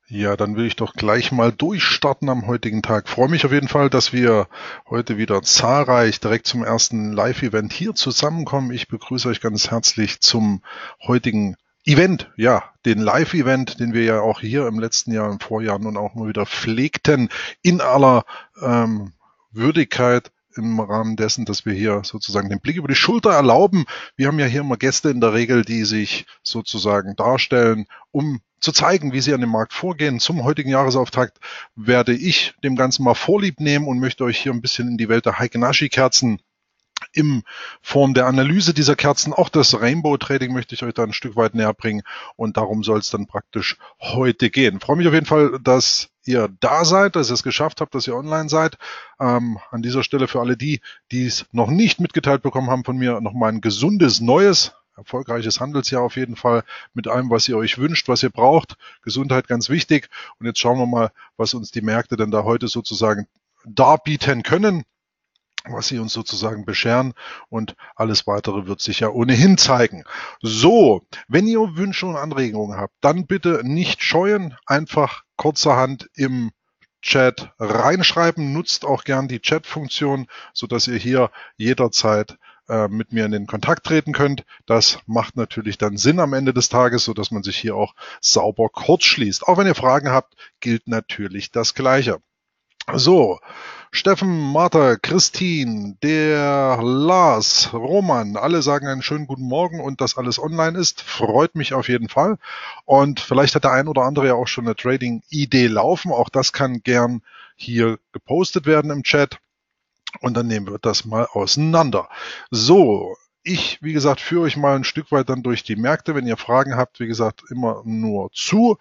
Ja, dann will ich doch gleich mal durchstarten am heutigen Tag. Freue mich auf jeden Fall, dass wir heute wieder zahlreich direkt zum ersten Live-Event hier zusammenkommen. Ich begrüße euch ganz herzlich zum heutigen Event, ja, den Live-Event, den wir ja auch hier im letzten Jahr, im Vorjahr nun auch mal wieder pflegten, in aller Würdigkeit im Rahmen dessen, dass wir hier sozusagen den Blick über die Schulter erlauben. Wir haben ja hier immer Gäste in der Regel, die sich sozusagen darstellen, um zu zeigen, wie sie an dem Markt vorgehen. Zum heutigen Jahresauftakt werde ich dem Ganzen mal Vorlieb nehmen und möchte euch hier ein bisschen in die Welt der Heiken-Ashi-Kerzen in Form der Analyse dieser Kerzen, auch das Rainbow Trading möchte ich euch da ein Stück weit näher bringen und darum soll es dann praktisch heute gehen. Ich freue mich auf jeden Fall, dass ihr da seid, dass ihr es geschafft habt, dass ihr online seid. An dieser Stelle für alle die, die es noch nicht mitgeteilt bekommen haben von mir, nochmal ein gesundes, neues, erfolgreiches Handelsjahr auf jeden Fall mit allem, was ihr euch wünscht, was ihr braucht. Gesundheit ganz wichtig. Und jetzt schauen wir mal, was uns die Märkte denn da heute sozusagen darbieten können, was sie uns sozusagen bescheren, und alles weitere wird sich ja ohnehin zeigen. So, wenn ihr Wünsche und Anregungen habt, dann bitte nicht scheuen, einfach kurzerhand im Chat reinschreiben, nutzt auch gern die Chat-Funktion, sodass ihr hier jederzeit mit mir in den Kontakt treten könnt. Das macht natürlich dann Sinn am Ende des Tages, sodass man sich hier auch sauber kurz schließt. Auch wenn ihr Fragen habt, gilt natürlich das Gleiche. So, Steffen, Martha, Christine, der Lars, Roman, alle sagen einen schönen guten Morgen und dass alles online ist, freut mich auf jeden Fall. Und vielleicht hat der ein oder andere ja auch schon eine Trading-Idee laufen. Auch das kann gern hier gepostet werden im Chat und dann nehmen wir das mal auseinander. So, ich, wie gesagt, führe euch mal ein Stück weit dann durch die Märkte. Wenn ihr Fragen habt, wie gesagt, immer nur zu.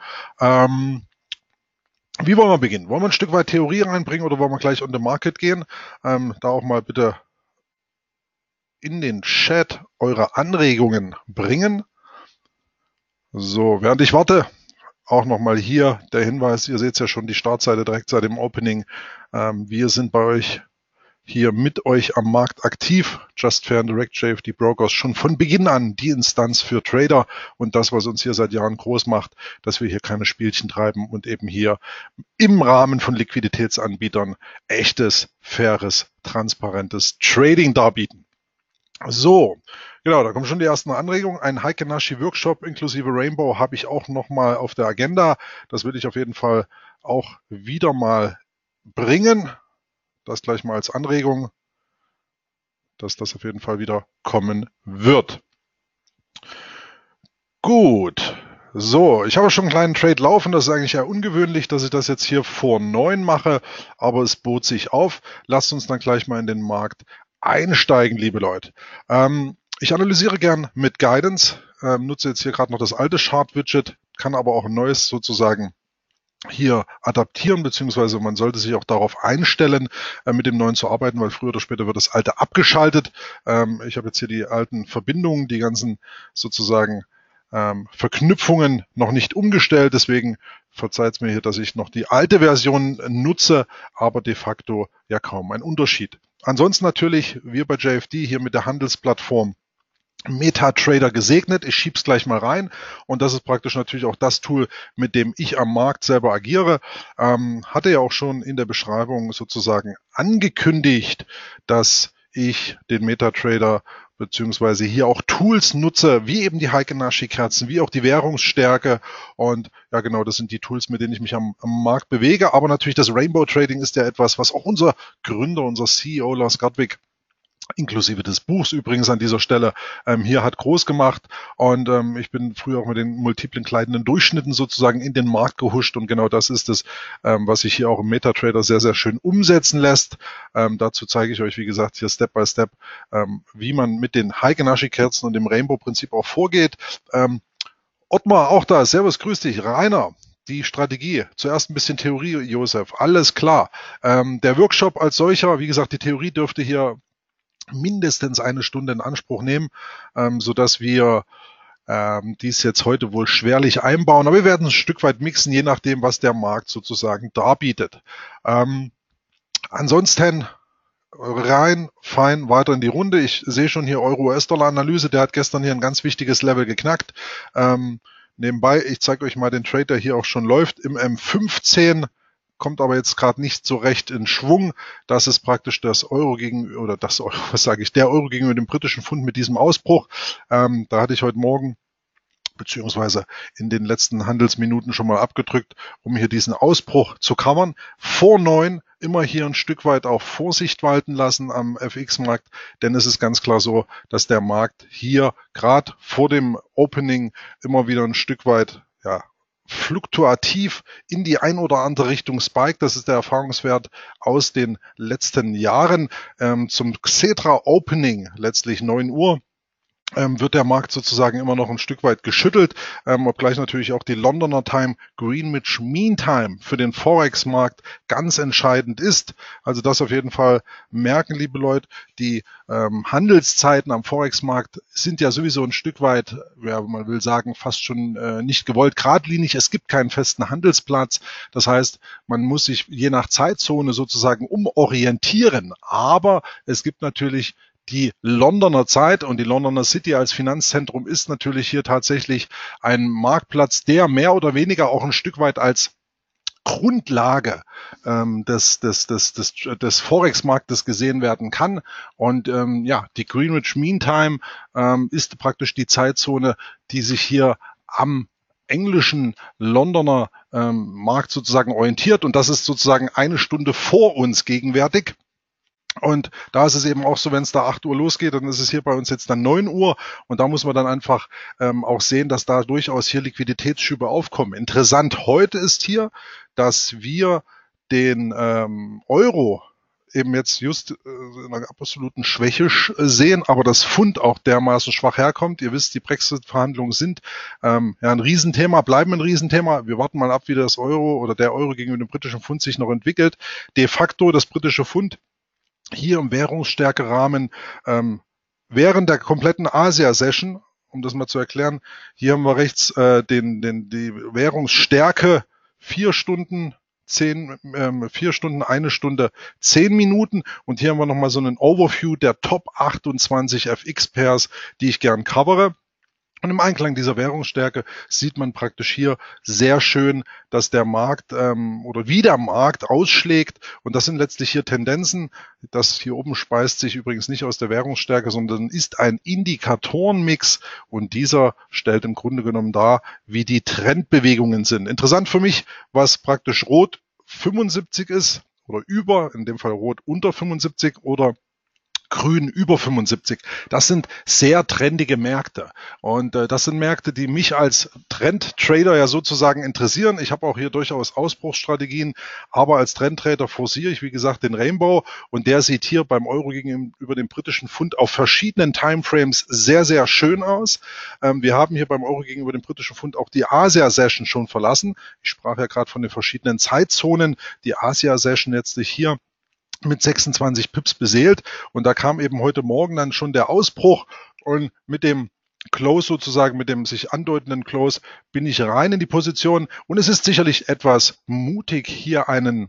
Wie wollen wir beginnen? Wollen wir ein Stück weit Theorie reinbringen oder wollen wir gleich on the market gehen? Da auch mal bitte in den Chat eure Anregungen bringen. So, während ich warte, auch nochmal hier der Hinweis, ihr seht ja schon die Startseite direkt seit dem Opening. Wir sind bei euch hier mit euch am Markt aktiv. Just Fair and Direct JFD Brokers schon von Beginn an die Instanz für Trader und das, was uns hier seit Jahren groß macht, dass wir hier keine Spielchen treiben und eben hier im Rahmen von Liquiditätsanbietern echtes, faires, transparentes Trading darbieten. So, genau, da kommen schon die ersten Anregungen. Ein Heiken-Ashi Workshop inklusive Rainbow habe ich auch nochmal auf der Agenda. Das will ich auf jeden Fall auch wieder mal bringen. Das gleich mal als Anregung, dass das auf jeden Fall wieder kommen wird. Gut, so, ich habe schon einen kleinen Trade laufen. Das ist eigentlich eher ungewöhnlich, dass ich das jetzt hier vor 9 mache, aber es bot sich auf. Lasst uns dann gleich mal in den Markt einsteigen, liebe Leute. Ich analysiere gern mit Guidance, nutze jetzt hier gerade noch das alte Chart-Widget, kann aber auch ein neues sozusagen hier adaptieren, beziehungsweise man sollte sich auch darauf einstellen, mit dem neuen zu arbeiten, weil früher oder später wird das alte abgeschaltet. Ich habe jetzt hier die alten Verbindungen, die ganzen sozusagen Verknüpfungen noch nicht umgestellt, deswegen verzeiht mir hier, dass ich noch die alte Version nutze, aber de facto ja kaum ein Unterschied. Ansonsten natürlich, wir bei JFD hier mit der Handelsplattform MetaTrader gesegnet. Ich schieb's gleich mal rein und das ist praktisch natürlich auch das Tool, mit dem ich am Markt selber agiere. Hatte ja auch schon in der Beschreibung sozusagen angekündigt, dass ich den MetaTrader beziehungsweise hier auch Tools nutze, wie eben die Heiken-Ashi-Kerzen, wie auch die Währungsstärke und ja genau, das sind die Tools, mit denen ich mich am Markt bewege, aber natürlich das Rainbow Trading ist ja etwas, was auch unser Gründer, unser CEO Lars Gardwick inklusive des Buchs übrigens an dieser Stelle, hier hat groß gemacht und ich bin früher auch mit den multiplen gleitenden Durchschnitten sozusagen in den Markt gehuscht und genau das ist es, was sich hier auch im MetaTrader sehr, sehr schön umsetzen lässt. Dazu zeige ich euch, wie gesagt, hier Step by Step, wie man mit den Heiken-Ashi-Kerzen und dem Rainbow-Prinzip auch vorgeht. Ottmar, auch da, servus, grüß dich. Rainer, die Strategie. Zuerst ein bisschen Theorie, Josef. Alles klar. Der Workshop als solcher, wie gesagt, die Theorie dürfte hier mindestens eine Stunde in Anspruch nehmen, sodass wir dies jetzt heute wohl schwerlich einbauen. Aber wir werden ein Stück weit mixen, je nachdem, was der Markt sozusagen darbietet. Ansonsten rein, fein, weiter in die Runde. Ich sehe schon hier Euro-US-Dollar-Analyse. Der hat gestern hier ein ganz wichtiges Level geknackt. Nebenbei, ich zeige euch mal den Trade, der hier auch schon läuft, im M15, kommt aber jetzt gerade nicht so recht in Schwung. Das ist praktisch das Euro gegenüber, oder das Euro, was sage ich, der Euro gegenüber dem britischen Pfund mit diesem Ausbruch. Da hatte ich heute Morgen beziehungsweise in den letzten Handelsminuten schon mal abgedrückt, um hier diesen Ausbruch zu covern. Vor 9 immer hier ein Stück weit auch Vorsicht walten lassen am FX-Markt, denn es ist ganz klar so, dass der Markt hier gerade vor dem Opening immer wieder ein Stück weit, ja, fluktuativ in die ein oder andere Richtung spiked. Das ist der Erfahrungswert aus den letzten Jahren. Zum Xetra Opening, letztlich 9 Uhr, wird der Markt sozusagen immer noch ein Stück weit geschüttelt, obgleich natürlich auch die Londoner Time Greenwich Mean Time für den Forex-Markt ganz entscheidend ist. Also das auf jeden Fall merken, liebe Leute, die Handelszeiten am Forex-Markt sind ja sowieso ein Stück weit, ja, man will sagen, fast schon nicht gewollt geradlinig. Es gibt keinen festen Handelsplatz. Das heißt, man muss sich je nach Zeitzone sozusagen umorientieren. Aber es gibt natürlich die Londoner Zeit und die Londoner City als Finanzzentrum ist natürlich hier tatsächlich ein Marktplatz, der mehr oder weniger auch ein Stück weit als Grundlage des Forex-Marktes gesehen werden kann. Und ja, die Greenwich Mean Time ist praktisch die Zeitzone, die sich hier am englischen Londoner Markt sozusagen orientiert. Und das ist sozusagen eine Stunde vor uns gegenwärtig. Und da ist es eben auch so, wenn es da 8 Uhr losgeht, dann ist es hier bei uns jetzt dann 9 Uhr. Und da muss man dann einfach auch sehen, dass da durchaus hier Liquiditätsschübe aufkommen. Interessant heute ist hier, dass wir den Euro eben jetzt just in einer absoluten Schwäche sehen, aber das Pfund auch dermaßen schwach herkommt. Ihr wisst, die Brexit-Verhandlungen sind ja ein Riesenthema, bleiben ein Riesenthema. Wir warten mal ab, wie das Euro oder der Euro gegenüber dem britischen Pfund sich noch entwickelt. De facto das britische Pfund hier im Währungsstärkerahmen während der kompletten Asia-Session, um das mal zu erklären, hier haben wir rechts die Währungsstärke 4 Stunden, 4 Stunden, 1 Stunde, 10 Minuten und hier haben wir nochmal so einen Overview der Top 28 FX-Pairs, die ich gern covere. Und im Einklang dieser Währungsstärke sieht man praktisch hier sehr schön, dass der Markt oder wie der Markt ausschlägt. Und das sind letztlich hier Tendenzen. Das hier oben speist sich übrigens nicht aus der Währungsstärke, sondern ist ein Indikatorenmix. Und dieser stellt im Grunde genommen dar, wie die Trendbewegungen sind. Interessant für mich, was praktisch rot 75 ist oder über, in dem Fall rot unter 75 oder Grün über 75. Das sind sehr trendige Märkte und das sind Märkte, die mich als Trendtrader ja sozusagen interessieren. Ich habe auch hier durchaus Ausbruchsstrategien, aber als Trendtrader forciere ich, wie gesagt, den Rainbow und der sieht hier beim Euro gegenüber dem britischen Pfund auf verschiedenen Timeframes sehr, sehr schön aus. Wir haben hier beim Euro gegenüber dem britischen Pfund auch die Asia-Session schon verlassen. Ich sprach ja gerade von den verschiedenen Zeitzonen. Die Asia-Session letztlich hier mit 26 Pips beseelt und da kam eben heute Morgen dann schon der Ausbruch und mit dem Close sozusagen, mit dem sich andeutenden Close bin ich rein in die Position und es ist sicherlich etwas mutig, hier ein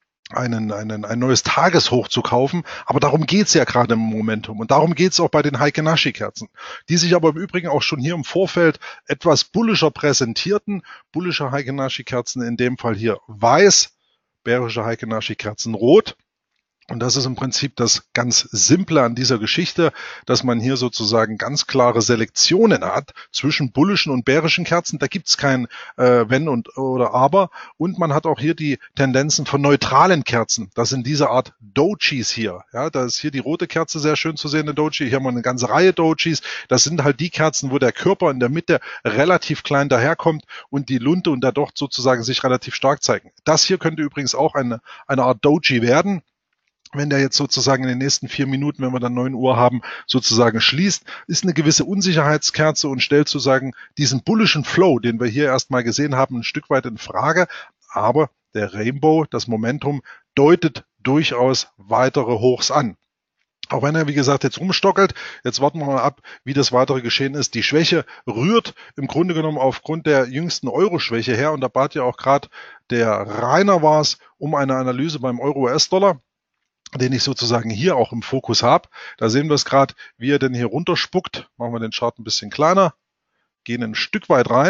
neues Tageshoch zu kaufen, aber darum geht's ja gerade im Momentum und darum geht's auch bei den Heiken-Ashi-Kerzen, die sich aber im Übrigen auch schon hier im Vorfeld etwas bullischer präsentierten. Bullische Heiken-Ashi-Kerzen in dem Fall hier weiß, bärische Heiken-Ashi-Kerzen rot. Und das ist im Prinzip das ganz Simple an dieser Geschichte, dass man hier sozusagen ganz klare Selektionen hat zwischen bullischen und bärischen Kerzen. Da gibt's kein Wenn und oder Aber. Und man hat auch hier die Tendenzen von neutralen Kerzen. Das sind diese Art Dojis hier. Ja, da ist hier die rote Kerze sehr schön zu sehen, eine Doji. Hier haben wir eine ganze Reihe Dojis. Das sind halt die Kerzen, wo der Körper in der Mitte relativ klein daherkommt und die Lunte und der Docht sozusagen sich relativ stark zeigen. Das hier könnte übrigens auch eine Art Doji werden. Wenn der jetzt sozusagen in den nächsten 4 Minuten, wenn wir dann 9 Uhr haben, sozusagen schließt, ist eine gewisse Unsicherheitskerze und stellt sozusagen diesen bullischen Flow, den wir hier erstmal gesehen haben, ein Stück weit in Frage. Aber der Rainbow, das Momentum, deutet durchaus weitere Hochs an. Auch wenn er, wie gesagt, jetzt rumstockelt, jetzt warten wir mal ab, wie das weitere Geschehen ist. Die Schwäche rührt im Grunde genommen aufgrund der jüngsten Euro-Schwäche her. Und da bat ja auch gerade der Rainer war es um eine Analyse beim Euro-US-Dollar, den ich sozusagen hier auch im Fokus habe. Da sehen wir es gerade, wie er denn hier runterspuckt. Machen wir den Chart ein bisschen kleiner, gehen ein Stück weit rein.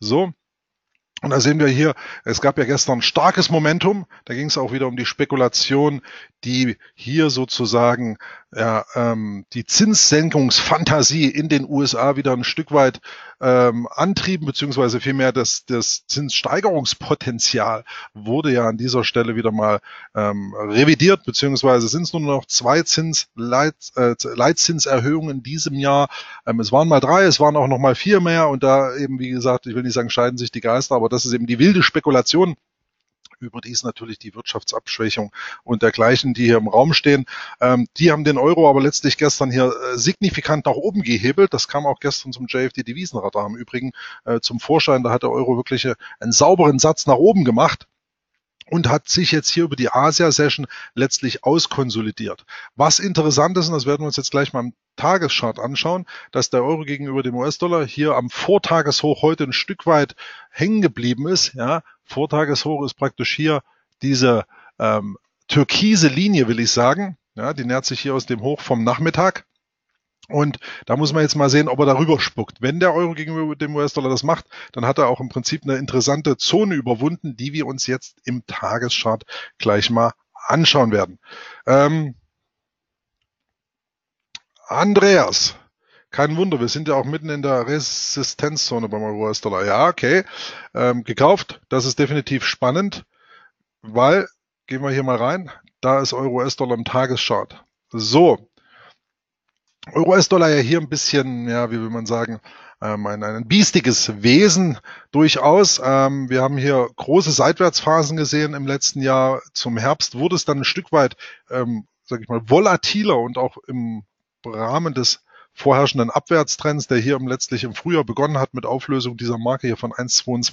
So. Und da sehen wir hier, es gab ja gestern starkes Momentum. Da ging es auch wieder um die Spekulation, die hier sozusagen ja, die Zinssenkungsfantasie in den USA wieder ein Stück weit antrieben, beziehungsweise vielmehr das Zinssteigerungspotenzial wurde ja an dieser Stelle wieder mal revidiert, beziehungsweise sind es nur noch 2 Leitzinserhöhungen in diesem Jahr. Es waren mal 3, es waren auch noch mal 4 mehr und da eben, wie gesagt, ich will nicht sagen, scheiden sich die Geister, aber das ist eben die wilde Spekulation. Überdies natürlich die Wirtschaftsabschwächung und dergleichen, die hier im Raum stehen. Die haben den Euro aber letztlich gestern hier signifikant nach oben gehebelt. Das kam auch gestern zum JFD-Devisenradar im Übrigen zum Vorschein. Da hat der Euro wirklich einen sauberen Satz nach oben gemacht und hat sich jetzt hier über die Asia-Session letztlich auskonsolidiert. Was interessant ist, und das werden wir uns jetzt gleich mal im Tageschart anschauen, dass der Euro gegenüber dem US-Dollar hier am Vortageshoch heute ein Stück weit hängen geblieben ist. Ja, Vortageshoch ist praktisch hier diese türkise Linie, will ich sagen. Ja, die nähert sich hier aus dem Hoch vom Nachmittag. Und da muss man jetzt mal sehen, ob er darüber spuckt. Wenn der Euro gegenüber dem US-Dollar das macht, dann hat er auch im Prinzip eine interessante Zone überwunden, die wir uns jetzt im Tageschart gleich mal anschauen werden. Andreas, kein Wunder, wir sind ja auch mitten in der Resistenzzone beim US-Dollar. Ja, okay, gekauft, das ist definitiv spannend, weil, gehen wir hier mal rein, da ist Euro-US-Dollar im Tageschart. So, Euro-US-Dollar ja hier ein bisschen, ja, wie will man sagen, ein biestiges Wesen durchaus. Wir haben hier große Seitwärtsphasen gesehen im letzten Jahr. Zum Herbst wurde es dann ein Stück weit, sage ich mal, volatiler und auch im Rahmen des vorherrschenden Abwärtstrends, der hier letztlich im Frühjahr begonnen hat mit Auflösung dieser Marke hier von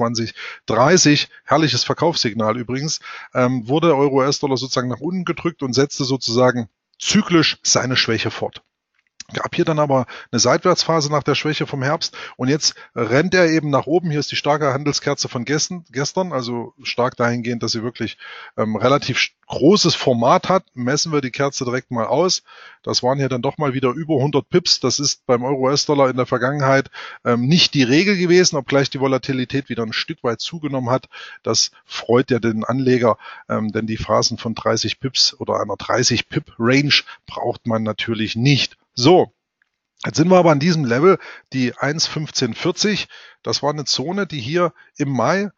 1,2230, herrliches Verkaufssignal übrigens, wurde der Euro-US-Dollar sozusagen nach unten gedrückt und setzte sozusagen zyklisch seine Schwäche fort. Gab hier dann aber eine Seitwärtsphase nach der Schwäche vom Herbst und jetzt rennt er eben nach oben. Hier ist die starke Handelskerze von gestern, also stark dahingehend, dass sie wirklich relativ großes Format hat. Messen wir die Kerze direkt mal aus. Das waren hier dann doch mal wieder über 100 Pips. Das ist beim Euro-US-Dollar in der Vergangenheit nicht die Regel gewesen, obgleich die Volatilität wieder ein Stück weit zugenommen hat. Das freut ja den Anleger, denn die Phasen von 30 Pips oder einer 30-Pip-Range braucht man natürlich nicht. So, jetzt sind wir aber an diesem Level, die 1,1540. Das war eine Zone, die hier im Mai,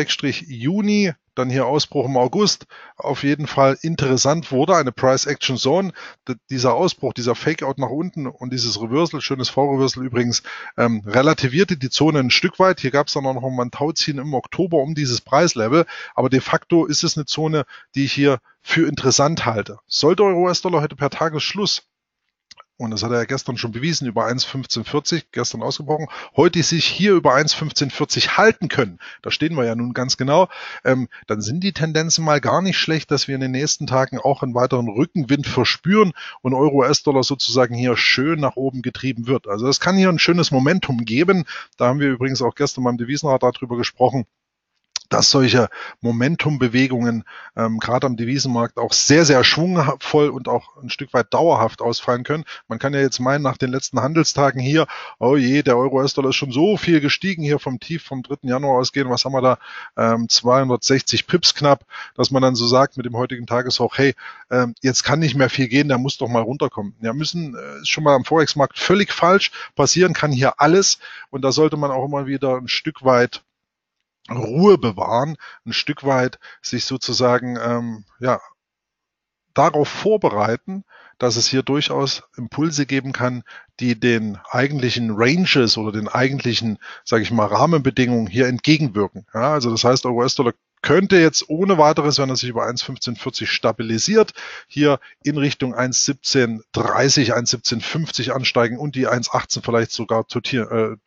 Juni, dann hier Ausbruch im August, auf jeden Fall interessant wurde. Eine Price-Action-Zone. Dieser Ausbruch, dieser Fake-Out nach unten und dieses Reversal, schönes V-Reversal übrigens, relativierte die Zone ein Stück weit. Hier gab es dann auch noch mal ein Tauziehen im Oktober um dieses Preislevel. Aber de facto ist es eine Zone, die ich hier für interessant halte. Sollte Euro-US-Dollar heute per Tagesschluss, und das hat er ja gestern schon bewiesen, über 1,1540, gestern ausgebrochen, heute sich hier über 1,1540 halten können, da stehen wir ja nun ganz genau, dann sind die Tendenzen mal gar nicht schlecht, dass wir in den nächsten Tagen auch einen weiteren Rückenwind verspüren und Euro-US-Dollar sozusagen hier schön nach oben getrieben wird. Also es kann hier ein schönes Momentum geben. Da haben wir übrigens auch gestern beim Devisenradar darüber gesprochen, dass solche Momentumbewegungen gerade am Devisenmarkt auch sehr, sehr schwungvoll und auch ein Stück weit dauerhaft ausfallen können. Man kann ja jetzt meinen, nach den letzten Handelstagen hier, oh je, der Euro-US-Dollar ist schon so viel gestiegen, hier vom Tief vom 3. Januar ausgehen, was haben wir da, 260 Pips knapp, dass man dann so sagt mit dem heutigen Tageshoch, hey, jetzt kann nicht mehr viel gehen, der muss doch mal runterkommen. Ja, ist schon mal am Forex-Markt völlig falsch, passieren kann hier alles und da sollte man auch immer wieder ein Stück weit Ruhe bewahren, ein Stück weit sich sozusagen darauf vorbereiten, dass es hier durchaus Impulse geben kann, die den eigentlichen Ranges oder den eigentlichen, sage ich mal, Rahmenbedingungen hier entgegenwirken. Ja, also das heißt, US-Dollar könnte jetzt ohne weiteres, wenn er sich über 1,1540 stabilisiert, hier in Richtung 1,1730, 1,1750 ansteigen und die 1,18 vielleicht sogar touchieren.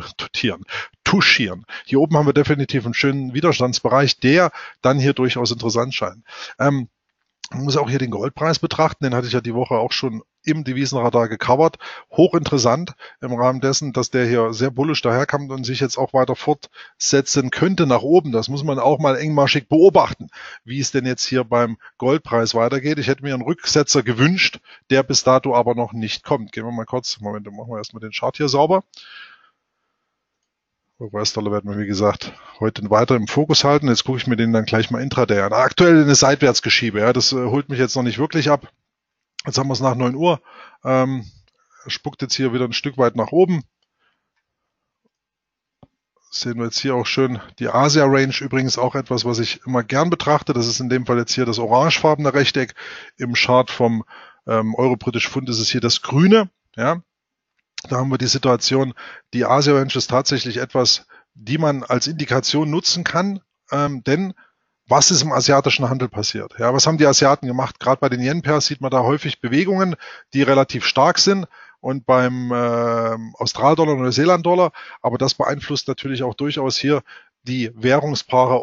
Hier oben haben wir definitiv einen schönen Widerstandsbereich, der dann hier durchaus interessant scheint. Man muss auch hier den Goldpreis betrachten, den hatte ich ja die Woche auch schon im Devisenradar gecovert. Hochinteressant im Rahmen dessen, dass der hier sehr bullisch daherkommt und sich jetzt auch weiter fortsetzen könnte nach oben. Das muss man auch mal engmaschig beobachten, wie es denn jetzt hier beim Goldpreis weitergeht. Ich hätte mir einen Rücksetzer gewünscht, der bis dato aber noch nicht kommt. Gehen wir mal kurz, Moment, dann machen wir erstmal den Chart hier sauber. US-Dollar werden wir, wie gesagt, heute weiter im Fokus halten. Jetzt gucke ich mir den dann gleich mal Intraday an. Aktuell eine Seitwärtsgeschiebe, ja, das holt mich jetzt noch nicht wirklich ab. Jetzt haben wir es nach 9 Uhr. Spuckt jetzt hier wieder ein Stück weit nach oben. Sehen wir jetzt hier auch schön die Asia-Range, übrigens auch etwas, was ich immer gern betrachte. Das ist in dem Fall jetzt hier das orangefarbene Rechteck. Im Chart vom Euro-British-Pfund ist es hier das grüne. Ja, da haben wir die Situation, die Asia-Range ist tatsächlich etwas, die man als Indikation nutzen kann, denn was ist im asiatischen Handel passiert? Ja, was haben die Asiaten gemacht? Gerade bei den Yen-Pairs sieht man da häufig Bewegungen, die relativ stark sind, und beim Australdollar und Neuseeland-Dollar, aber das beeinflusst natürlich auch durchaus hier die Währungspaare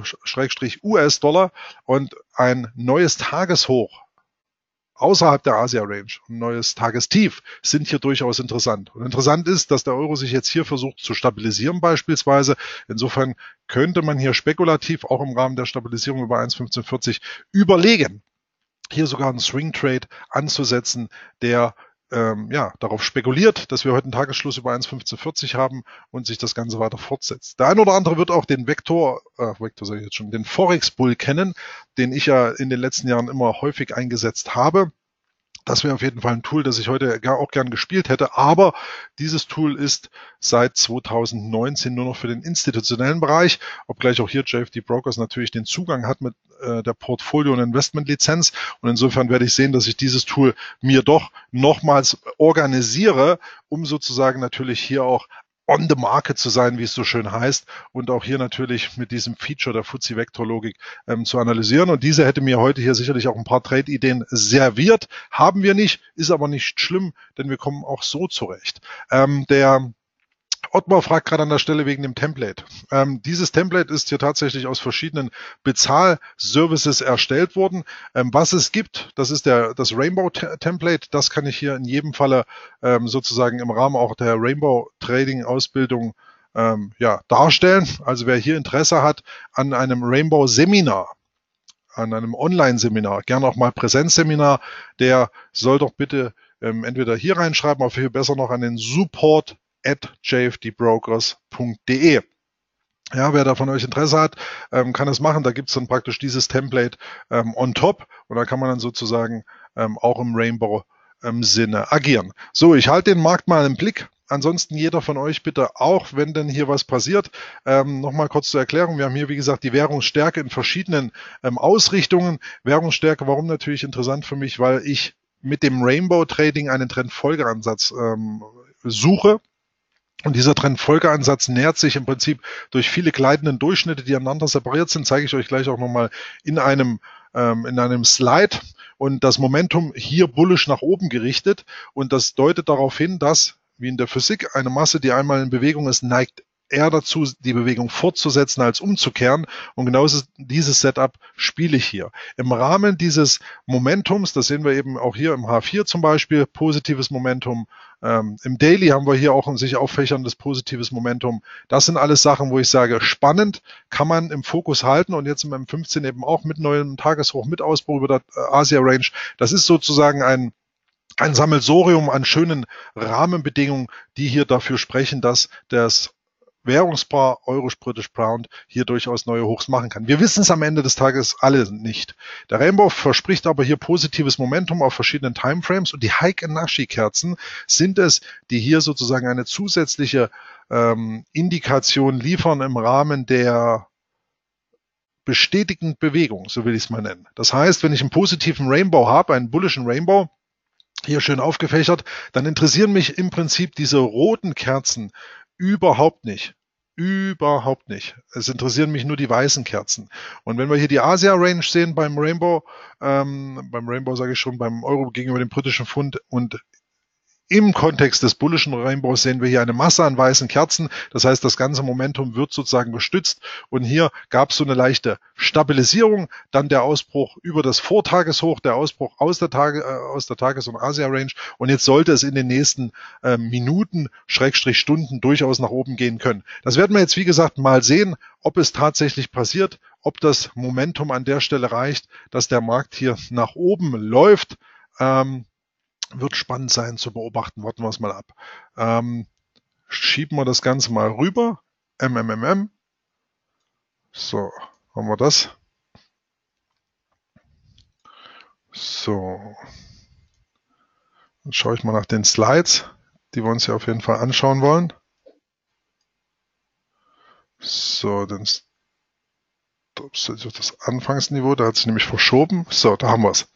Euro-US-Dollar, und ein neues Tageshoch außerhalb der Asia-Range, ein neues Tagestief, sind hier durchaus interessant. Und interessant ist, dass der Euro sich jetzt hier versucht zu stabilisieren beispielsweise. Insofern könnte man hier spekulativ auch im Rahmen der Stabilisierung über 1,1540 überlegen, hier sogar einen Swing Trade anzusetzen, der darauf spekuliert, dass wir heute einen Tagesschluss über 1,1540 haben und sich das Ganze weiter fortsetzt. Der ein oder andere wird auch den Vektor sage ich jetzt schon, den Forex Bull kennen, den ich ja in den letzten Jahren immer häufig eingesetzt habe. Das wäre auf jeden Fall ein Tool, das ich heute auch gern gespielt hätte. Aber dieses Tool ist seit 2019 nur noch für den institutionellen Bereich, obgleich auch hier JFD Brokers natürlich den Zugang hat mit der Portfolio- und Investmentlizenz. Und insofern werde ich sehen, dass ich dieses Tool mir doch nochmals organisiere, um sozusagen natürlich hier auch on the market zu sein, wie es so schön heißt, und auch hier natürlich mit diesem Feature der FTSE-Vektorlogik zu analysieren. Und diese hätte mir heute hier sicherlich auch ein paar Trade-Ideen serviert. Haben wir nicht, ist aber nicht schlimm, denn wir kommen auch so zurecht. Der Ottmar fragt gerade an der Stelle wegen dem Template. Dieses Template ist hier tatsächlich aus verschiedenen Bezahlservices erstellt worden. Was es gibt, das ist das Rainbow-Template. Das kann ich hier in jedem Falle sozusagen im Rahmen auch der Rainbow-Trading-Ausbildung darstellen. Also wer hier Interesse hat an einem Rainbow-Seminar, an einem Online-Seminar, gerne auch mal Präsenzseminar, der soll doch bitte entweder hier reinschreiben, aber hier besser noch an den support@jfdbrokers.de. Ja, wer da von euch Interesse hat, kann es machen. Da gibt es dann praktisch dieses Template on top, und da kann man dann sozusagen auch im Rainbow-Sinne agieren. So, ich halte den Markt mal im Blick. Ansonsten jeder von euch bitte auch, wenn denn hier was passiert. Nochmal kurz zur Erklärung. Wir haben hier, wie gesagt, die Währungsstärke in verschiedenen Ausrichtungen. Währungsstärke, warum natürlich interessant für mich, weil ich mit dem Rainbow Trading einen Trendfolgeansatz suche. Und dieser Trendfolgeansatz nähert sich im Prinzip durch viele gleitenden Durchschnitte, die aneinander separiert sind. Zeige ich euch gleich auch nochmal in einem Slide. Und das Momentum hier bullisch nach oben gerichtet. Und das deutet darauf hin, dass, wie in der Physik, eine Masse, die einmal in Bewegung ist, neigt eher dazu, die Bewegung fortzusetzen als umzukehren. Und genau dieses Setup spiele ich hier. Im Rahmen dieses Momentums, das sehen wir eben auch hier im H4 zum Beispiel, positives Momentum. Im Daily haben wir hier auch ein sich auffächerndes positives Momentum. Das sind alles Sachen, wo ich sage, spannend, kann man im Fokus halten, und jetzt im M15 eben auch mit neuem Tageshoch, mit Ausbruch über der Asia Range. Das ist sozusagen ein Sammelsurium an schönen Rahmenbedingungen, die hier dafür sprechen, dass das Währungspaar Euro-British Pound hier durchaus neue Hochs machen kann. Wir wissen es am Ende des Tages alle nicht. Der Rainbow verspricht aber hier positives Momentum auf verschiedenen Timeframes, und die Heiken-Nashi-Kerzen sind es, die hier sozusagen eine zusätzliche Indikation liefern im Rahmen der bestätigenden Bewegung, so will ich es mal nennen. Das heißt, wenn ich einen positiven Rainbow habe, einen bullischen Rainbow, hier schön aufgefächert, dann interessieren mich im Prinzip diese roten Kerzen überhaupt nicht. Überhaupt nicht. Es interessieren mich nur die weißen Kerzen. Und wenn wir hier die Asia-Range sehen beim Rainbow sage ich schon, beim Euro gegenüber dem britischen Pfund, und im Kontext des bullischen Rainbows sehen wir hier eine Masse an weißen Kerzen. Das heißt, das ganze Momentum wird sozusagen gestützt. Und hier gab es so eine leichte Stabilisierung. Dann der Ausbruch über das Vortageshoch, der Ausbruch aus der Tages- und Asia-Range. Und jetzt sollte es in den nächsten Minuten, Stunden durchaus nach oben gehen können. Das werden wir jetzt, wie gesagt, mal sehen, ob es tatsächlich passiert, ob das Momentum an der Stelle reicht, dass der Markt hier nach oben läuft. Wird spannend sein zu beobachten. Warten wir es mal ab. Schieben wir das Ganze mal rüber MMMM. So, haben wir das. So, dann schaue ich mal nach den Slides, die wir uns ja auf jeden Fall anschauen wollen. So, dann das Anfangsniveau, da hat sich nämlich verschoben. So, da haben wir es.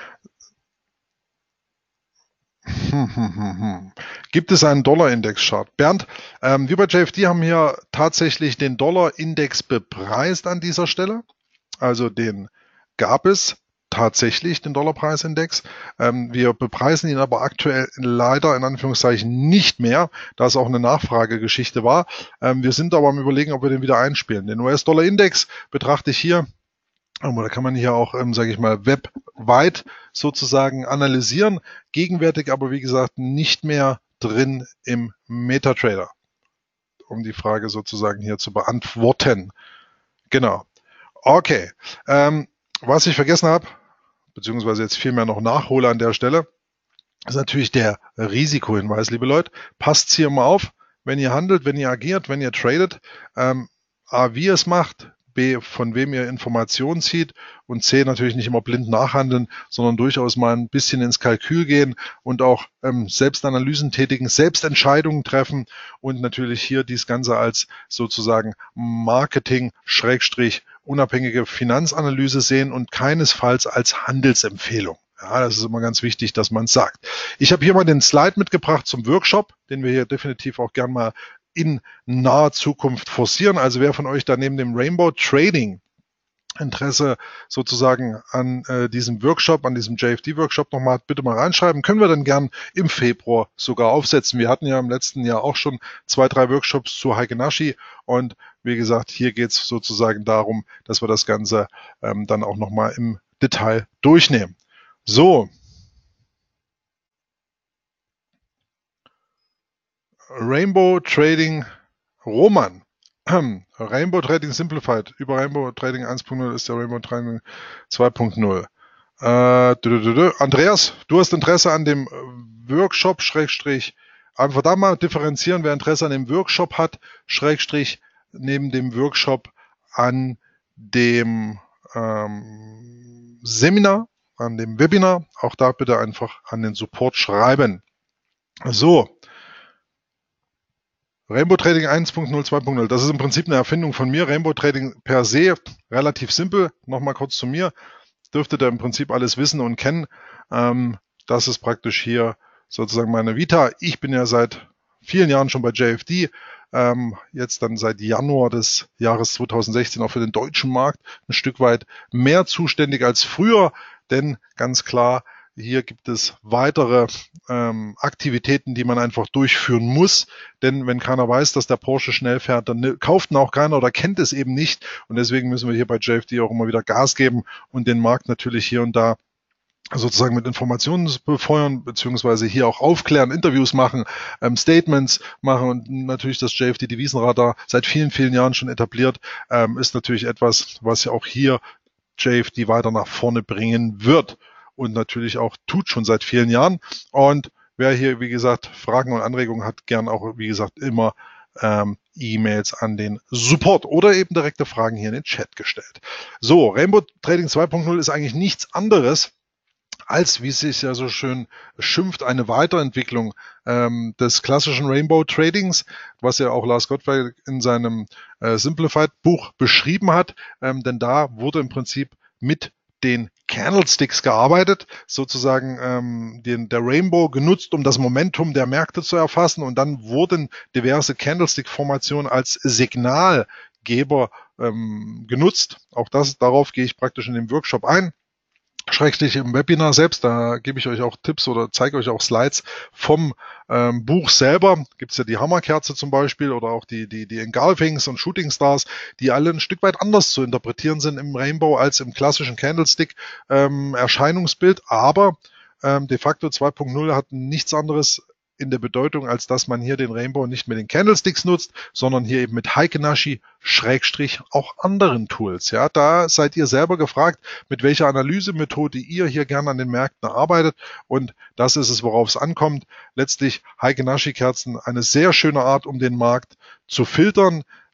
Gibt es einen Dollar-Index-Chart? Bernd, wir bei JFD haben hier tatsächlich den Dollar-Index bepreist an dieser Stelle. Also den gab es tatsächlich, den Dollarpreisindex. Wir bepreisen ihn aber aktuell leider in Anführungszeichen nicht mehr, da es auch eine Nachfragegeschichte war. Wir sind aber am Überlegen, ob wir den wieder einspielen. Den US-Dollar-Index betrachte ich hier. Aber da kann man hier auch, sage ich mal, webweit sozusagen analysieren. Gegenwärtig aber, wie gesagt, nicht mehr drin im MetaTrader, um die Frage sozusagen hier zu beantworten. Genau. Okay. Was ich vergessen habe, beziehungsweise jetzt vielmehr noch nachhole an der Stelle, ist natürlich der Risikohinweis, liebe Leute. Passt hier mal auf, wenn ihr handelt, wenn ihr agiert, wenn ihr tradet, A, wie ihr es macht, B, von wem ihr Informationen zieht und C, natürlich nicht immer blind nachhandeln, sondern durchaus mal ein bisschen ins Kalkül gehen und auch Selbstanalysen tätigen, Selbstentscheidungen treffen und natürlich hier dies Ganze als sozusagen Marketing- unabhängige Finanzanalyse sehen und keinesfalls als Handelsempfehlung. Ja, das ist immer ganz wichtig, dass man es sagt. Ich habe hier mal den Slide mitgebracht zum Workshop, den wir hier definitiv auch gern mal in naher Zukunft forcieren. Also wer von euch da neben dem Rainbow Trading Interesse sozusagen an diesem Workshop, an diesem JFD-Workshop nochmal hat, bitte mal reinschreiben. Können wir dann gern im Februar sogar aufsetzen. Wir hatten ja im letzten Jahr auch schon 2, 3 Workshops zu Heiken-Ashi und wie gesagt, hier geht es sozusagen darum, dass wir das Ganze dann auch nochmal im Detail durchnehmen. So. Rainbow Trading Roman. Rainbow Trading Simplified. Über Rainbow Trading 1.0 ist der Rainbow Trading 2.0. Andreas, du hast Interesse an dem Workshop, einfach da mal differenzieren, wer Interesse an dem Workshop hat, neben dem Workshop an dem Seminar, an dem Webinar. Auch da bitte einfach an den Support schreiben. So. Rainbow Trading 1.0, 2.0, das ist im Prinzip eine Erfindung von mir. Rainbow Trading per se, relativ simpel. Nochmal kurz zu mir. Dürftet ihr im Prinzip alles wissen und kennen. Das ist praktisch hier sozusagen meine Vita. Ich bin ja seit vielen Jahren schon bei JFD. Jetzt dann seit Januar des Jahres 2016 auch für den deutschen Markt ein Stück weit mehr zuständig als früher. Denn ganz klar, hier gibt es weitere Aktivitäten, die man einfach durchführen muss. Denn wenn keiner weiß, dass der Porsche schnell fährt, dann kauft ihn auch keiner oder kennt es eben nicht. Und deswegen müssen wir hier bei JFD auch immer wieder Gas geben und den Markt natürlich hier und da sozusagen mit Informationen befeuern, beziehungsweise hier auch aufklären, Interviews machen, Statements machen und natürlich das JFD Devisenradar seit vielen, vielen Jahren schon etabliert, ist natürlich etwas, was ja auch hier JFD weiter nach vorne bringen wird. Und natürlich auch tut schon seit vielen Jahren. Und wer hier, wie gesagt, Fragen und Anregungen hat, gern auch, wie gesagt, immer E-Mails an den Support oder eben direkte Fragen hier in den Chat gestellt. So, Rainbow Trading 2.0 ist eigentlich nichts anderes als, wie es sich ja so schön schimpft, eine Weiterentwicklung des klassischen Rainbow Tradings, was ja auch Lars Gottwald in seinem Simplified Buch beschrieben hat. Denn da wurde im Prinzip mit den Candlesticks gearbeitet, sozusagen der Rainbow genutzt, um das Momentum der Märkte zu erfassen und dann wurden diverse Candlestick-Formationen als Signalgeber genutzt. Auch darauf gehe ich praktisch in dem Workshop ein. Schrägstrich im Webinar selbst, da gebe ich euch auch Tipps oder zeige euch auch Slides vom Buch selber. Gibt es ja die Hammerkerze zum Beispiel oder auch die Engulfings und Shooting Stars, die alle ein Stück weit anders zu interpretieren sind im Rainbow als im klassischen Candlestick Erscheinungsbild. Aber de facto 2.0 hat nichts anderes in der Bedeutung, als dass man hier den Rainbow nicht mit den Candlesticks nutzt, sondern hier eben mit Heiken-Ashi Schrägstrich auch anderen Tools. Ja, da seid ihr selber gefragt, mit welcher Analysemethode ihr hier gerne an den Märkten arbeitet. Und das ist es, worauf es ankommt. Letztlich Heiken-Ashi Kerzen eine sehr schöne Art, um den Markt zu filtern.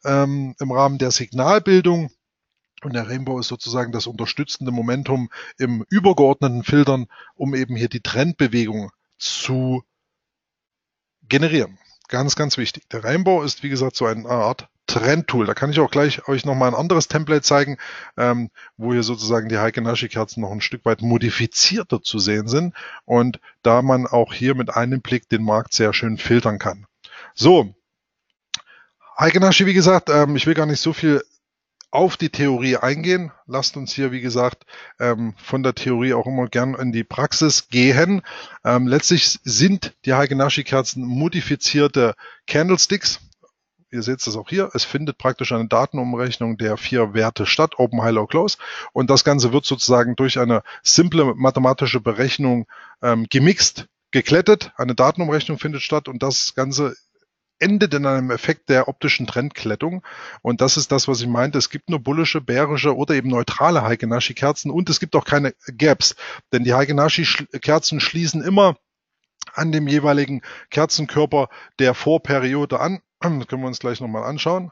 im Rahmen der Signalbildung. Und der Rainbow ist sozusagen das unterstützende Momentum im übergeordneten Filtern, um eben hier die Trendbewegung zu generieren. Ganz, ganz wichtig. Der Rainbow ist, wie gesagt, so eine Art Trendtool. Da kann ich auch gleich euch nochmal ein anderes Template zeigen, wo hier sozusagen die Heike Nashi-Kerzen noch ein Stück weit modifizierter zu sehen sind und da man auch hier mit einem Blick den Markt sehr schön filtern kann. So, Heike Nashi, wie gesagt, ich will gar nicht so viel auf die Theorie eingehen. Lasst uns hier, wie gesagt, von der Theorie auch immer gern in die Praxis gehen. Letztlich sind die Heike Nashi-Kerzen modifizierte Candlesticks. Ihr seht es auch hier. Es findet praktisch eine Datenumrechnung der 4 Werte statt, Open, High, Low, Close. Und das Ganze wird sozusagen durch eine simple mathematische Berechnung gemixt, geklettet. Eine Datenumrechnung findet statt und das Ganze endet in einem Effekt der optischen Trendklettung. Und das ist das, was ich meinte. Es gibt nur bullische, bärische oder eben neutrale Heike Nashi-Kerzen und es gibt auch keine Gaps. Denn die Heike Nashi-Kerzen schließen immer an dem jeweiligen Kerzenkörper der Vorperiode an. Das können wir uns gleich nochmal anschauen.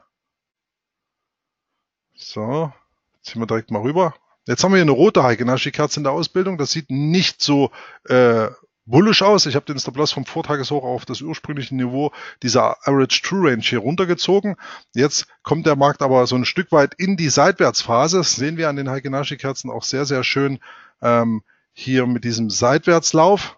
So, ziehen wir direkt mal rüber. Jetzt haben wir hier eine rote Heike Nashi-Kerze in der Ausbildung. Das sieht nicht so bullish aus. Ich habe den Stop-Loss vom Vortageshoch auf das ursprüngliche Niveau dieser Average True Range hier runtergezogen. Jetzt kommt der Markt aber so ein Stück weit in die Seitwärtsphase. Das sehen wir an den Heike Nashi-Kerzen auch sehr, sehr schön hier mit diesem Seitwärtslauf.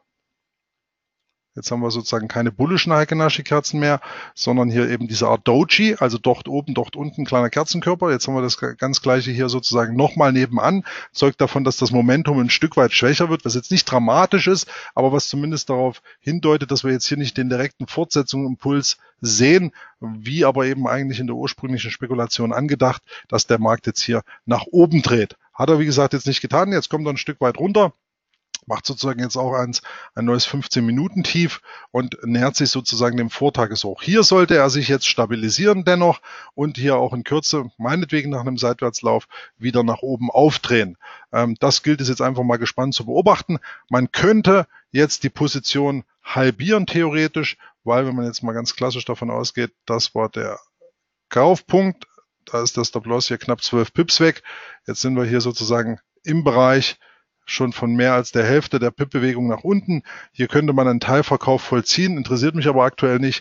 Jetzt haben wir sozusagen keine bullischen Heike Nashi-Kerzen mehr, sondern hier eben diese Art Doji, also dort oben, dort unten kleiner Kerzenkörper. Jetzt haben wir das ganz gleiche hier sozusagen nochmal nebenan. Zeugt davon, dass das Momentum ein Stück weit schwächer wird, was jetzt nicht dramatisch ist, aber was zumindest darauf hindeutet, dass wir jetzt hier nicht den direkten Fortsetzungsimpuls sehen, wie aber eben eigentlich in der ursprünglichen Spekulation angedacht, dass der Markt jetzt hier nach oben dreht. Hat er, wie gesagt, jetzt nicht getan. Jetzt kommt er ein Stück weit runter. Macht sozusagen jetzt auch ein neues 15-Minuten-Tief und nähert sich sozusagen dem Vortageshoch. Hier sollte er sich jetzt stabilisieren dennoch und hier auch in Kürze, meinetwegen nach einem Seitwärtslauf, wieder nach oben aufdrehen. Das gilt es jetzt einfach mal gespannt zu beobachten. Man könnte jetzt die Position halbieren theoretisch, weil wenn man jetzt mal ganz klassisch davon ausgeht, das war der Kaufpunkt, da ist der Stop-Loss hier knapp 12 Pips weg. Jetzt sind wir hier sozusagen im Bereich schon von mehr als der Hälfte der Pip-Bewegung nach unten. Hier könnte man einen Teilverkauf vollziehen, interessiert mich aber aktuell nicht,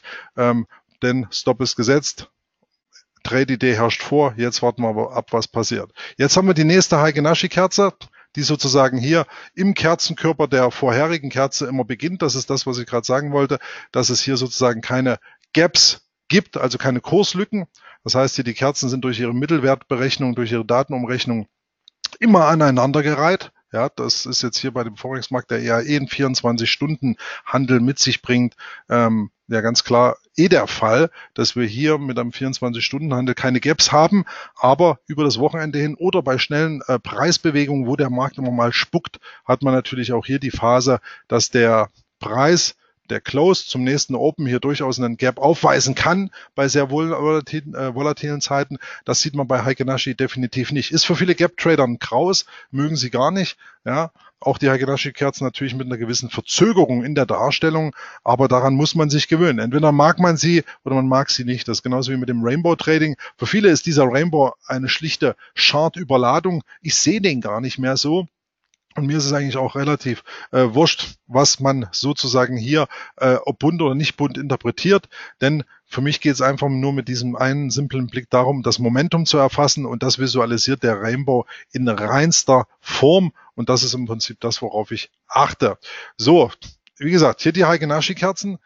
denn Stop ist gesetzt. Trade-Idee herrscht vor, jetzt warten wir aber ab, was passiert. Jetzt haben wir die nächste Heike Nashi-Kerze, die sozusagen hier im Kerzenkörper der vorherigen Kerze immer beginnt. Das ist das, was ich gerade sagen wollte, dass es hier sozusagen keine Gaps gibt, also keine Kurslücken. Das heißt, hier die Kerzen sind durch ihre Mittelwertberechnung, durch ihre Datenumrechnung immer aneinandergereiht. Ja, das ist jetzt hier bei dem Forex-Markt, der eher einen 24-Stunden-Handel mit sich bringt, ja ganz klar der Fall, dass wir hier mit einem 24-Stunden-Handel keine Gaps haben, aber über das Wochenende hin oder bei schnellen Preisbewegungen, wo der Markt immer mal spuckt, hat man natürlich auch hier die Phase, dass der Preis der Close zum nächsten Open hier durchaus einen Gap aufweisen kann bei sehr volatilen Zeiten. Das sieht man bei Heike Nashi definitiv nicht. Ist für viele Gap-Trader ein Graus, mögen sie gar nicht. Ja, auch die Heike Nashi-Kerzen natürlich mit einer gewissen Verzögerung in der Darstellung, aber daran muss man sich gewöhnen. Entweder mag man sie oder man mag sie nicht. Das ist genauso wie mit dem Rainbow-Trading. Für viele ist dieser Rainbow eine schlichte Chart-Überladung. Ich sehe den gar nicht mehr so. Und mir ist es eigentlich auch relativ wurscht, was man sozusagen hier, ob bunt oder nicht bunt interpretiert. Denn für mich geht es einfach nur mit diesem einen simplen Blick darum, das Momentum zu erfassen. Und das visualisiert der Rainbow in reinster Form. Und das ist im Prinzip das, worauf ich achte. So, wie gesagt, hier die Heike Nashi-Kerzen.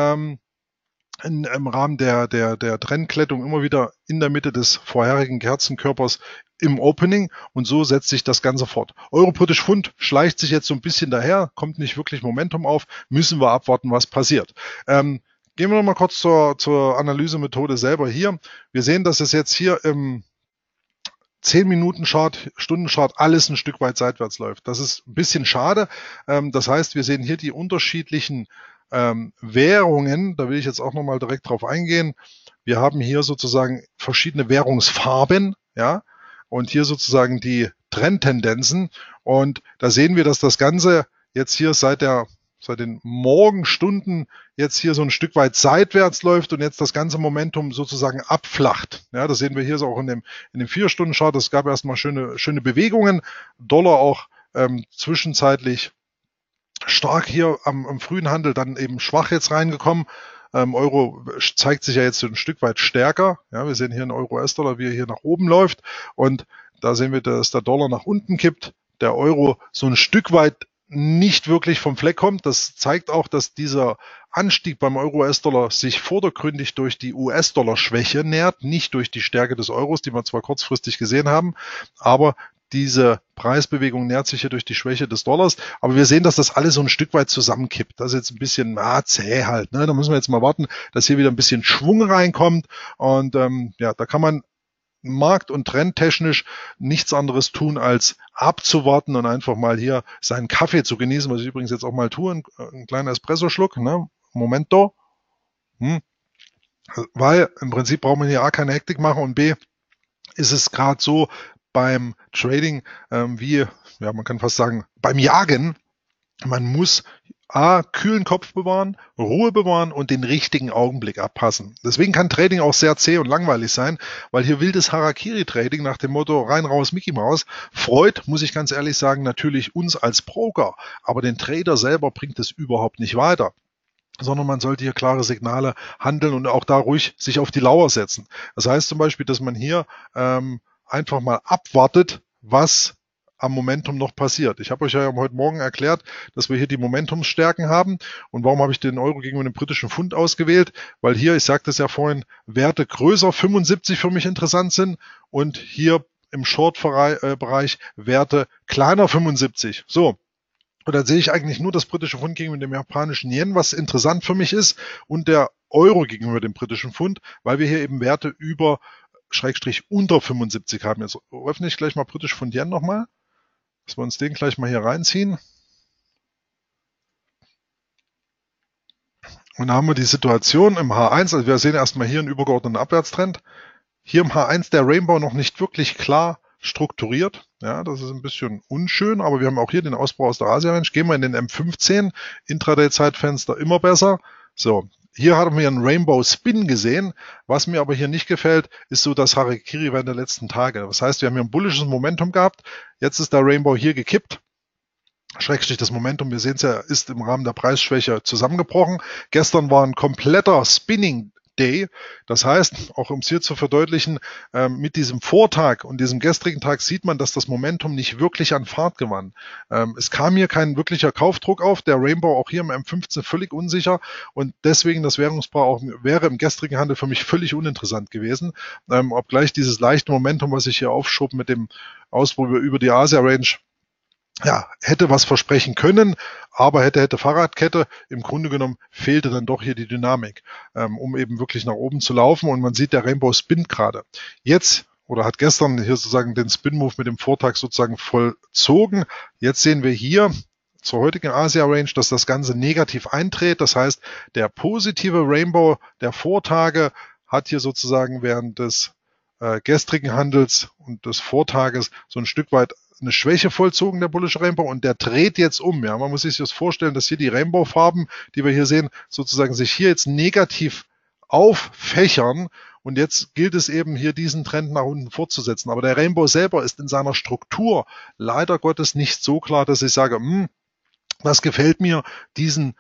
Im Rahmen der Trendklettung immer wieder in der Mitte des vorherigen Kerzenkörpers im Opening und so setzt sich das Ganze fort. Euro-British Pfund schleicht sich jetzt so ein bisschen daher, kommt nicht wirklich Momentum auf, müssen wir abwarten, was passiert. Gehen wir noch mal kurz zur Analysemethode selber hier. Wir sehen, dass es jetzt hier im 10-Minuten-Chart, Stunden-Chart alles ein Stück weit seitwärts läuft. Das ist ein bisschen schade. Das heißt, wir sehen hier die unterschiedlichen Währungen, da will ich jetzt auch nochmal direkt drauf eingehen. Wir haben hier sozusagen verschiedene Währungsfarben, ja, und hier sozusagen die Trendtendenzen. Und da sehen wir, dass das Ganze jetzt hier seit der seit den Morgenstunden jetzt hier so ein Stück weit seitwärts läuft und jetzt das ganze Momentum sozusagen abflacht. Ja, das sehen wir hier so auch in dem 4-Stunden-Chart. Es gab erstmal schöne Bewegungen. Dollar auch zwischenzeitlich stark hier am frühen Handel, dann eben schwach jetzt reingekommen. Euro zeigt sich ja jetzt so ein Stück weit stärker. Ja, wir sehen hier einen Euro-US-Dollar, wie er hier nach oben läuft. Und da sehen wir, dass der Dollar nach unten kippt, der Euro so ein Stück weit nicht wirklich vom Fleck kommt. Das zeigt auch, dass dieser Anstieg beim Euro-US-Dollar sich vordergründig durch die US-Dollar-Schwäche nährt, nicht durch die Stärke des Euros, die wir zwar kurzfristig gesehen haben, aber diese Preisbewegung nährt sich hier durch die Schwäche des Dollars. Aber wir sehen, dass das alles so ein Stück weit zusammenkippt. Das ist jetzt ein bisschen zäh halt. Ne? Da müssen wir jetzt mal warten, dass hier wieder ein bisschen Schwung reinkommt. Und ja, da kann man markt- und trendtechnisch nichts anderes tun, als abzuwarten und einfach mal hier seinen Kaffee zu genießen, was ich übrigens jetzt auch mal tue, ein kleiner Espresso-Schluck, ne? Momento. Weil im Prinzip braucht man hier A, keine Hektik machen und B, ist es gerade so beim Trading wie, ja, man kann fast sagen, beim Jagen. Man muss A, kühlen Kopf bewahren, Ruhe bewahren und den richtigen Augenblick abpassen. Deswegen kann Trading auch sehr zäh und langweilig sein, weil hier wildes Harakiri-Trading nach dem Motto rein, raus, Mickey Mouse freut, muss ich ganz ehrlich sagen, natürlich uns als Broker, aber den Trader selber bringt es überhaupt nicht weiter, sondern man sollte hier klare Signale handeln und auch da ruhig sich auf die Lauer setzen. Das heißt zum Beispiel, dass man hier einfach mal abwartet, was am Momentum noch passiert. Ich habe euch ja heute Morgen erklärt, dass wir hier die Momentumsstärken haben. Und warum habe ich den Euro gegenüber dem britischen Pfund ausgewählt? Weil hier, ich sagte es ja vorhin, Werte größer 75 für mich interessant sind und hier im Short-Bereich Werte kleiner 75. So. Und dann sehe ich eigentlich nur das britische Pfund gegenüber dem japanischen Yen, was interessant für mich ist, und der Euro gegenüber dem britischen Pfund, weil wir hier eben Werte über Schrägstrich unter 75 haben. Jetzt öffne ich gleich mal britisch Pfund Yen nochmal, dass wir uns den gleich mal hier reinziehen. Und da haben wir die Situation im H1, also wir sehen erstmal hier einen übergeordneten Abwärtstrend. Hier im H1 der Rainbow noch nicht wirklich klar strukturiert. Ja, das ist ein bisschen unschön, aber wir haben auch hier den Ausbruch aus der Asia-Range. Gehen wir in den M15, Intraday-Zeitfenster immer besser. So, hier haben wir einen Rainbow Spin gesehen. Was mir aber hier nicht gefällt, ist so das Harakiri während der letzten Tage. Das heißt, wir haben hier ein bullisches Momentum gehabt. Jetzt ist der Rainbow hier gekippt. Schrägstrich das Momentum, wir sehen es ja, ist im Rahmen der Preisschwäche zusammengebrochen. Gestern war ein kompletter Spinning Day. Das heißt, auch um es hier zu verdeutlichen, mit diesem Vortag und diesem gestrigen Tag sieht man, dass das Momentum nicht wirklich an Fahrt gewann. Es kam hier kein wirklicher Kaufdruck auf. Der Rainbow auch hier im M15 völlig unsicher und deswegen das Währungspaar auch wäre im gestrigen Handel für mich völlig uninteressant gewesen. Obgleich dieses leichte Momentum, was ich hier aufschob mit dem Ausbruch über die Asia-Range, ja, hätte was versprechen können, aber hätte Fahrradkette. Im Grunde genommen fehlte dann doch hier die Dynamik, um eben wirklich nach oben zu laufen. Und man sieht, der Rainbow spinnt gerade. Jetzt oder hat gestern hier sozusagen den Spin-Move mit dem Vortag sozusagen vollzogen. Jetzt sehen wir hier zur heutigen Asia-Range, dass das Ganze negativ eintritt. Das heißt, der positive Rainbow der Vortage hat hier sozusagen während des gestrigen Handels und des Vortages so ein Stück weit eine Schwäche vollzogen, der bullische Rainbow, und der dreht jetzt um. Ja, man muss sich das vorstellen, dass hier die Rainbow-Farben, die wir hier sehen, sozusagen sich hier jetzt negativ auffächern und jetzt gilt es eben hier diesen Trend nach unten fortzusetzen. Aber der Rainbow selber ist in seiner Struktur leider Gottes nicht so klar, dass ich sage, das gefällt mir, diesen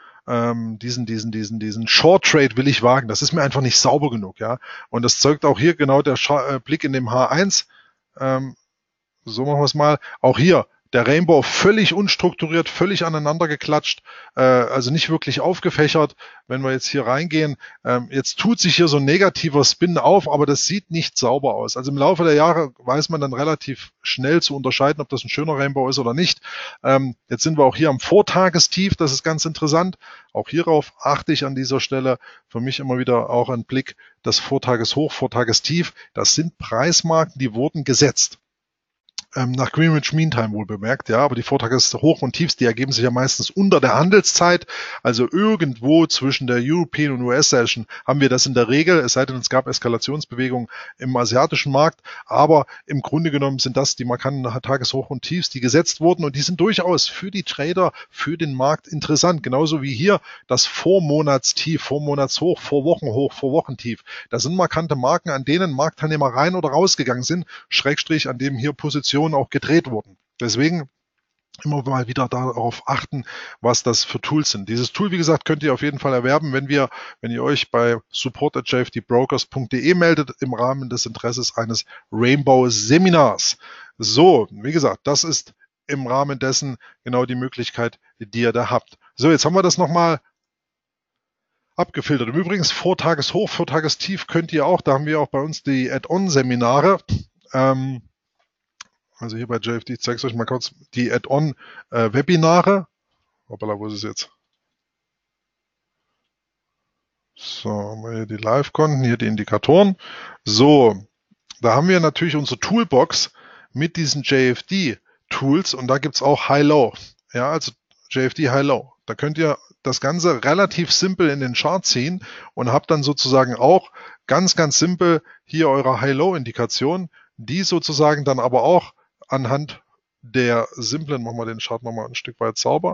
Short Trade will ich wagen. Das ist mir einfach nicht sauber genug, ja. Und das zeugt auch hier genau der Blick in dem H1. So machen wir es mal. Auch hier der Rainbow völlig unstrukturiert, völlig aneinander geklatscht, also nicht wirklich aufgefächert. Wenn wir jetzt hier reingehen, jetzt tut sich hier so ein negativer Spin auf, aber das sieht nicht sauber aus. Also im Laufe der Jahre weiß man dann relativ schnell zu unterscheiden, ob das ein schöner Rainbow ist oder nicht. Jetzt sind wir auch hier am Vortagestief, das ist ganz interessant. Auch hierauf achte ich an dieser Stelle. Für mich immer wieder auch ein Blick, das Vortageshoch, Vortagestief. Das sind Preismarken, die wurden gesetzt. nach Greenwich Mean Time wohl bemerkt, ja, aber die Vortageshoch- und Tiefs, die ergeben sich ja meistens unter der Handelszeit, also irgendwo zwischen der European und US-Session haben wir das in der Regel, es sei denn, es gab Eskalationsbewegungen im asiatischen Markt, aber im Grunde genommen sind das die markanten Tageshoch- und Tiefs, die gesetzt wurden und die sind durchaus für die Trader, für den Markt interessant, genauso wie hier das Vormonatstief, Vormonatshoch, Vorwochenhoch, Vorwochentief. Das sind markante Marken, an denen Marktteilnehmer rein oder rausgegangen sind, Schrägstrich, an dem hier Positionen auch gedreht wurden. Deswegen immer mal wieder darauf achten, was das für Tools sind. Dieses Tool, wie gesagt, könnt ihr auf jeden Fall erwerben, wenn ihr euch bei support@jfdbrokers.de meldet im Rahmen des Interesses eines Rainbow-Seminars. So, wie gesagt, das ist im Rahmen dessen genau die Möglichkeit, die ihr da habt. So, jetzt haben wir das nochmal abgefiltert. Übrigens, Vortageshoch, Vortagestief könnt ihr auch, da haben wir auch bei uns die Add-on-Seminare. Also hier bei JFD, ich zeige es euch mal kurz, die Add-on-Webinare. Hoppala, wo ist es jetzt? So, haben wir hier die Live-Konten, hier die Indikatoren. So, da haben wir natürlich unsere Toolbox mit diesen JFD-Tools und da gibt es auch High-Low. Ja, also JFD High-Low. Da könnt ihr das Ganze relativ simpel in den Chart ziehen und habt dann sozusagen auch ganz simpel hier eure High-Low-Indikation, die sozusagen dann aber auch anhand der simplen, machen wir den Chart nochmal ein Stück weit sauber.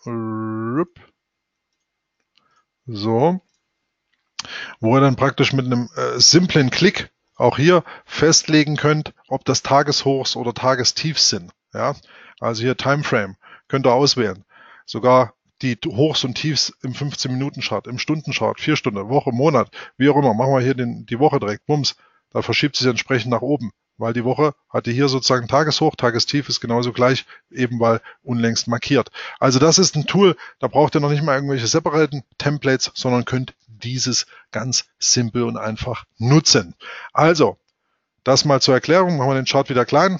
So. Wo ihr dann praktisch mit einem simplen Klick auch hier festlegen könnt, ob das Tageshochs oder Tagestiefs sind. Ja, also hier Timeframe könnt ihr auswählen. Sogar die Hochs und Tiefs im 15-Minuten-Chart, im Stundenchart, 4 Stunden, Woche, Monat, wie auch immer. Machen wir hier die Woche direkt. Bums. Da verschiebt sich entsprechend nach oben, weil die Woche hatte hier sozusagen Tageshoch, Tagestief ist genauso gleich, eben weil unlängst markiert. Also das ist ein Tool, da braucht ihr noch nicht mal irgendwelche separaten Templates, sondern könnt dieses ganz simpel und einfach nutzen. Also, das mal zur Erklärung. Machen wir den Chart wieder klein.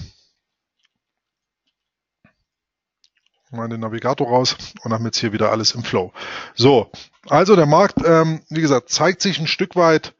Mal den Navigator raus und haben jetzt hier wieder alles im Flow. So, also der Markt, wie gesagt, zeigt sich ein Stück weit,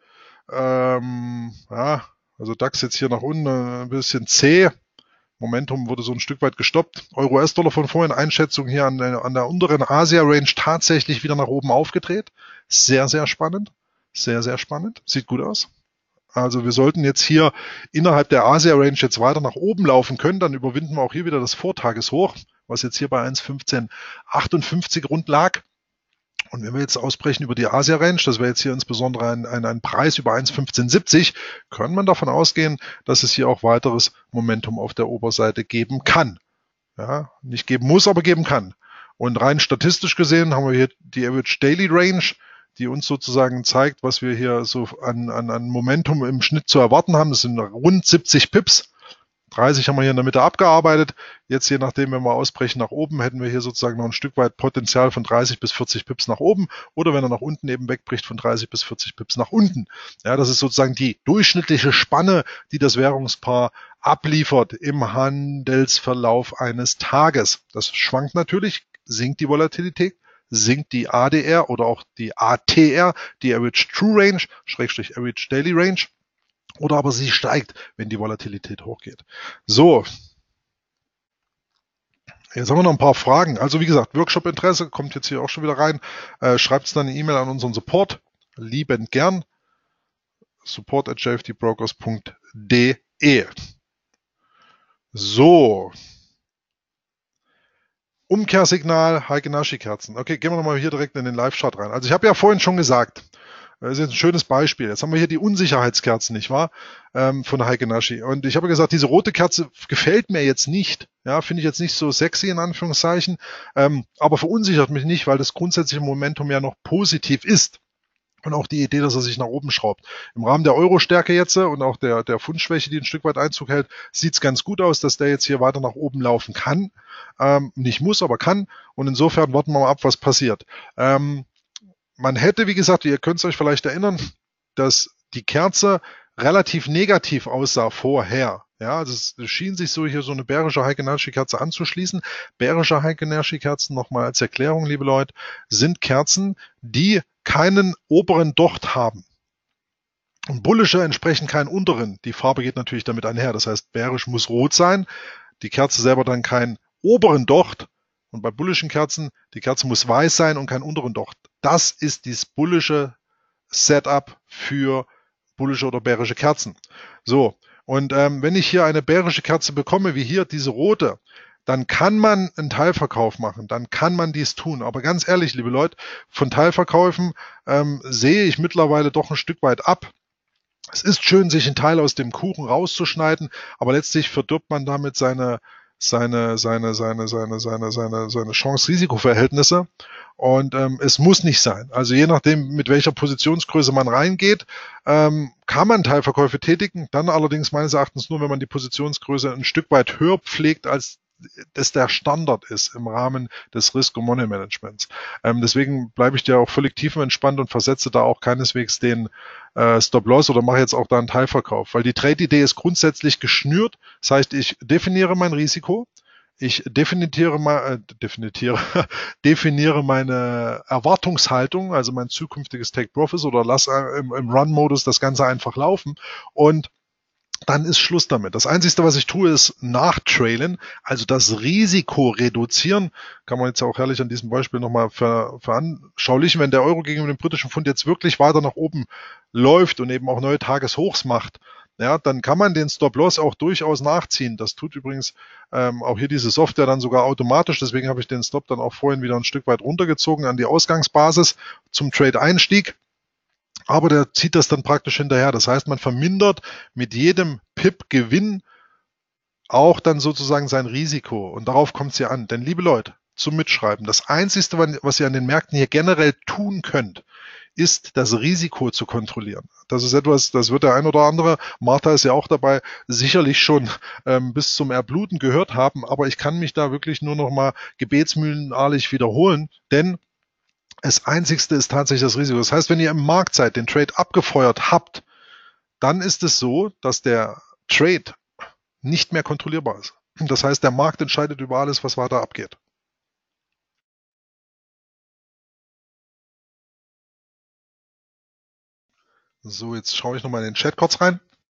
ja, also DAX jetzt hier nach unten ein bisschen zäh. Momentum wurde so ein Stück weit gestoppt. Euro-US-Dollar von vorhin, Einschätzung hier an der unteren Asia-Range tatsächlich wieder nach oben aufgedreht. Sehr spannend. Sehr spannend. Sieht gut aus. Also wir sollten jetzt hier innerhalb der Asia-Range jetzt weiter nach oben laufen können. Dann überwinden wir auch hier wieder das Vortageshoch, was jetzt hier bei 1,1558 rund lag. Und wenn wir jetzt ausbrechen über die Asia-Range, das wäre jetzt hier insbesondere ein Preis über 1,1570, kann man davon ausgehen, dass es hier auch weiteres Momentum auf der Oberseite geben kann. Ja, nicht geben muss, aber geben kann. Und rein statistisch gesehen haben wir hier die Average Daily Range, die uns sozusagen zeigt, was wir hier so an Momentum im Schnitt zu erwarten haben. Das sind rund 70 Pips. 30 haben wir hier in der Mitte abgearbeitet. Jetzt je nachdem, wenn wir ausbrechen nach oben, hätten wir hier sozusagen noch ein Stück weit Potenzial von 30 bis 40 Pips nach oben oder wenn er nach unten eben wegbricht, von 30 bis 40 Pips nach unten. Ja, das ist sozusagen die durchschnittliche Spanne, die das Währungspaar abliefert im Handelsverlauf eines Tages. Das schwankt natürlich, sinkt die Volatilität, sinkt die ADR oder auch die ATR, die Average True Range, Schrägstrich Average Daily Range. Oder aber sie steigt, wenn die Volatilität hochgeht. So, jetzt haben wir noch ein paar Fragen. Also wie gesagt, Workshop-Interesse kommt jetzt hier auch schon wieder rein. Schreibt dann eine E-Mail an unseren Support, liebend gern. support@jfdbrokers.de. So, Umkehrsignal, Heiken-Nashi-Kerzen. Okay, gehen wir nochmal hier direkt in den Live-Chart rein. Also ich habe ja vorhin schon gesagt, das ist jetzt ein schönes Beispiel. Jetzt haben wir hier die Unsicherheitskerzen, nicht wahr? Von Heiken-Nashi. Und ich habe gesagt, diese rote Kerze gefällt mir jetzt nicht. Ja, finde ich jetzt nicht so sexy in Anführungszeichen. Aber verunsichert mich nicht, weil das grundsätzliche Momentum ja noch positiv ist. Und auch die Idee, dass er sich nach oben schraubt. Im Rahmen der Euro-Stärke jetzt und auch der Pfundschwäche, die ein Stück weit Einzug hält, sieht es ganz gut aus, dass der jetzt hier weiter nach oben laufen kann. Nicht muss, aber kann. Und insofern warten wir mal ab, was passiert. Man hätte, wie gesagt, ihr könnt es euch vielleicht erinnern, dass die Kerze relativ negativ aussah vorher. Ja, es schien sich so hier so eine bärische Heiken-Nashi-Kerze anzuschließen. Bärische Heiken-Nashi-Kerzen, nochmal als Erklärung, liebe Leute, sind Kerzen, die keinen oberen Docht haben. Und bullische entsprechen keinen unteren. Die Farbe geht natürlich damit einher. Das heißt, bärisch muss rot sein. die Kerze selber dann keinen oberen Docht. Und bei bullischen Kerzen, die Kerze muss weiß sein und keinen unteren Docht. Das ist dieses bullische Setup für bullische oder bärische Kerzen. So, und wenn ich hier eine bärische Kerze bekomme, wie hier diese rote, dann kann man einen Teilverkauf machen, dann kann man dies tun. Aber ganz ehrlich, liebe Leute, von Teilverkäufen sehe ich mittlerweile doch ein Stück weit ab. Es ist schön, sich einen Teil aus dem Kuchen rauszuschneiden, aber letztlich verdirbt man damit seine Chance-Risiko-Verhältnisse. Und es muss nicht sein. Also je nachdem, mit welcher Positionsgröße man reingeht, kann man Teilverkäufe tätigen. Dann allerdings meines Erachtens nur, wenn man die Positionsgröße ein Stück weit höher pflegt, als das der Standard ist im Rahmen des Risk-und-Money-Managements. Deswegen bleibe ich dir auch völlig tiefenentspannt und versetze da auch keineswegs den Stop-Loss oder mache jetzt auch da einen Teilverkauf. Weil die Trade-Idee ist grundsätzlich geschnürt. Das heißt, ich definiere mein Risiko, ich definiere meine Erwartungshaltung, also mein zukünftiges Take-Profits oder lasse im Run-Modus das Ganze einfach laufen und dann ist Schluss damit. Das Einzige, was ich tue, ist nachtrailen, also das Risiko reduzieren. Kann man jetzt auch herrlich an diesem Beispiel nochmal veranschaulichen. Wenn der Euro gegenüber dem britischen Pfund jetzt wirklich weiter nach oben läuft und eben auch neue Tageshochs macht, ja, dann kann man den Stop-Loss auch durchaus nachziehen. Das tut übrigens auch hier diese Software dann sogar automatisch. Deswegen habe ich den Stop dann auch vorhin wieder ein Stück weit runtergezogen an die Ausgangsbasis zum Trade-Einstieg. Aber der zieht das dann praktisch hinterher. Das heißt, man vermindert mit jedem Pip-Gewinn auch dann sozusagen sein Risiko. Und darauf kommt es ja an. Denn liebe Leute, zum Mitschreiben, das Einzige, was ihr an den Märkten hier generell tun könnt, ist das Risiko zu kontrollieren. Das ist etwas, das wird der ein oder andere, Martha ist ja auch dabei, sicherlich schon bis zum Erbluten gehört haben. Aber ich kann mich da wirklich nur noch mal gebetsmühlenartig wiederholen, denn das Einzigste ist tatsächlich das Risiko. Das heißt, wenn ihr im Markt seid, den Trade abgefeuert habt, dann ist es so, dass der Trade nicht mehr kontrollierbar ist. Das heißt, der Markt entscheidet über alles, was weiter abgeht. So, jetzt schaue ich nochmal in den Chat kurz rein.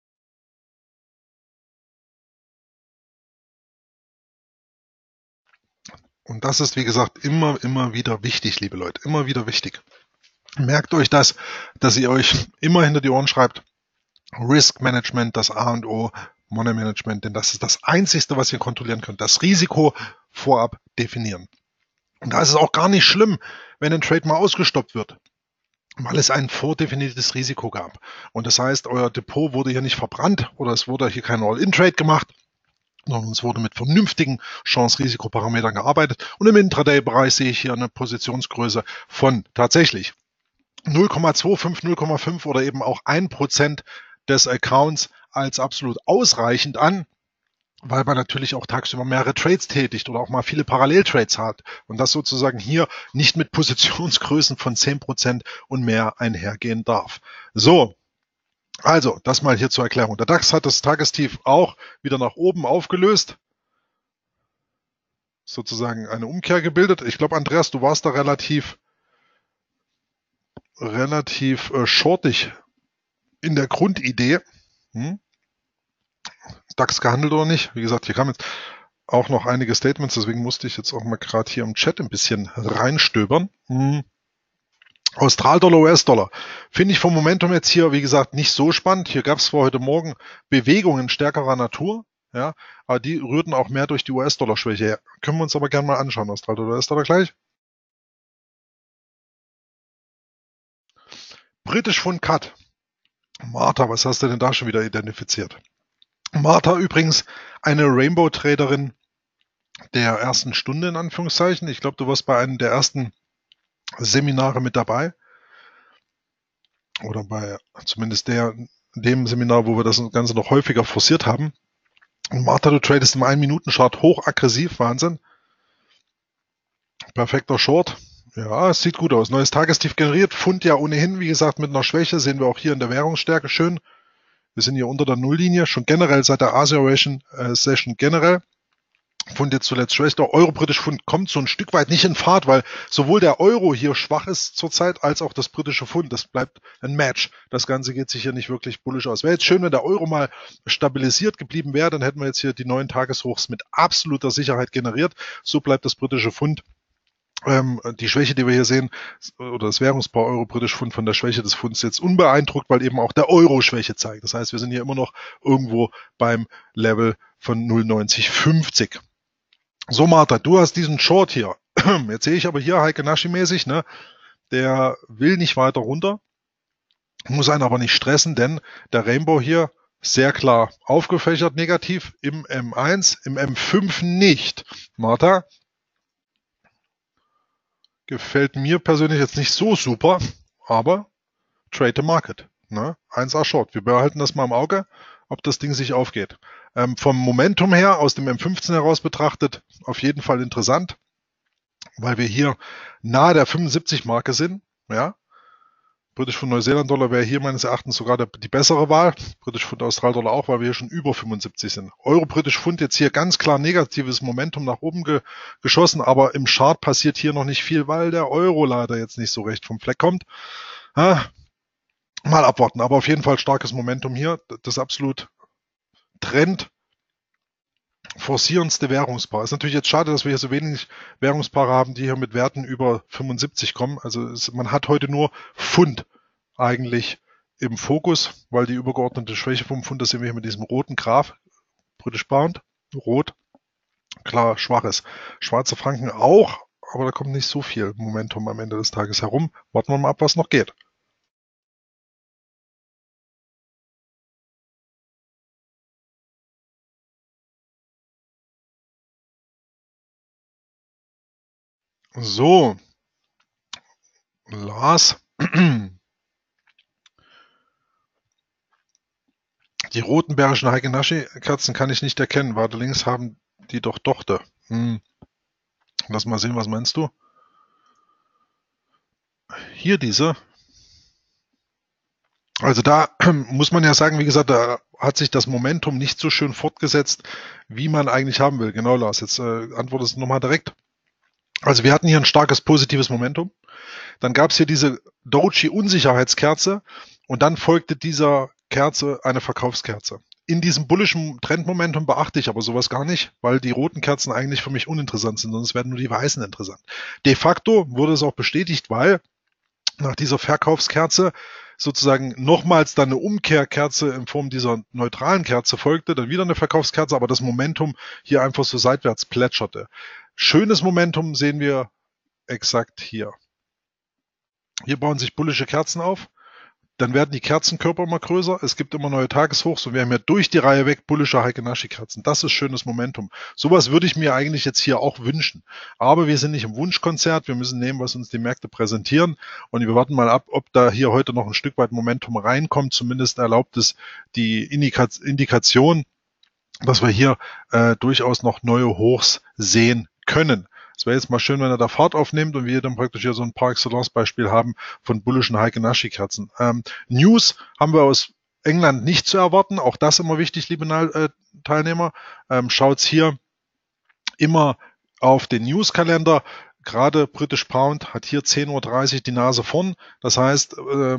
Und das ist, wie gesagt, immer wieder wichtig, liebe Leute, immer wieder wichtig. Merkt euch das, dass ihr euch immer hinter die Ohren schreibt, Risk Management, das A und O, Money Management, denn das ist das Einzige, was ihr kontrollieren könnt. Das Risiko vorab definieren. Und da ist es auch gar nicht schlimm, wenn ein Trade mal ausgestoppt wird, weil es ein vordefiniertes Risiko gab. Und das heißt, euer Depot wurde hier nicht verbrannt oder es wurde hier kein All-In-Trade gemacht, sondern es wurde mit vernünftigen Chance-Risiko-Parametern gearbeitet. Und im Intraday-Bereich sehe ich hier eine Positionsgröße von tatsächlich 0,25, 0,5 oder eben auch 1% des Accounts als absolut ausreichend an, weil man natürlich auch tagsüber mehrere Trades tätigt oder auch mal viele Paralleltrades hat und das sozusagen hier nicht mit Positionsgrößen von 10% und mehr einhergehen darf. So, also das mal hier zur Erklärung. Der DAX hat das Tagestief auch wieder nach oben aufgelöst, sozusagen eine Umkehr gebildet. Ich glaube, Andreas, du warst da relativ shortig in der Grundidee. DAX gehandelt oder nicht? Wie gesagt, hier kamen jetzt auch noch einige Statements, deswegen musste ich jetzt auch mal gerade hier im Chat ein bisschen reinstöbern. Australdollar, US-Dollar. Finde ich vom Momentum jetzt hier, wie gesagt, nicht so spannend. Hier gab es vor heute Morgen Bewegungen stärkerer Natur, ja, aber die rührten auch mehr durch die US-Dollar-Schwäche her. Können wir uns aber gerne mal anschauen, Australdollar, US-Dollar gleich. Britisch Pfund Cut. Martha, was hast du denn da schon wieder identifiziert? Martha übrigens eine Rainbow-Traderin der ersten Stunde in Anführungszeichen. Ich glaube, du warst bei einem der ersten Seminare mit dabei. Oder bei zumindest dem Seminar, wo wir das Ganze noch häufiger forciert haben. Und Martha, du tradest im 1-Minuten-Chart hochaggressiv, Wahnsinn. Perfekter Short. Ja, es sieht gut aus. Neues Tagestief generiert. Pfund ja ohnehin, wie gesagt, mit einer Schwäche. Sehen wir auch hier in der Währungsstärke schön. Wir sind hier unter der Nulllinie, schon generell seit der Asia-Session generell. Pfund jetzt zuletzt schwächer. Euro-Britisch Pfund kommt so ein Stück weit nicht in Fahrt, weil sowohl der Euro hier schwach ist zurzeit, als auch das britische Pfund. Das bleibt ein Match. Das Ganze geht sich hier nicht wirklich bullisch aus. Wäre jetzt schön, wenn der Euro mal stabilisiert geblieben wäre, dann hätten wir jetzt hier die neuen Tageshochs mit absoluter Sicherheit generiert. So bleibt das britische Pfund. Die Schwäche, die wir hier sehen, oder das Währungspaar Euro-Britisch Pfund von der Schwäche des Pfunds jetzt unbeeindruckt, weil eben auch der Euro Schwäche zeigt. Das heißt, wir sind hier immer noch irgendwo beim Level von 0,9050. So, Martha, du hast diesen Short hier. Jetzt sehe ich aber hier Heike Nashi-mäßig, ne? Der will nicht weiter runter, muss einen aber nicht stressen, denn der Rainbow hier sehr klar aufgefächert negativ im M1, im M5 nicht. Martha, gefällt mir persönlich jetzt nicht so super, aber Trade the Market, ne? 1A Short. Wir behalten das mal im Auge, ob das Ding sich aufgeht. Vom Momentum her, aus dem M15 heraus betrachtet, auf jeden Fall interessant, weil wir hier nahe der 75-Marke sind. Ja, British Pfund Neuseeland-Dollar wäre hier meines Erachtens sogar die bessere Wahl. British Pfund Australdollar auch, weil wir hier schon über 75 sind. Euro-British Pfund jetzt hier ganz klar negatives Momentum nach oben geschossen, aber im Chart passiert hier noch nicht viel, weil der Euro leider jetzt nicht so recht vom Fleck kommt. Mal abwarten, aber auf jeden Fall starkes Momentum hier. Das absolut Trend forcierendste Währungspaar. Ist natürlich jetzt schade, dass wir hier so wenig Währungspaare haben, die hier mit Werten über 75 kommen. Also man hat heute nur Pfund eigentlich im Fokus, weil die übergeordnete Schwäche vom Pfund, das sehen wir hier mit diesem roten Graph, British Pound, rot, klar schwaches. Schweizer Franken auch, aber da kommt nicht so viel Momentum am Ende des Tages herum. Warten wir mal ab, was noch geht. So, Lars. Die roten bärischen Heike-Nashi-Kerzen kann ich nicht erkennen. Warte, links haben die doch Tochter. Lass mal sehen, was meinst du? Hier diese. Also da muss man ja sagen, wie gesagt, da hat sich das Momentum nicht so schön fortgesetzt, wie man eigentlich haben will. Genau, Lars, jetzt antwortest du nochmal direkt. Also wir hatten hier ein starkes positives Momentum. Dann gab es hier diese Doji-Unsicherheitskerze und dann folgte dieser Kerze eine Verkaufskerze. In diesem bullischen Trendmomentum beachte ich aber sowas gar nicht, weil die roten Kerzen eigentlich für mich uninteressant sind, sondern es werden nur die weißen interessant. De facto wurde es auch bestätigt, weil nach dieser Verkaufskerze sozusagen nochmals dann eine Umkehrkerze in Form dieser neutralen Kerze folgte, dann wieder eine Verkaufskerze, aber das Momentum hier einfach so seitwärts plätscherte. Schönes Momentum sehen wir exakt hier. Hier bauen sich bullische Kerzen auf. Dann werden die Kerzenkörper immer größer. Es gibt immer neue Tageshochs und wir haben ja durch die Reihe weg bullische Heike-Nashi-Kerzen. Das ist schönes Momentum. Sowas würde ich mir eigentlich jetzt hier auch wünschen. Aber wir sind nicht im Wunschkonzert. Wir müssen nehmen, was uns die Märkte präsentieren. Und wir warten mal ab, ob da hier heute noch ein Stück weit Momentum reinkommt. Zumindest erlaubt es die Indikation, dass wir hier durchaus noch neue Hochs sehen können. Es wäre jetzt mal schön, wenn er da Fahrt aufnimmt und wir dann praktisch hier so ein par excellence Beispiel haben von bullischen Heike-Nashi-Kerzen. News haben wir aus England nicht zu erwarten. Auch das immer wichtig, liebe Teilnehmer. Schaut's hier immer auf den Newskalender. Gerade British Pound hat hier 10:30 Uhr die Nase vorn. Das heißt,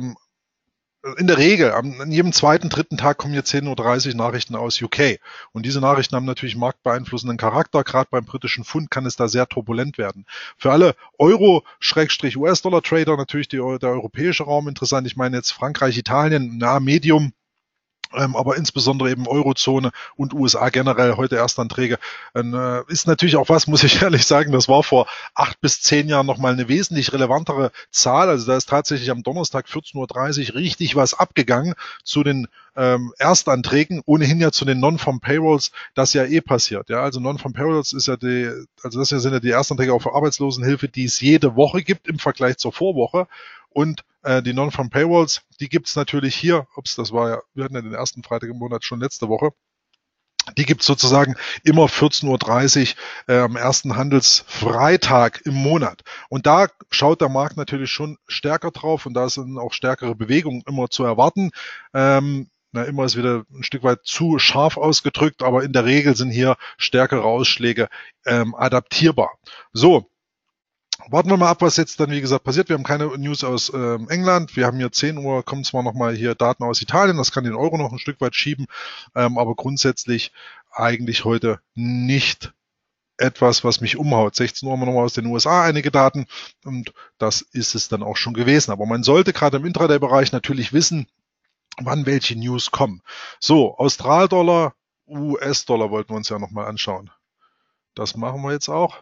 in der Regel, an jedem zweiten, dritten Tag kommen hier 10:30 Uhr Nachrichten aus UK. Und diese Nachrichten haben natürlich marktbeeinflussenden Charakter. Gerade beim britischen Pfund kann es da sehr turbulent werden. Für alle Euro-US-Dollar-Trader natürlich der europäische Raum interessant. Ich meine jetzt Frankreich, Italien, Medium. Aber insbesondere eben Eurozone und USA generell heute Erstanträge, ist natürlich auch was, muss ich ehrlich sagen, das war vor 8 bis 10 Jahren nochmal eine wesentlich relevantere Zahl. Also da ist tatsächlich am Donnerstag 14:30 Uhr richtig was abgegangen zu den Erstanträgen, ohnehin ja zu den Non-Farm Payrolls, das ja passiert. Ja, also Non-Farm Payrolls ist ja sind ja die Erstanträge auf Arbeitslosenhilfe, die es jede Woche gibt im Vergleich zur Vorwoche. Und die Non-Farm Payrolls, die gibt es natürlich hier, wir hatten ja den ersten Freitag im Monat schon letzte Woche, die gibt es sozusagen immer 14:30 Uhr am ersten Handelsfreitag im Monat. Und da schaut der Markt natürlich schon stärker drauf und da sind auch stärkere Bewegungen immer zu erwarten. Na, immer ist wieder ein Stück weit zu scharf ausgedrückt, aber in der Regel sind hier stärkere Ausschläge adaptierbar. So, warten wir mal ab, was jetzt dann, wie gesagt, passiert. Wir haben keine News aus England. Wir haben hier 10 Uhr, kommen zwar nochmal hier Daten aus Italien, das kann den Euro noch ein Stück weit schieben, aber grundsätzlich eigentlich heute nicht etwas, was mich umhaut. 16 Uhr haben wir nochmal aus den USA einige Daten und das ist es dann auch schon gewesen. Aber man sollte gerade im Intraday-Bereich natürlich wissen, wann welche News kommen. So, Australdollar, US-Dollar wollten wir uns ja nochmal anschauen. Das machen wir jetzt auch.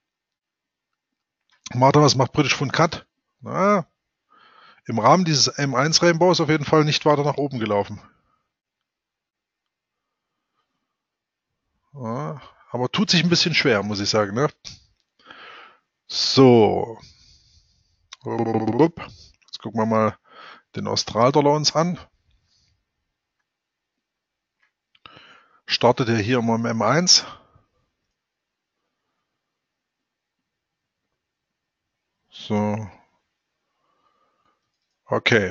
Martha, was macht British Pfund Cut? Na, im Rahmen dieses M1 Rainbows auf jeden Fall nicht weiter nach oben gelaufen. Ja, aber tut sich ein bisschen schwer, muss ich sagen. Ne? So. Jetzt gucken wir mal den Australdollar uns an. Startet er hier immer im M1. So. Okay.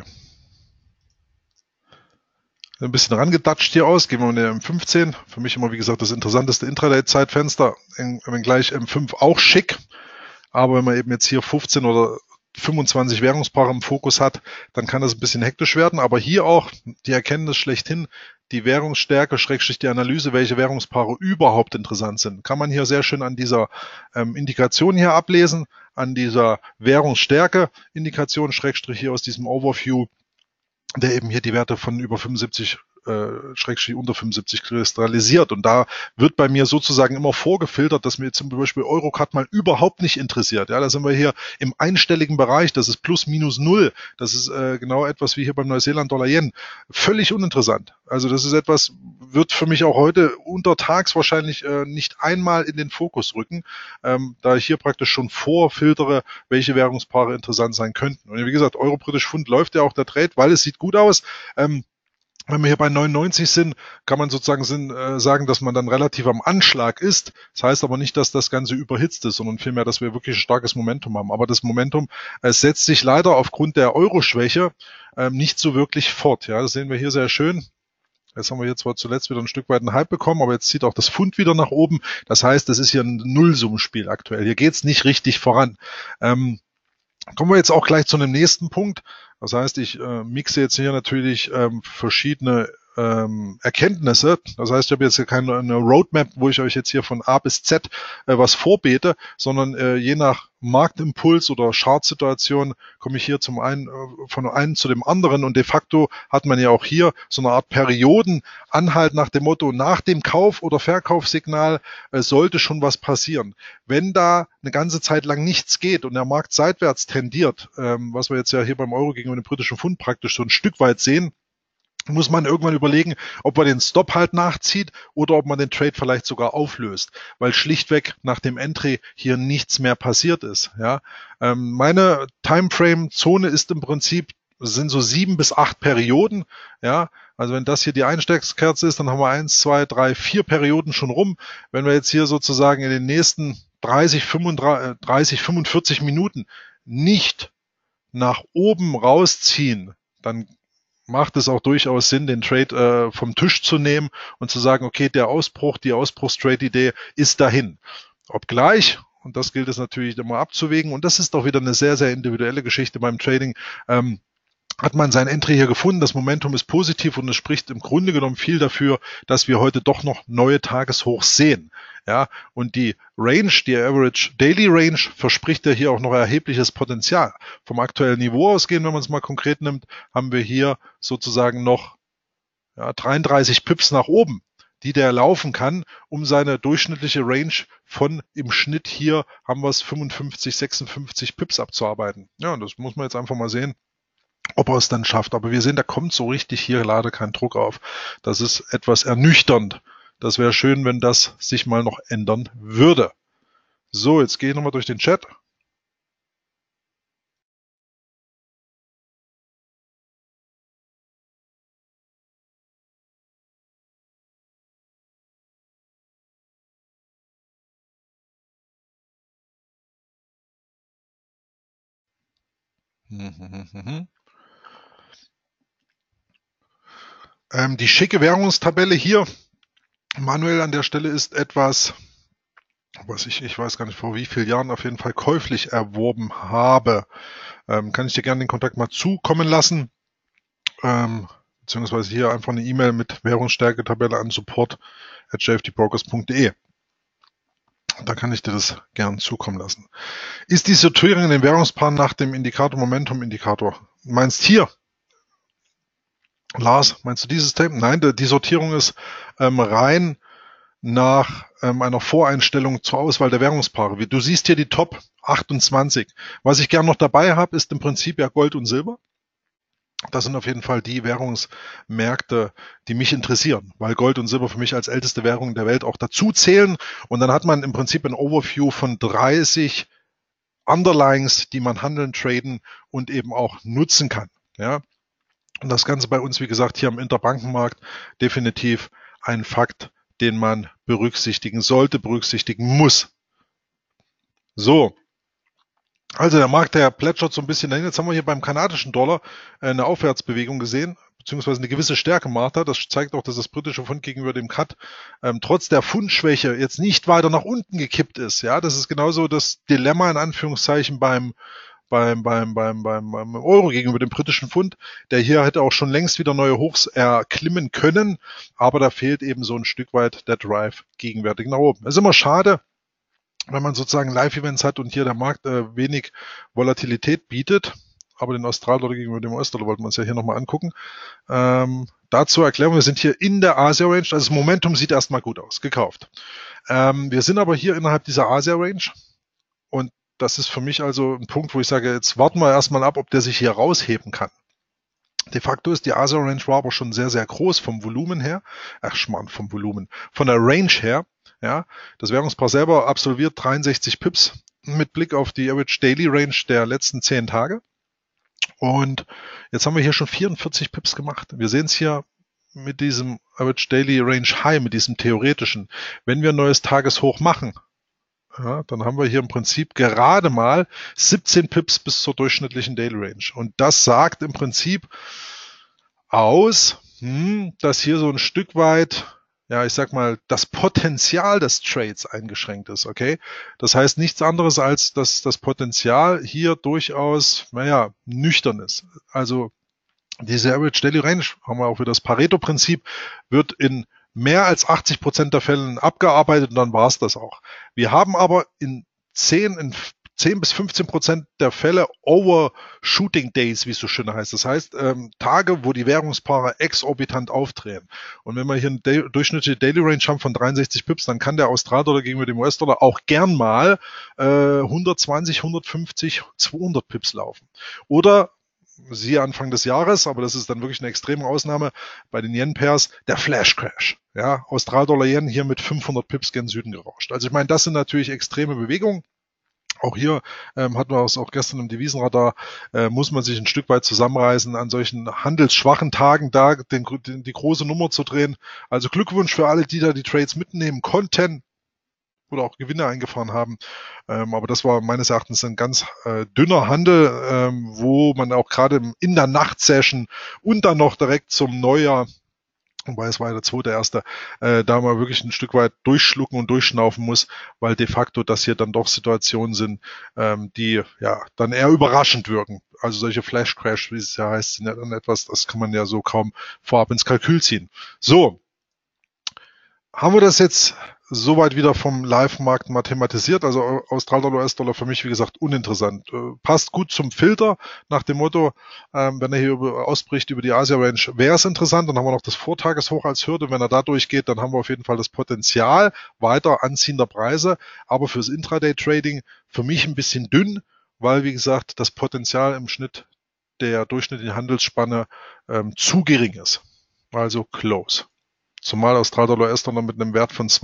Ein bisschen rangedatscht hier aus. Gehen wir mal in M15. Für mich immer, wie gesagt, das interessanteste Intraday-Zeitfenster. Wenngleich M5 auch schick. Aber wenn man eben jetzt hier 15 oder 25 Währungspaare im Fokus hat, dann kann das ein bisschen hektisch werden. Aber hier auch die Erkenntnis schlechthin, die Währungsstärke, Schrägstrich die Analyse, welche Währungspaare überhaupt interessant sind, kann man hier sehr schön an dieser Indikation hier ablesen, an dieser Währungsstärke-Indikation, Schrägstrich hier aus diesem Overview, der eben hier die Werte von über 75 Schrägstrich unter 75 kristallisiert. Und da wird bei mir sozusagen immer vorgefiltert, dass mir zum Beispiel Eurocard mal überhaupt nicht interessiert. Ja, da sind wir hier im einstelligen Bereich, das ist plus minus null. Das ist genau etwas wie hier beim Neuseeland-Dollar-Yen. Völlig uninteressant. Also das ist etwas, wird für mich auch heute untertags wahrscheinlich nicht einmal in den Fokus rücken, da ich hier praktisch schon vorfiltere, welche Währungspaare interessant sein könnten. Und wie gesagt, Euro-Britisch Pfund läuft ja auch der Trade, weil es sieht gut aus. Wenn wir hier bei 99 sind, kann man sozusagen sagen, dass man dann relativ am Anschlag ist. Das heißt aber nicht, dass das Ganze überhitzt ist, sondern vielmehr, dass wir wirklich ein starkes Momentum haben. Aber das Momentum setzt sich leider aufgrund der Euro-Schwäche nicht so wirklich fort. Ja, das sehen wir hier sehr schön. Jetzt haben wir hier zwar zuletzt wieder ein Stück weit einen Hype bekommen, aber jetzt zieht auch das Pfund wieder nach oben. Das heißt, das ist hier ein Nullsummenspiel aktuell. Hier geht's nicht richtig voran. Kommen wir jetzt auch gleich zu einem nächsten Punkt. Das heißt, ich mixe jetzt hier natürlich verschiedene Erkenntnisse. Das heißt, ich habe jetzt hier keine Roadmap, wo ich euch jetzt hier von A bis Z was vorbete, sondern je nach Marktimpuls oder Chartsituation komme ich hier zum einen von einem zu dem anderen und de facto hat man ja auch hier so eine Art Periodenanhalt nach dem Motto, nach dem Kauf- oder Verkaufssignal sollte schon was passieren. Wenn da eine ganze Zeit lang nichts geht und der Markt seitwärts tendiert, was wir jetzt ja hier beim Euro gegenüber dem britischen Pfund praktisch so ein Stück weit sehen, muss man irgendwann überlegen, ob man den Stop halt nachzieht oder ob man den Trade vielleicht sogar auflöst, weil schlichtweg nach dem Entry hier nichts mehr passiert ist. Ja, meine Timeframe-Zone ist im Prinzip sind so 7 bis 8 Perioden. Ja, also wenn das hier die Einstiegskerze ist, dann haben wir 1, 2, 3, 4 Perioden schon rum. Wenn wir jetzt hier sozusagen in den nächsten 30, 35, 45 Minuten nicht nach oben rausziehen, dann macht es auch durchaus Sinn, den Trade vom Tisch zu nehmen und zu sagen, okay, der Ausbruch, die Ausbruchstrade-Idee ist dahin. Obgleich, und das gilt es natürlich immer abzuwägen, und das ist doch wieder eine sehr, sehr individuelle Geschichte beim Trading, hat man sein Entry hier gefunden, das Momentum ist positiv und es spricht im Grunde genommen viel dafür, dass wir heute doch noch neue Tageshochs sehen. Ja, und die Range, die Average Daily Range, verspricht ja hier auch noch erhebliches Potenzial. Vom aktuellen Niveau ausgehend, wenn man es mal konkret nimmt, haben wir hier sozusagen noch 33 Pips nach oben, die der laufen kann, um seine durchschnittliche Range von im Schnitt hier haben wir es 55, 56 Pips abzuarbeiten. Ja, und das muss man jetzt einfach mal sehen, ob er es dann schafft. Aber wir sehen, da kommt so richtig hier leider kein Druck auf. Das ist etwas ernüchternd. Das wäre schön, wenn das sich mal noch ändern würde. So, jetzt gehe ich nochmal durch den Chat. Die schicke Währungstabelle hier manuell an der Stelle ist etwas, was ich weiß gar nicht vor wie vielen Jahren auf jeden Fall käuflich erworben habe. Kann ich dir gerne den Kontakt mal zukommen lassen. Beziehungsweise hier einfach eine E-Mail mit Währungsstärke-Tabelle an support@jftbrokers.de. Da kann ich dir das gern zukommen lassen. Ist die Sortierung in den Währungspaaren nach dem Indikator Momentum-Indikator? Meinst hier, Lars, meinst du dieses Tape? Nein, die Sortierung ist rein nach einer Voreinstellung zur Auswahl der Währungspaare. Du siehst hier die Top 28. Was ich gern noch dabei habe, ist im Prinzip ja Gold und Silber. Das sind auf jeden Fall die Währungsmärkte, die mich interessieren, weil Gold und Silber für mich als älteste Währung der Welt auch dazu zählen. Und dann hat man im Prinzip ein Overview von 30 Underlyings, die man handeln, traden und eben auch nutzen kann. Ja. Und das Ganze bei uns, wie gesagt, hier am Interbankenmarkt definitiv ein Fakt, den man berücksichtigen sollte, berücksichtigen muss. So. Also der Markt, der plätschert so ein bisschen dahin. Jetzt haben wir hier beim kanadischen Dollar eine Aufwärtsbewegung gesehen, beziehungsweise eine gewisse Stärke Martha. Das zeigt auch, dass das britische Pfund gegenüber dem CAD trotz der Pfundschwäche jetzt nicht weiter nach unten gekippt ist. Ja, das ist genauso das Dilemma in Anführungszeichen beim Euro gegenüber dem britischen Pfund. Der hier hätte auch schon längst wieder neue Hochs erklimmen können, aber da fehlt eben so ein Stück weit der Drive gegenwärtig nach oben. Das ist immer schade, wenn man sozusagen Live-Events hat und hier der Markt wenig Volatilität bietet. Aber den Australdollar gegenüber dem US-Dollar wollten wir uns ja hier nochmal angucken. Dazu Erklärung, wir sind hier in der Asia-Range. Also das Momentum sieht erstmal gut aus, gekauft. Wir sind aber hier innerhalb dieser Asia-Range und das ist für mich also ein Punkt, wo ich sage, jetzt warten wir erstmal ab, ob der sich hier rausheben kann. De facto ist die Asia-Range war aber schon sehr, sehr groß vom Volumen her. Vom Volumen. Von der Range her. Ja, das Währungspaar selber absolviert 63 Pips mit Blick auf die Average Daily Range der letzten 10 Tage. Und jetzt haben wir hier schon 44 Pips gemacht. Wir sehen es hier mit diesem Average Daily Range High, mit diesem theoretischen. Wenn wir ein neues Tageshoch machen, ja, dann haben wir hier im Prinzip gerade mal 17 Pips bis zur durchschnittlichen Daily Range. Und das sagt im Prinzip aus, dass hier so ein Stück weit, ja, ich sag mal, das Potenzial des Trades eingeschränkt ist, okay? Das heißt nichts anderes als, dass das Potenzial hier durchaus, naja, nüchtern ist. Also diese Average Daily Range, haben wir auch wieder das Pareto-Prinzip, wird in mehr als 80% der Fällen abgearbeitet und dann war es das auch. Wir haben aber in 10 bis 15% der Fälle Overshooting Days, wie es so schön heißt. Das heißt, Tage, wo die Währungspaare exorbitant aufdrehen. Und wenn wir hier eine durchschnittliche Daily Range haben von 63 Pips, dann kann der Australdollar gegenüber dem US-Dollar auch gern mal 120, 150, 200 Pips laufen. Oder siehe Anfang des Jahres, aber das ist dann wirklich eine extreme Ausnahme, bei den Yen-Pairs, der Flash-Crash. Ja, Austral-Dollar-Yen hier mit 500 Pips gen Süden gerauscht. Also ich meine, das sind natürlich extreme Bewegungen. Auch hier hatten wir es auch gestern im Devisenradar, muss man sich ein Stück weit zusammenreißen, an solchen handelsschwachen Tagen da die große Nummer zu drehen. Also Glückwunsch für alle, die da die Trades mitnehmen konnten oder auch Gewinne eingefahren haben. Aber das war meines Erachtens ein ganz dünner Handel, wo man auch gerade in der Nachtsession und dann noch direkt zum Neujahr, wobei es war ja der zweite, erste, da mal wirklich ein Stück weit durchschlucken und durchschnaufen muss, weil de facto das hier dann doch Situationen sind, die ja dann eher überraschend wirken. Also solche Flash-Crash, wie es ja heißt, sind ja dann etwas, das kann man ja so kaum vorab ins Kalkül ziehen. So, haben wir das jetzt soweit wieder vom Live-Markt mathematisiert? Also Australdollar, US-Dollar für mich, wie gesagt, uninteressant. Passt gut zum Filter nach dem Motto, wenn er hier ausbricht über die Asia-Range, wäre es interessant. Dann haben wir noch das Vortageshoch als Hürde. Wenn er da durchgeht, dann haben wir auf jeden Fall das Potenzial weiter anziehender Preise. Aber fürs Intraday-Trading für mich ein bisschen dünn, weil, wie gesagt, das Potenzial im Schnitt der durchschnittlichen Handelsspanne zu gering ist. Also close. Zumal Australdollar US-Dollar mit einem Wert von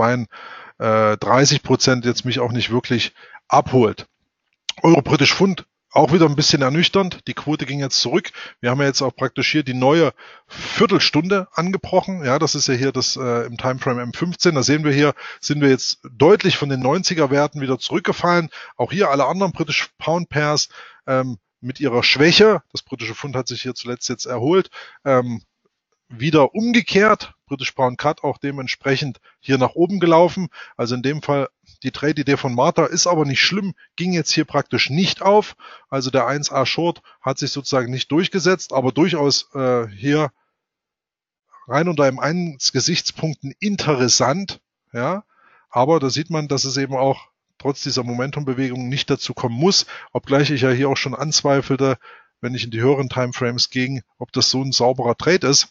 32% jetzt mich auch nicht wirklich abholt. Euro-Britisch Pfund auch wieder ein bisschen ernüchternd. Die Quote ging jetzt zurück. Wir haben ja jetzt auch praktisch hier die neue Viertelstunde angebrochen. Ja, das ist ja hier das im Timeframe M15. Da sehen wir hier, sind wir jetzt deutlich von den 90er Werten wieder zurückgefallen. Auch hier alle anderen British Pound Pairs mit ihrer Schwäche. Das britische Pfund hat sich hier zuletzt jetzt erholt. wieder umgekehrt. British Pound Cut auch dementsprechend hier nach oben gelaufen. Also in dem Fall die Trade-Idee von Martha ist aber nicht schlimm, ging jetzt hier praktisch nicht auf. Also der 1A Short hat sich sozusagen nicht durchgesetzt, aber durchaus hier rein unter einem Gesichtspunkten interessant. Ja, aber da sieht man, dass es eben auch trotz dieser Momentumbewegung nicht dazu kommen muss, obgleich ich ja hier auch schon anzweifelte, wenn ich in die höheren Timeframes ging, ob das so ein sauberer Trade ist.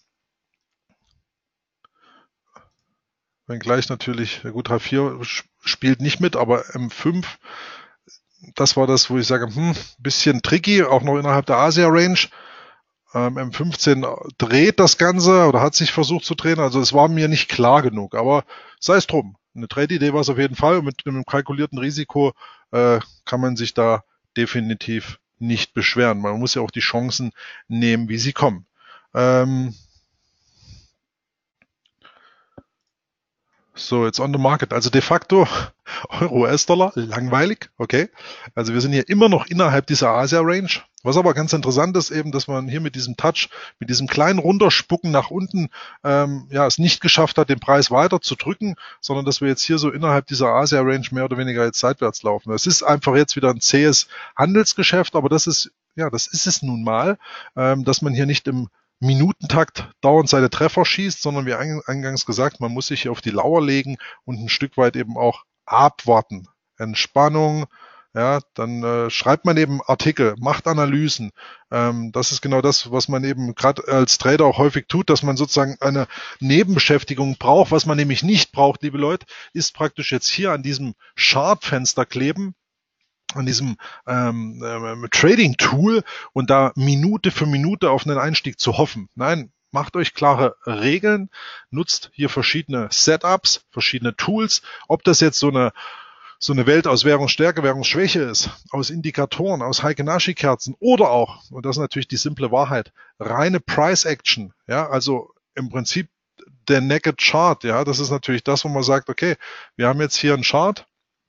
Wenngleich natürlich, gut, H4 spielt nicht mit, aber M5, das war das, wo ich sage, bisschen tricky, auch noch innerhalb der Asia-Range. M15 dreht das Ganze oder hat sich versucht zu drehen, also es war mir nicht klar genug, aber sei es drum. Eine Trade-Idee war es auf jeden Fall und mit einem kalkulierten Risiko kann man sich da definitiv nicht beschweren. Man muss ja auch die Chancen nehmen, wie sie kommen. So, jetzt on the market. Also de facto Euro, US-Dollar, langweilig, okay. Also wir sind hier immer noch innerhalb dieser Asia-Range. Was aber ganz interessant ist eben, dass man hier mit diesem Touch, mit diesem kleinen Runterspucken nach unten, ja, es nicht geschafft hat, den Preis weiter zu drücken, sondern dass wir jetzt hier so innerhalb dieser Asia-Range mehr oder weniger jetzt seitwärts laufen. Es ist einfach jetzt wieder ein zähes Handelsgeschäft, aber das ist, ja, das ist es nun mal, dass man hier nicht im Minutentakt dauernd seine Treffer schießt, sondern wie eingangs gesagt, man muss sich hier auf die Lauer legen und ein Stück weit eben auch abwarten. Entspannung, ja, dann schreibt man eben Artikel, macht Analysen. Das ist genau das, was man eben gerade als Trader auch häufig tut, dass man sozusagen eine Nebenbeschäftigung braucht. Was man nämlich nicht braucht, liebe Leute, ist praktisch jetzt hier an diesem Chartfenster kleben, an diesem Trading-Tool und da Minute für Minute auf einen Einstieg zu hoffen. Nein, macht euch klare Regeln, nutzt hier verschiedene Setups, verschiedene Tools, ob das jetzt so eine Welt aus Währungsstärke, Währungsschwäche ist, aus Indikatoren, aus Heike-Nashi-Kerzen oder auch, und das ist natürlich die simple Wahrheit, reine Price-Action, ja, also im Prinzip der Naked Chart, ja, das ist natürlich das, wo man sagt, okay, wir haben jetzt hier einen Chart,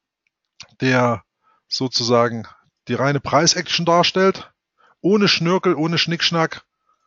der sozusagen die reine Preis-Action darstellt, ohne Schnörkel, ohne Schnickschnack.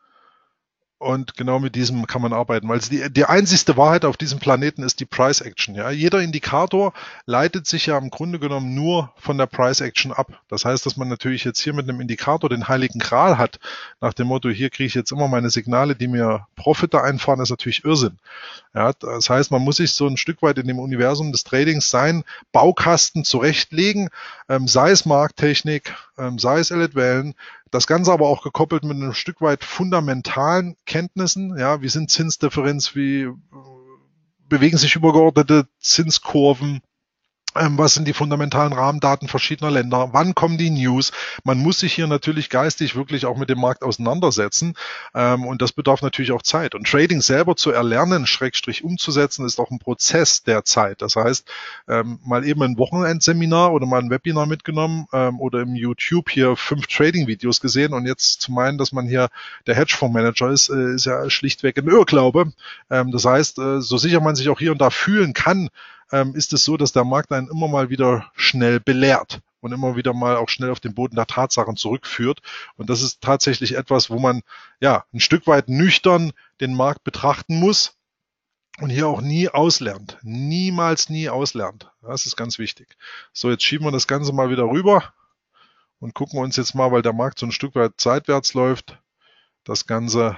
Und genau mit diesem kann man arbeiten, weil die einzigste Wahrheit auf diesem Planeten ist die Price Action. Ja? Jeder Indikator leitet sich ja im Grunde genommen nur von der Price Action ab. Das heißt, dass man natürlich jetzt hier mit einem Indikator den heiligen Gral hat, nach dem Motto, hier kriege ich jetzt immer meine Signale, die mir Profite einfahren, ist natürlich Irrsinn. Ja? Das heißt, man muss sich so ein Stück weit in dem Universum des Tradings seinen Baukasten zurechtlegen, sei es Markttechnik, sei es Elliott-Wellen, das Ganze aber auch gekoppelt mit einem Stück weit fundamentalen Kenntnissen. Ja, wie sind Zinsdifferenz, wie bewegen sich übergeordnete Zinskurven, was sind die fundamentalen Rahmendaten verschiedener Länder, wann kommen die News. Man muss sich hier natürlich geistig wirklich auch mit dem Markt auseinandersetzen und das bedarf natürlich auch Zeit. Und Trading selber zu erlernen, Schrägstrich umzusetzen, ist auch ein Prozess der Zeit. Das heißt, mal eben ein Wochenendseminar oder mal ein Webinar mitgenommen oder im YouTube hier 5 Trading-Videos gesehen und jetzt zu meinen, dass man hier der Hedgefondsmanager ist, ist ja schlichtweg ein Irrglaube. Das heißt, so sicher man sich auch hier und da fühlen kann, ist es so, dass der Markt einen immer mal wieder schnell belehrt und immer wieder mal auch schnell auf den Boden der Tatsachen zurückführt. Und das ist tatsächlich etwas, wo man ja ein Stück weit nüchtern den Markt betrachten muss und hier auch nie auslernt. Niemals nie auslernt. Das ist ganz wichtig. So, jetzt schieben wir das Ganze mal wieder rüber und gucken uns jetzt mal, weil der Markt so ein Stück weit seitwärts läuft, das Ganze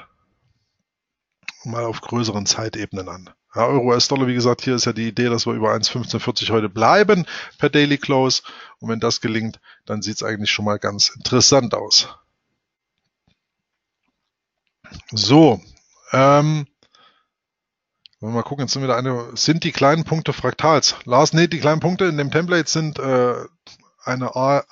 mal auf größeren Zeitebenen an. Ja, Euro, US-Dollar, wie gesagt, hier ist ja die Idee, dass wir über 1,1540 heute bleiben per Daily Close. Und wenn das gelingt, dann sieht es eigentlich schon mal ganz interessant aus. So, mal gucken, jetzt sind wieder sind die kleinen Punkte Fraktals? Lars, nee, die kleinen Punkte in dem Template sind eine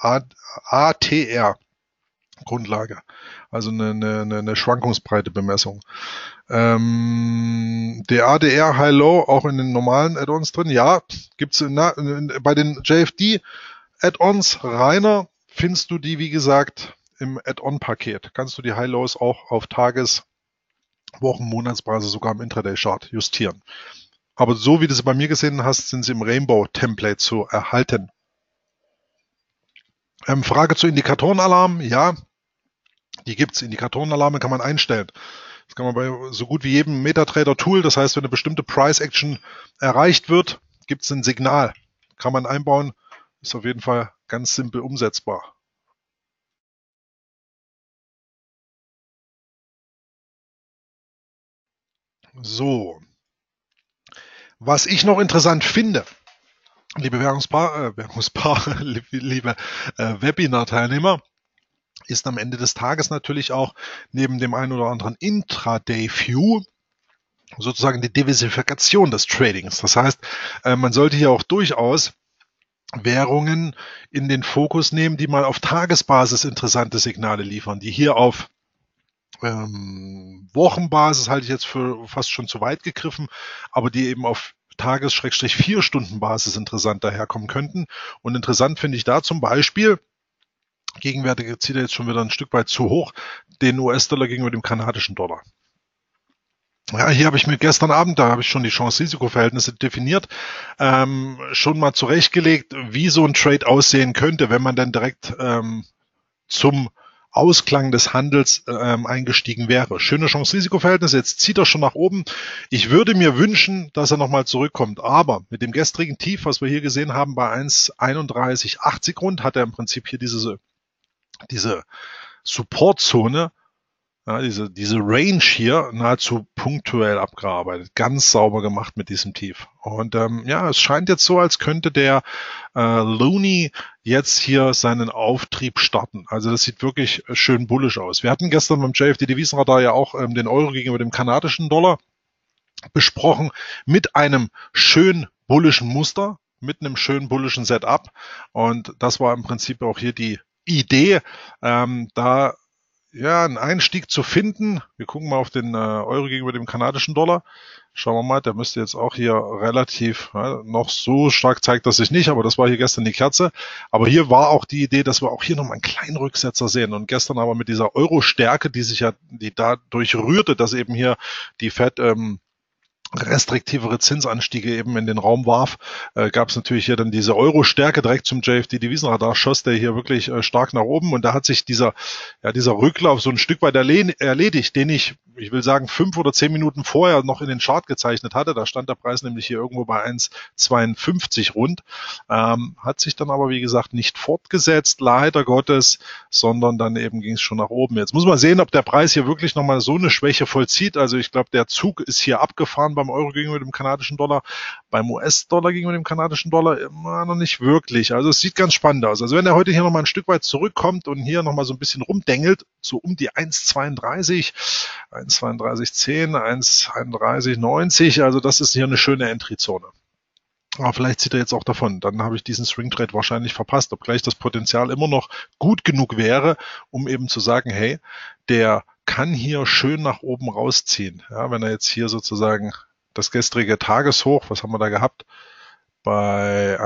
ATR-Grundlage, also eine Schwankungsbreite-Bemessung. Der ADR High-Low auch in den normalen Add-ons drin. Ja, gibt's bei den JFD Add-ons reiner findest du die, wie gesagt, im Add-on-Paket. Kannst du die High-Lows auch auf Tages-, Wochen-, Monatsbasis sogar im Intraday-Chart justieren. Aber so wie du sie bei mir gesehen hast, sind sie im Rainbow-Template zu erhalten. Frage zu Indikatorenalarm. Ja, die gibt's. Indikatorenalarme kann man einstellen. Das kann man bei so gut wie jedem MetaTrader-Tool. Das heißt, wenn eine bestimmte Price-Action erreicht wird, gibt es ein Signal. Kann man einbauen, ist auf jeden Fall ganz simpel umsetzbar. So, was ich noch interessant finde, liebe liebe Webinar-Teilnehmer, ist am Ende des Tages natürlich auch neben dem einen oder anderen Intraday-View sozusagen die Diversifikation des Tradings. Das heißt, man sollte hier auch durchaus Währungen in den Fokus nehmen, die mal auf Tagesbasis interessante Signale liefern, die hier auf Wochenbasis halte ich jetzt für fast schon zu weit gegriffen, aber die eben auf Tages-4-Stunden-Basis interessant daherkommen könnten. Und interessant finde ich da zum Beispiel, gegenwärtig zieht er jetzt schon wieder ein Stück weit zu hoch, den US-Dollar gegenüber dem kanadischen Dollar. Ja, hier habe ich mir gestern Abend, da habe ich schon die Chance-Risiko-Verhältnisse definiert, schon mal zurechtgelegt, wie so ein Trade aussehen könnte, wenn man dann direkt zum Ausklang des Handels eingestiegen wäre. Schöne Chance-Risiko-Verhältnisse, jetzt zieht er schon nach oben. Ich würde mir wünschen, dass er nochmal zurückkommt, aber mit dem gestrigen Tief, was wir hier gesehen haben, bei 1,3180 rund, hat er im Prinzip hier diese Supportzone, ja, diese Range hier nahezu punktuell abgearbeitet, ganz sauber gemacht mit diesem Tief. Und ja, es scheint jetzt so, als könnte der Looney jetzt hier seinen Auftrieb starten. Also das sieht wirklich schön bullisch aus. Wir hatten gestern beim JFD-Devisenradar ja auch den Euro gegenüber dem kanadischen Dollar besprochen mit einem schön bullischen Muster, mit einem schön bullischen Setup. Und das war im Prinzip auch hier die Idee, da ja, einen Einstieg zu finden. Wir gucken mal auf den Euro gegenüber dem kanadischen Dollar. Schauen wir mal, der müsste jetzt auch hier relativ, ja, noch so stark zeigt das sich nicht, aber das war hier gestern die Kerze. Aber hier war auch die Idee, dass wir auch hier nochmal einen kleinen Rücksetzer sehen. Und gestern aber mit dieser Euro-Stärke, die dadurch rührte, dass eben hier die Fed restriktivere Zinsanstiege eben in den Raum warf, gab es natürlich hier dann diese Euro-Stärke direkt zum JFD-Devisenradar, schoss der hier wirklich stark nach oben und da hat sich dieser Rücklauf so ein Stück weit erledigt, den ich will sagen 5 oder 10 Minuten vorher noch in den Chart gezeichnet hatte. Da stand der Preis nämlich hier irgendwo bei 1,52 rund, hat sich dann aber wie gesagt nicht fortgesetzt, leider Gottes, sondern dann eben ging es schon nach oben. Jetzt muss man sehen, ob der Preis hier wirklich nochmal so eine Schwäche vollzieht. Also ich glaube, der Zug ist hier abgefahren beim Euro gegenüber dem kanadischen Dollar, beim US-Dollar gegenüber dem kanadischen Dollar immer noch nicht wirklich. Also es sieht ganz spannend aus. Also wenn er heute hier nochmal ein Stück weit zurückkommt und hier nochmal so ein bisschen rumdengelt, so um die 1,32, 1,32,10, 1,31,90, also das ist hier eine schöne Entry-Zone. Aber vielleicht zieht er jetzt auch davon. Dann habe ich diesen Swing Trade wahrscheinlich verpasst, obgleich das Potenzial immer noch gut genug wäre, um eben zu sagen, hey, der kann hier schön nach oben rausziehen. Ja, wenn er jetzt hier sozusagen das gestrige Tageshoch, was haben wir da gehabt? Bei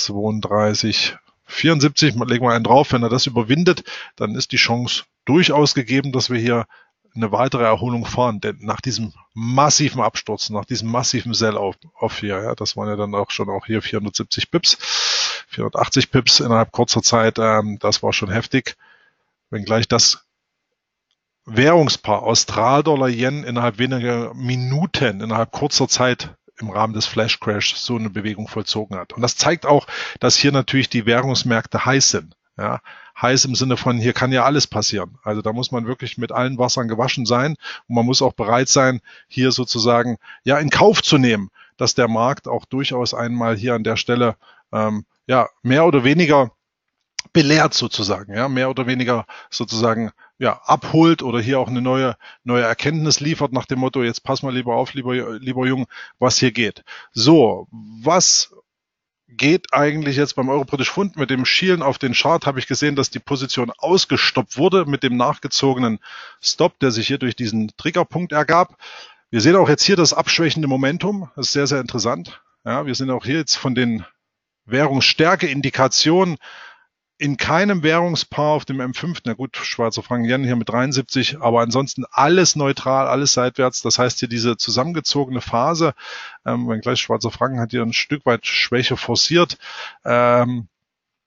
1,32,74, legen wir einen drauf. Wenn er das überwindet, dann ist die Chance durchaus gegeben, dass wir hier eine weitere Erholung fahren, denn nach diesem massiven Absturz, nach diesem massiven Sell-Off hier, ja, das waren ja dann auch schon hier 470 Pips, 480 Pips innerhalb kurzer Zeit, das war schon heftig, wenngleich das Währungspaar Australdollar-Yen innerhalb weniger Minuten, innerhalb kurzer Zeit im Rahmen des Flash Crash so eine Bewegung vollzogen hat. Und das zeigt auch, dass hier natürlich die Währungsmärkte heiß sind. Ja, heiß im Sinne von, hier kann ja alles passieren. Also da muss man wirklich mit allen Wassern gewaschen sein und man muss auch bereit sein, hier sozusagen ja in Kauf zu nehmen, dass der Markt auch durchaus einmal hier an der Stelle ja mehr oder weniger belehrt sozusagen, ja, mehr oder weniger sozusagen ja abholt oder hier auch eine neue Erkenntnis liefert nach dem Motto, jetzt pass mal lieber auf, lieber Jung, was hier geht. So, was geht eigentlich jetzt beim Euro-British Pfund? Mit dem Schielen auf den Chart habe ich gesehen, dass die Position ausgestoppt wurde mit dem nachgezogenen Stop, der sich hier durch diesen Triggerpunkt ergab. Wir sehen auch jetzt hier das abschwächende Momentum. Das ist sehr, sehr interessant. Ja, wir sind auch hier jetzt von den Währungsstärke-Indikationen in keinem Währungspaar auf dem M5, na gut, Schweizer Franken Yen hier mit 73, aber ansonsten alles neutral, alles seitwärts. Das heißt hier diese zusammengezogene Phase, wenngleich Schweizer Franken hat hier ein Stück weit Schwäche forciert,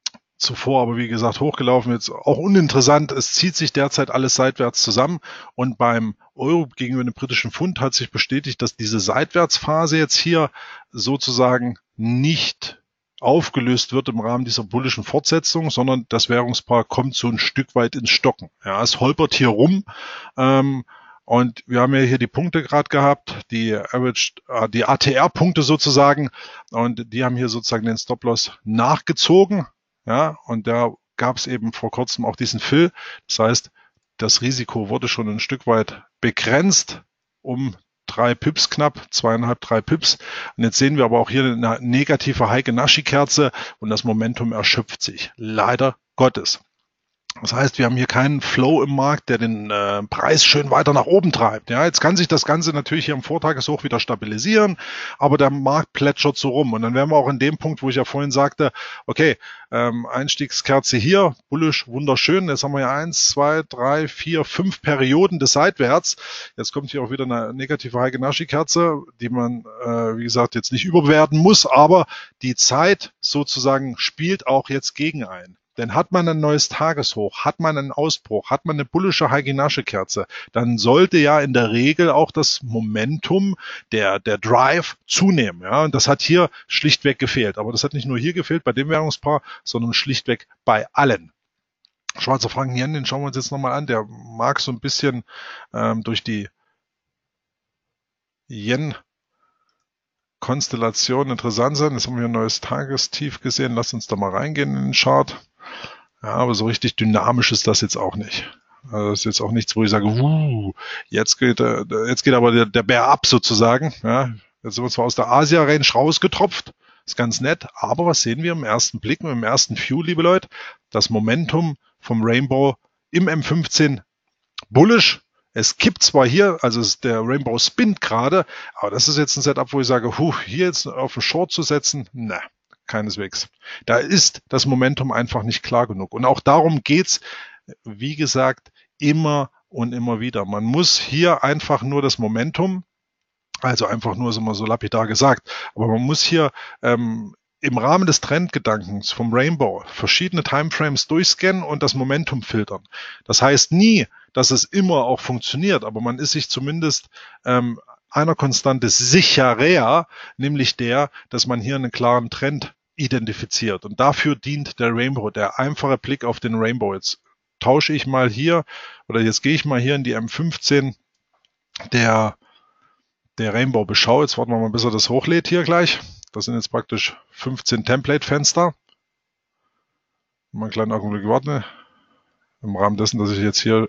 zuvor aber wie gesagt hochgelaufen, jetzt auch uninteressant. Es zieht sich derzeit alles seitwärts zusammen und beim Euro gegenüber dem britischen Pfund hat sich bestätigt, dass diese Seitwärtsphase jetzt hier sozusagen nicht aufgelöst wird im Rahmen dieser bullischen Fortsetzung, sondern das Währungspaar kommt so ein Stück weit ins Stocken. Ja, es holpert hier rum. Und wir haben ja hier die Punkte gerade gehabt, die ATR-Punkte sozusagen, und die haben hier sozusagen den Stop-Loss nachgezogen. Ja, und da gab es eben vor kurzem auch diesen Fill. Das heißt, das Risiko wurde schon ein Stück weit begrenzt um 3 Pips knapp, 2,5, 3 Pips. Und jetzt sehen wir aber auch hier eine negative Heiken-Nashi-Kerze und das Momentum erschöpft sich. Leider Gottes. Das heißt, wir haben hier keinen Flow im Markt, der den Preis schön weiter nach oben treibt. Ja, jetzt kann sich das Ganze natürlich hier am Vortageshoch wieder stabilisieren, aber der Markt plätschert so rum. Und dann wären wir auch in dem Punkt, wo ich ja vorhin sagte, okay, Einstiegskerze hier, bullisch, wunderschön. Jetzt haben wir ja 1, 2, 3, 4, 5 Perioden des Seitwärts. Jetzt kommt hier auch wieder eine negative Heiken-Nashi-Kerze, die man, wie gesagt, jetzt nicht überbewerten muss, aber die Zeit sozusagen spielt auch jetzt gegen ein. Denn hat man ein neues Tageshoch, hat man einen Ausbruch, hat man eine bullische Heiken-Nashi-Kerze, dann sollte ja in der Regel auch das Momentum, der Drive zunehmen. Ja, und das hat hier schlichtweg gefehlt. Aber das hat nicht nur hier gefehlt bei dem Währungspaar, sondern schlichtweg bei allen. Schweizer Franken Yen, den schauen wir uns jetzt nochmal an. Der mag so ein bisschen durch die Yen-Konstellation interessant sein. Jetzt haben wir ein neues Tagestief gesehen. Lass uns da mal reingehen in den Chart. Ja, aber so richtig dynamisch ist das jetzt auch nicht. Also das ist jetzt auch nichts, wo ich sage, jetzt geht aber der Bär ab sozusagen. Ja, jetzt sind wir zwar aus der Asia-Range rausgetropft, ist ganz nett, aber was sehen wir im ersten Blick, im ersten View, liebe Leute? Das Momentum vom Rainbow im M15 bullish. Es kippt zwar hier, also der Rainbow spinnt gerade, aber das ist jetzt ein Setup, wo ich sage, hier jetzt auf den Short zu setzen, ne. Keineswegs. Da ist das Momentum einfach nicht klar genug. Und auch darum geht's, wie gesagt, immer und immer wieder. Man muss hier einfach nur das Momentum, also einfach nur, ist immer so lapidar gesagt, aber man muss hier im Rahmen des Trendgedankens vom Rainbow verschiedene Timeframes durchscannen und das Momentum filtern. Das heißt nie, dass es immer auch funktioniert, aber man ist sich zumindest einer Konstante sicherer, nämlich der, dass man hier einen klaren Trend identifiziert. Und dafür dient der Rainbow, der einfache Blick auf den Rainbow. Jetzt tausche ich mal hier, oder jetzt gehe ich mal hier in die M15 der Rainbow-Beschau. Jetzt warten wir mal, bis er das hochlädt hier gleich. Das sind jetzt praktisch 15 Template-Fenster. Mal einen kleinen Augenblick warten. Im Rahmen dessen, dass ich jetzt hier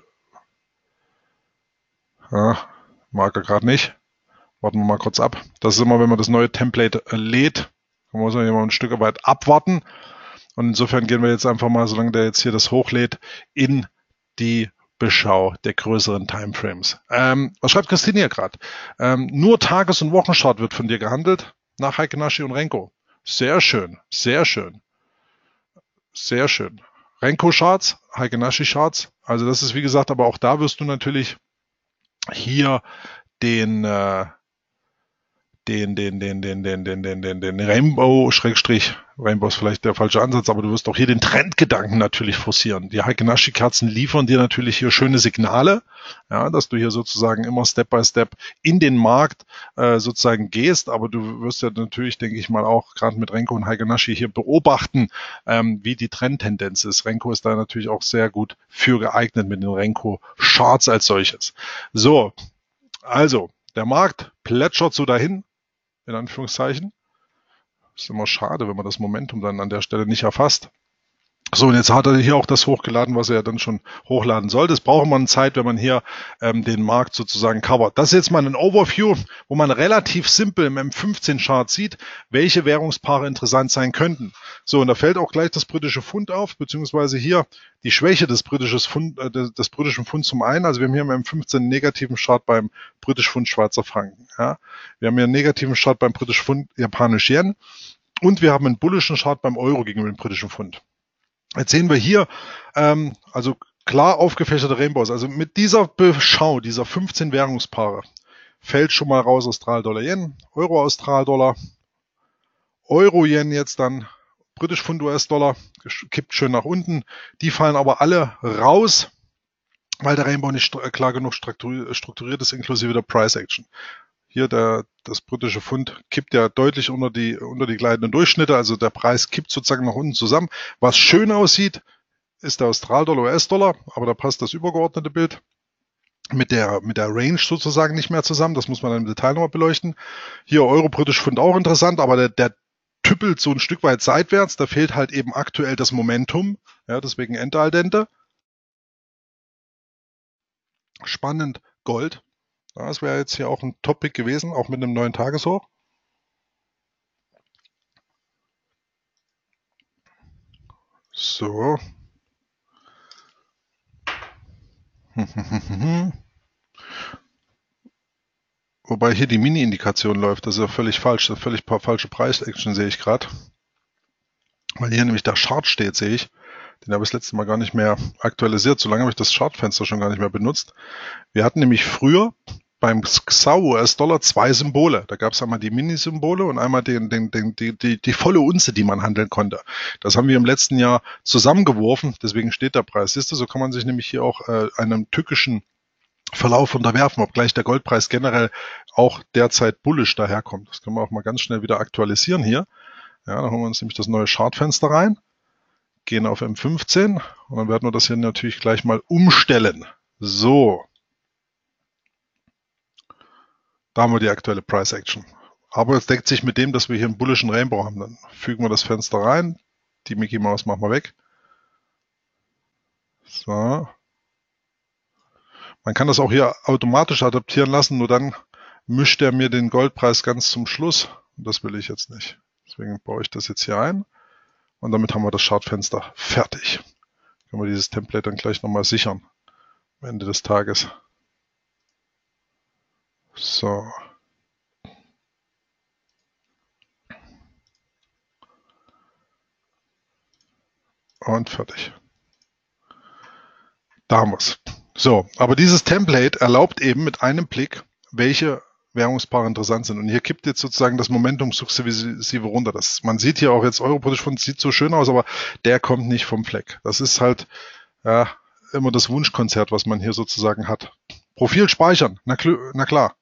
mag er gerade nicht. Warten wir mal kurz ab. Das ist immer, wenn man das neue Template lädt, dann muss man immer ein Stück weit abwarten. Und insofern gehen wir jetzt einfach mal, solange der jetzt hier das hochlädt, in die Beschau der größeren Timeframes. Was schreibt Christine hier gerade? Nur Tages- und Wochenchart wird von dir gehandelt, nach Heiken-Nashi und Renko. Sehr schön, sehr schön. Sehr schön. Renko-Charts, Heiken-Nashi-Charts. Also das ist, wie gesagt, aber auch da wirst du natürlich hier den Rainbow, Rainbow ist vielleicht der falsche Ansatz, aber du wirst auch hier den Trendgedanken natürlich forcieren. Die Heiken-Nashi-Kerzen liefern dir natürlich hier schöne Signale, ja, dass du hier sozusagen immer Step by Step in den Markt sozusagen gehst, aber du wirst ja natürlich, denke ich mal, auch gerade mit Renko und Heiken-Nashi hier beobachten, wie die Trendtendenz ist. Renko ist da natürlich auch sehr gut für geeignet mit den Renko-Charts als solches. So, also, der Markt plätschert so dahin, in Anführungszeichen. Ist immer schade, wenn man das Momentum dann an der Stelle nicht erfasst. So, und jetzt hat er hier auch das hochgeladen, was er ja dann schon hochladen soll. Das braucht man Zeit, wenn man hier den Markt sozusagen covert. Das ist jetzt mal ein Overview, wo man relativ simpel im M15-Chart sieht, welche Währungspaare interessant sein könnten. So, und da fällt auch gleich das britische Pfund auf, beziehungsweise hier die Schwäche des britischen Pfunds zum einen. Also wir haben hier im M15 einen negativen Chart beim britischen Pfund Schweizer Franken. Ja. Wir haben hier einen negativen Chart beim britischen Pfund Japanisch Yen und wir haben einen bullischen Chart beim Euro gegenüber dem britischen Pfund. Jetzt sehen wir hier, also klar aufgefächerte Rainbows. Also mit dieser Beschau, dieser 15 Währungspaare, fällt schon mal raus Austral-Dollar-Yen, Euro-Austral-Dollar, Euro-Yen jetzt dann, British Pfund US-Dollar kippt schön nach unten. Die fallen aber alle raus, weil der Rainbow nicht klar genug strukturiert ist, inklusive der Price Action. Hier das britische Pfund kippt ja deutlich unter die gleitenden Durchschnitte, also der Preis kippt sozusagen nach unten zusammen. Was schön aussieht, ist der Australdollar, US-Dollar, aber da passt das übergeordnete Bild mit der Range sozusagen nicht mehr zusammen. Das muss man dann im Detail nochmal beleuchten. Hier Euro, britisch Pfund auch interessant, aber der tüppelt so ein Stück weit seitwärts. Da fehlt halt eben aktuell das Momentum. Ja, deswegen Ente al dente. Spannend Gold. Ja, das wäre jetzt hier auch ein Topic gewesen, auch mit einem neuen Tageshoch. So. Wobei hier die Mini-Indikation läuft, das ist ja völlig falsch, das ist völlig falsche Price-Action, sehe ich gerade. Weil hier nämlich der Chart steht, sehe ich. Den habe ich das letzte Mal gar nicht mehr aktualisiert, so lange habe ich das Chartfenster schon gar nicht mehr benutzt. Wir hatten nämlich früher beim XAU US-Dollar zwei Symbole. Da gab es einmal die Mini-Symbole und einmal die volle Unze, die man handeln konnte. Das haben wir im letzten Jahr zusammengeworfen, deswegen steht der Preis. Siehst du, so kann man sich nämlich hier auch einem tückischen Verlauf unterwerfen, obgleich der Goldpreis generell auch derzeit bullish daherkommt. Das können wir auch mal ganz schnell wieder aktualisieren hier. Ja, dann holen wir uns nämlich das neue Chartfenster rein, gehen auf M15 und dann werden wir das hier natürlich gleich mal umstellen. So. Da haben wir die aktuelle Price Action. Aber es deckt sich mit dem, dass wir hier einen bullischen Rainbow haben. Dann fügen wir das Fenster rein. Die Mickey Maus machen wir weg. So. Man kann das auch hier automatisch adaptieren lassen, nur dann mischt er mir den Goldpreis ganz zum Schluss. Und das will ich jetzt nicht. Deswegen baue ich das jetzt hier ein. Und damit haben wir das Chartfenster fertig. Können wir dieses Template dann gleich nochmal sichern. Am Ende des Tages. So. Und fertig. Da haben wir es. So, aber dieses Template erlaubt eben mit einem Blick, welche Währungspaare interessant sind. Und hier kippt jetzt sozusagen das Momentum sukzessive runter. Man sieht hier auch jetzt, Euro-British Pfund sieht so schön aus, aber der kommt nicht vom Fleck. Das ist halt ja, immer das Wunschkonzert, was man hier sozusagen hat. Profil speichern, na klar.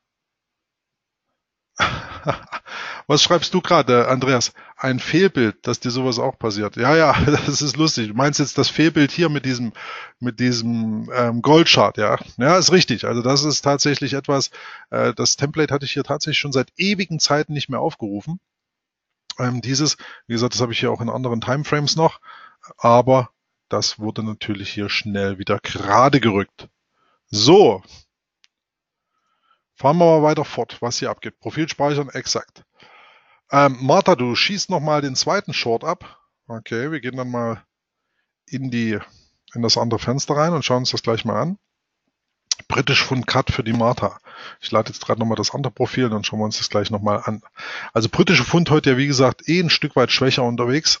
Was schreibst du gerade, Andreas? Ein Fehlbild, dass dir sowas auch passiert. Ja, das ist lustig. Du meinst jetzt das Fehlbild hier mit diesem Goldchart, ja? Ja, ist richtig. Also das ist tatsächlich etwas, das Template hatte ich hier tatsächlich schon seit ewigen Zeiten nicht mehr aufgerufen. Wie gesagt, das habe ich hier auch in anderen Timeframes noch, aber das wurde natürlich hier schnell wieder gerade gerückt. So. Fahren wir mal weiter fort, was hier abgeht. Profil speichern, exakt. Martha, du schießt nochmal den zweiten Short ab. Okay, wir gehen dann mal in das andere Fenster rein und schauen uns das gleich mal an. British Pfund Cut für die Martha. Ich lade jetzt gerade nochmal das andere Profil, dann schauen wir uns das gleich nochmal an. Also britische Pfund heute ja wie gesagt ein Stück weit schwächer unterwegs.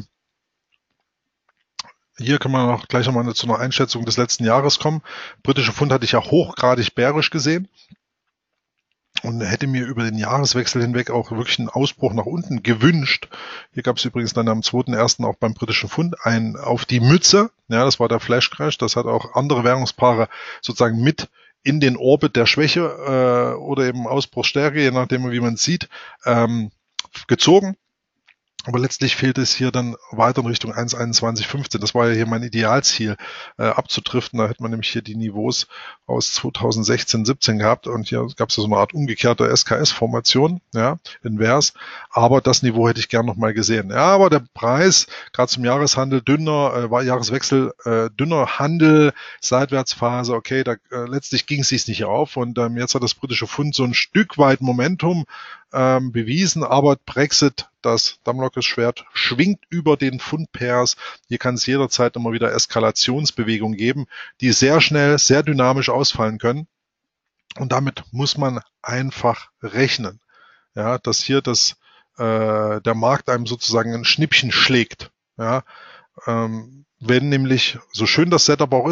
Hier können wir noch gleich nochmal zu einer Einschätzung des letzten Jahres kommen. Britische Pfund hatte ich ja hochgradig bärisch gesehen. Und hätte mir über den Jahreswechsel hinweg auch wirklich einen Ausbruch nach unten gewünscht. Hier gab es übrigens dann am 2.1. auch beim britischen Pfund ein auf die Mütze. Ja, das war der Flash Crash. Das hat auch andere Währungspaare sozusagen mit in den Orbit der Schwäche oder eben Ausbruchsstärke, je nachdem wie man es sieht, gezogen. Aber letztlich fehlt es hier dann weiter in Richtung 1,2115. Das war ja hier mein Idealziel, abzudriften. Da hätte man nämlich hier die Niveaus aus 2016, 17 gehabt. Und hier gab es ja so eine Art umgekehrte SKS-Formation, ja, invers. Aber das Niveau hätte ich gern nochmal gesehen. Ja, aber der Preis, gerade zum Jahreshandel, Jahreswechsel, dünner Handel, Seitwärtsphase, okay, letztlich ging es sich nicht auf. Und jetzt hat das britische Pfund so ein Stück weit Momentum bewiesen, aber Brexit, das Damoklesschwert, schwingt über den Pfund-Pairs. Hier kann es jederzeit immer wieder Eskalationsbewegungen geben, die sehr schnell, sehr dynamisch ausfallen können. Und damit muss man einfach rechnen, ja, dass hier der Markt einem sozusagen ein Schnippchen schlägt. Ja, wenn nämlich, so schön das Setup auch ist,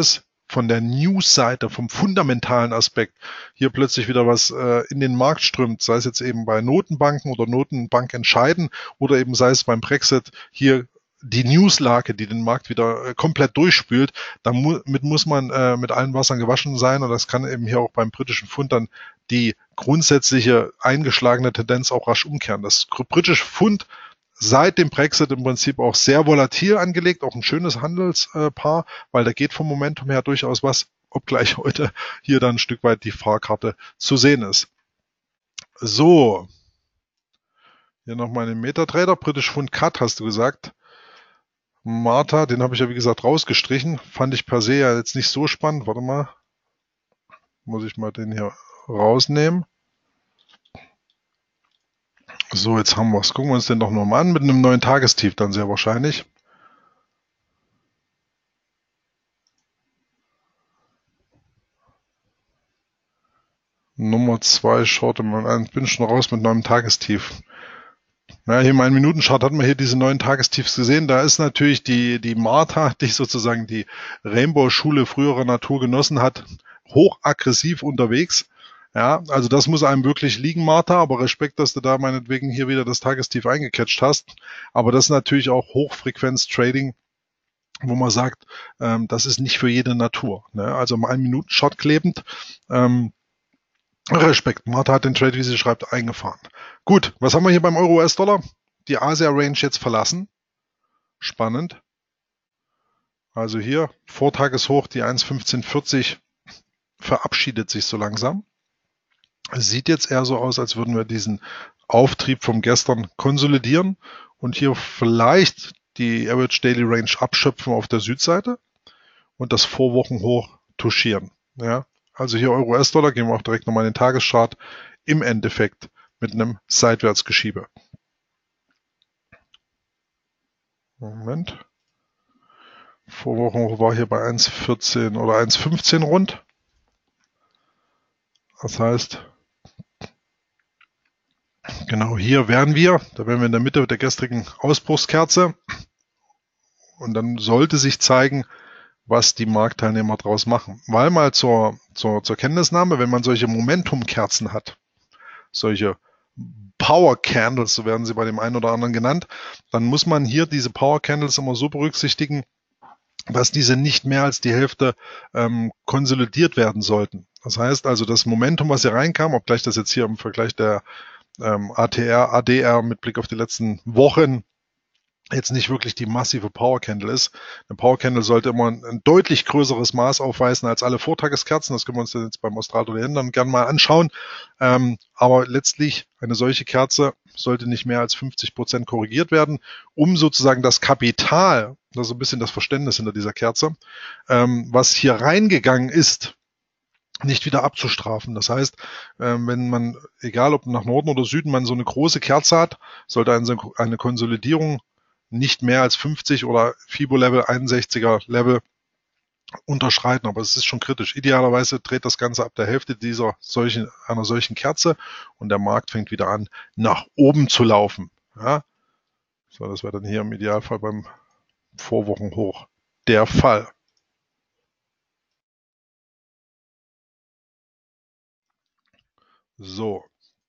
von der News-Seite, vom fundamentalen Aspekt hier plötzlich wieder was in den Markt strömt, sei es jetzt eben bei Notenbanken oder Notenbankentscheiden oder eben sei es beim Brexit, hier die Newslage, die den Markt wieder komplett durchspült, damit muss man mit allen Wassern gewaschen sein und das kann eben hier auch beim britischen Pfund dann die grundsätzliche eingeschlagene Tendenz auch rasch umkehren. Das britische Pfund seit dem Brexit im Prinzip auch sehr volatil angelegt, auch ein schönes Handelspaar, weil da geht vom Momentum her durchaus was, obgleich heute hier dann ein Stück weit die Fahrkarte zu sehen ist. So, hier nochmal einen MetaTrader, britisch Pfund Cut, hast du gesagt. Martha, den habe ich ja wie gesagt rausgestrichen, fand ich per se ja jetzt nicht so spannend. Warte mal, muss ich mal den hier rausnehmen. So, jetzt haben wir es. Gucken wir uns den doch nochmal an, mit einem neuen Tagestief dann sehr wahrscheinlich. Nummer 2 Short, bin schon raus mit neuem Tagestief. Ja, hier im 1-Minuten-Chart hatten wir hier diese neuen Tagestiefs gesehen. Da ist natürlich die Martha, die sozusagen die Rainbow-Schule früherer Natur genossen hat, hochaggressiv unterwegs. Ja, also das muss einem wirklich liegen, Martha, aber Respekt, dass du da meinetwegen hier wieder das Tagestief eingecatcht hast. Aber das ist natürlich auch Hochfrequenz-Trading, wo man sagt, das ist nicht für jede Natur. Ne? Also im 1-Minuten-Chart klebend. Respekt, Martha hat den Trade, wie sie schreibt, eingefahren. Gut, was haben wir hier beim Euro-US-Dollar? Die Asia-Range jetzt verlassen. Spannend. Also hier, Vortageshoch, die 1,1540 verabschiedet sich so langsam. Sieht jetzt eher so aus, als würden wir diesen Auftrieb vom gestern konsolidieren und hier vielleicht die Average Daily Range abschöpfen auf der Südseite und das Vorwochenhoch touchieren. Ja, also hier Euro-US-Dollar, gehen wir auch direkt nochmal in den Tageschart, im Endeffekt mit einem Seitwärtsgeschiebe. Moment. Vorwochenhoch war hier bei 1,14 oder 1,15 rund. Das heißt, genau hier wären wir. Da wären wir in der Mitte der gestrigen Ausbruchskerze. Und dann sollte sich zeigen, was die Marktteilnehmer daraus machen. Weil mal zur Kenntnisnahme, wenn man solche Momentumkerzen hat, solche Power Candles, so werden sie bei dem einen oder anderen genannt, dann muss man hier diese Power Candles immer so berücksichtigen, dass diese nicht mehr als die Hälfte konsolidiert werden sollten. Das heißt also, das Momentum, was hier reinkam, obgleich das jetzt hier im Vergleich der ATR, ADR mit Blick auf die letzten Wochen jetzt nicht wirklich die massive Power Candle ist. Eine Power Candle sollte immer ein deutlich größeres Maß aufweisen als alle Vortageskerzen. Das können wir uns jetzt beim Australien dann gerne mal anschauen. Aber letztlich eine solche Kerze sollte nicht mehr als 50% korrigiert werden, um sozusagen das Kapital, das ist ein bisschen das Verständnis hinter dieser Kerze, was hier reingegangen ist, nicht wieder abzustrafen. Das heißt, wenn man, egal ob nach Norden oder Süden, man so eine große Kerze hat, sollte eine Konsolidierung nicht mehr als 50 oder FIBO-Level, 61er Level unterschreiten, aber es ist schon kritisch. Idealerweise dreht das Ganze ab der Hälfte einer solchen Kerze und der Markt fängt wieder an, nach oben zu laufen. Ja? So, das wäre dann hier im Idealfall beim Vorwochenhoch der Fall. So.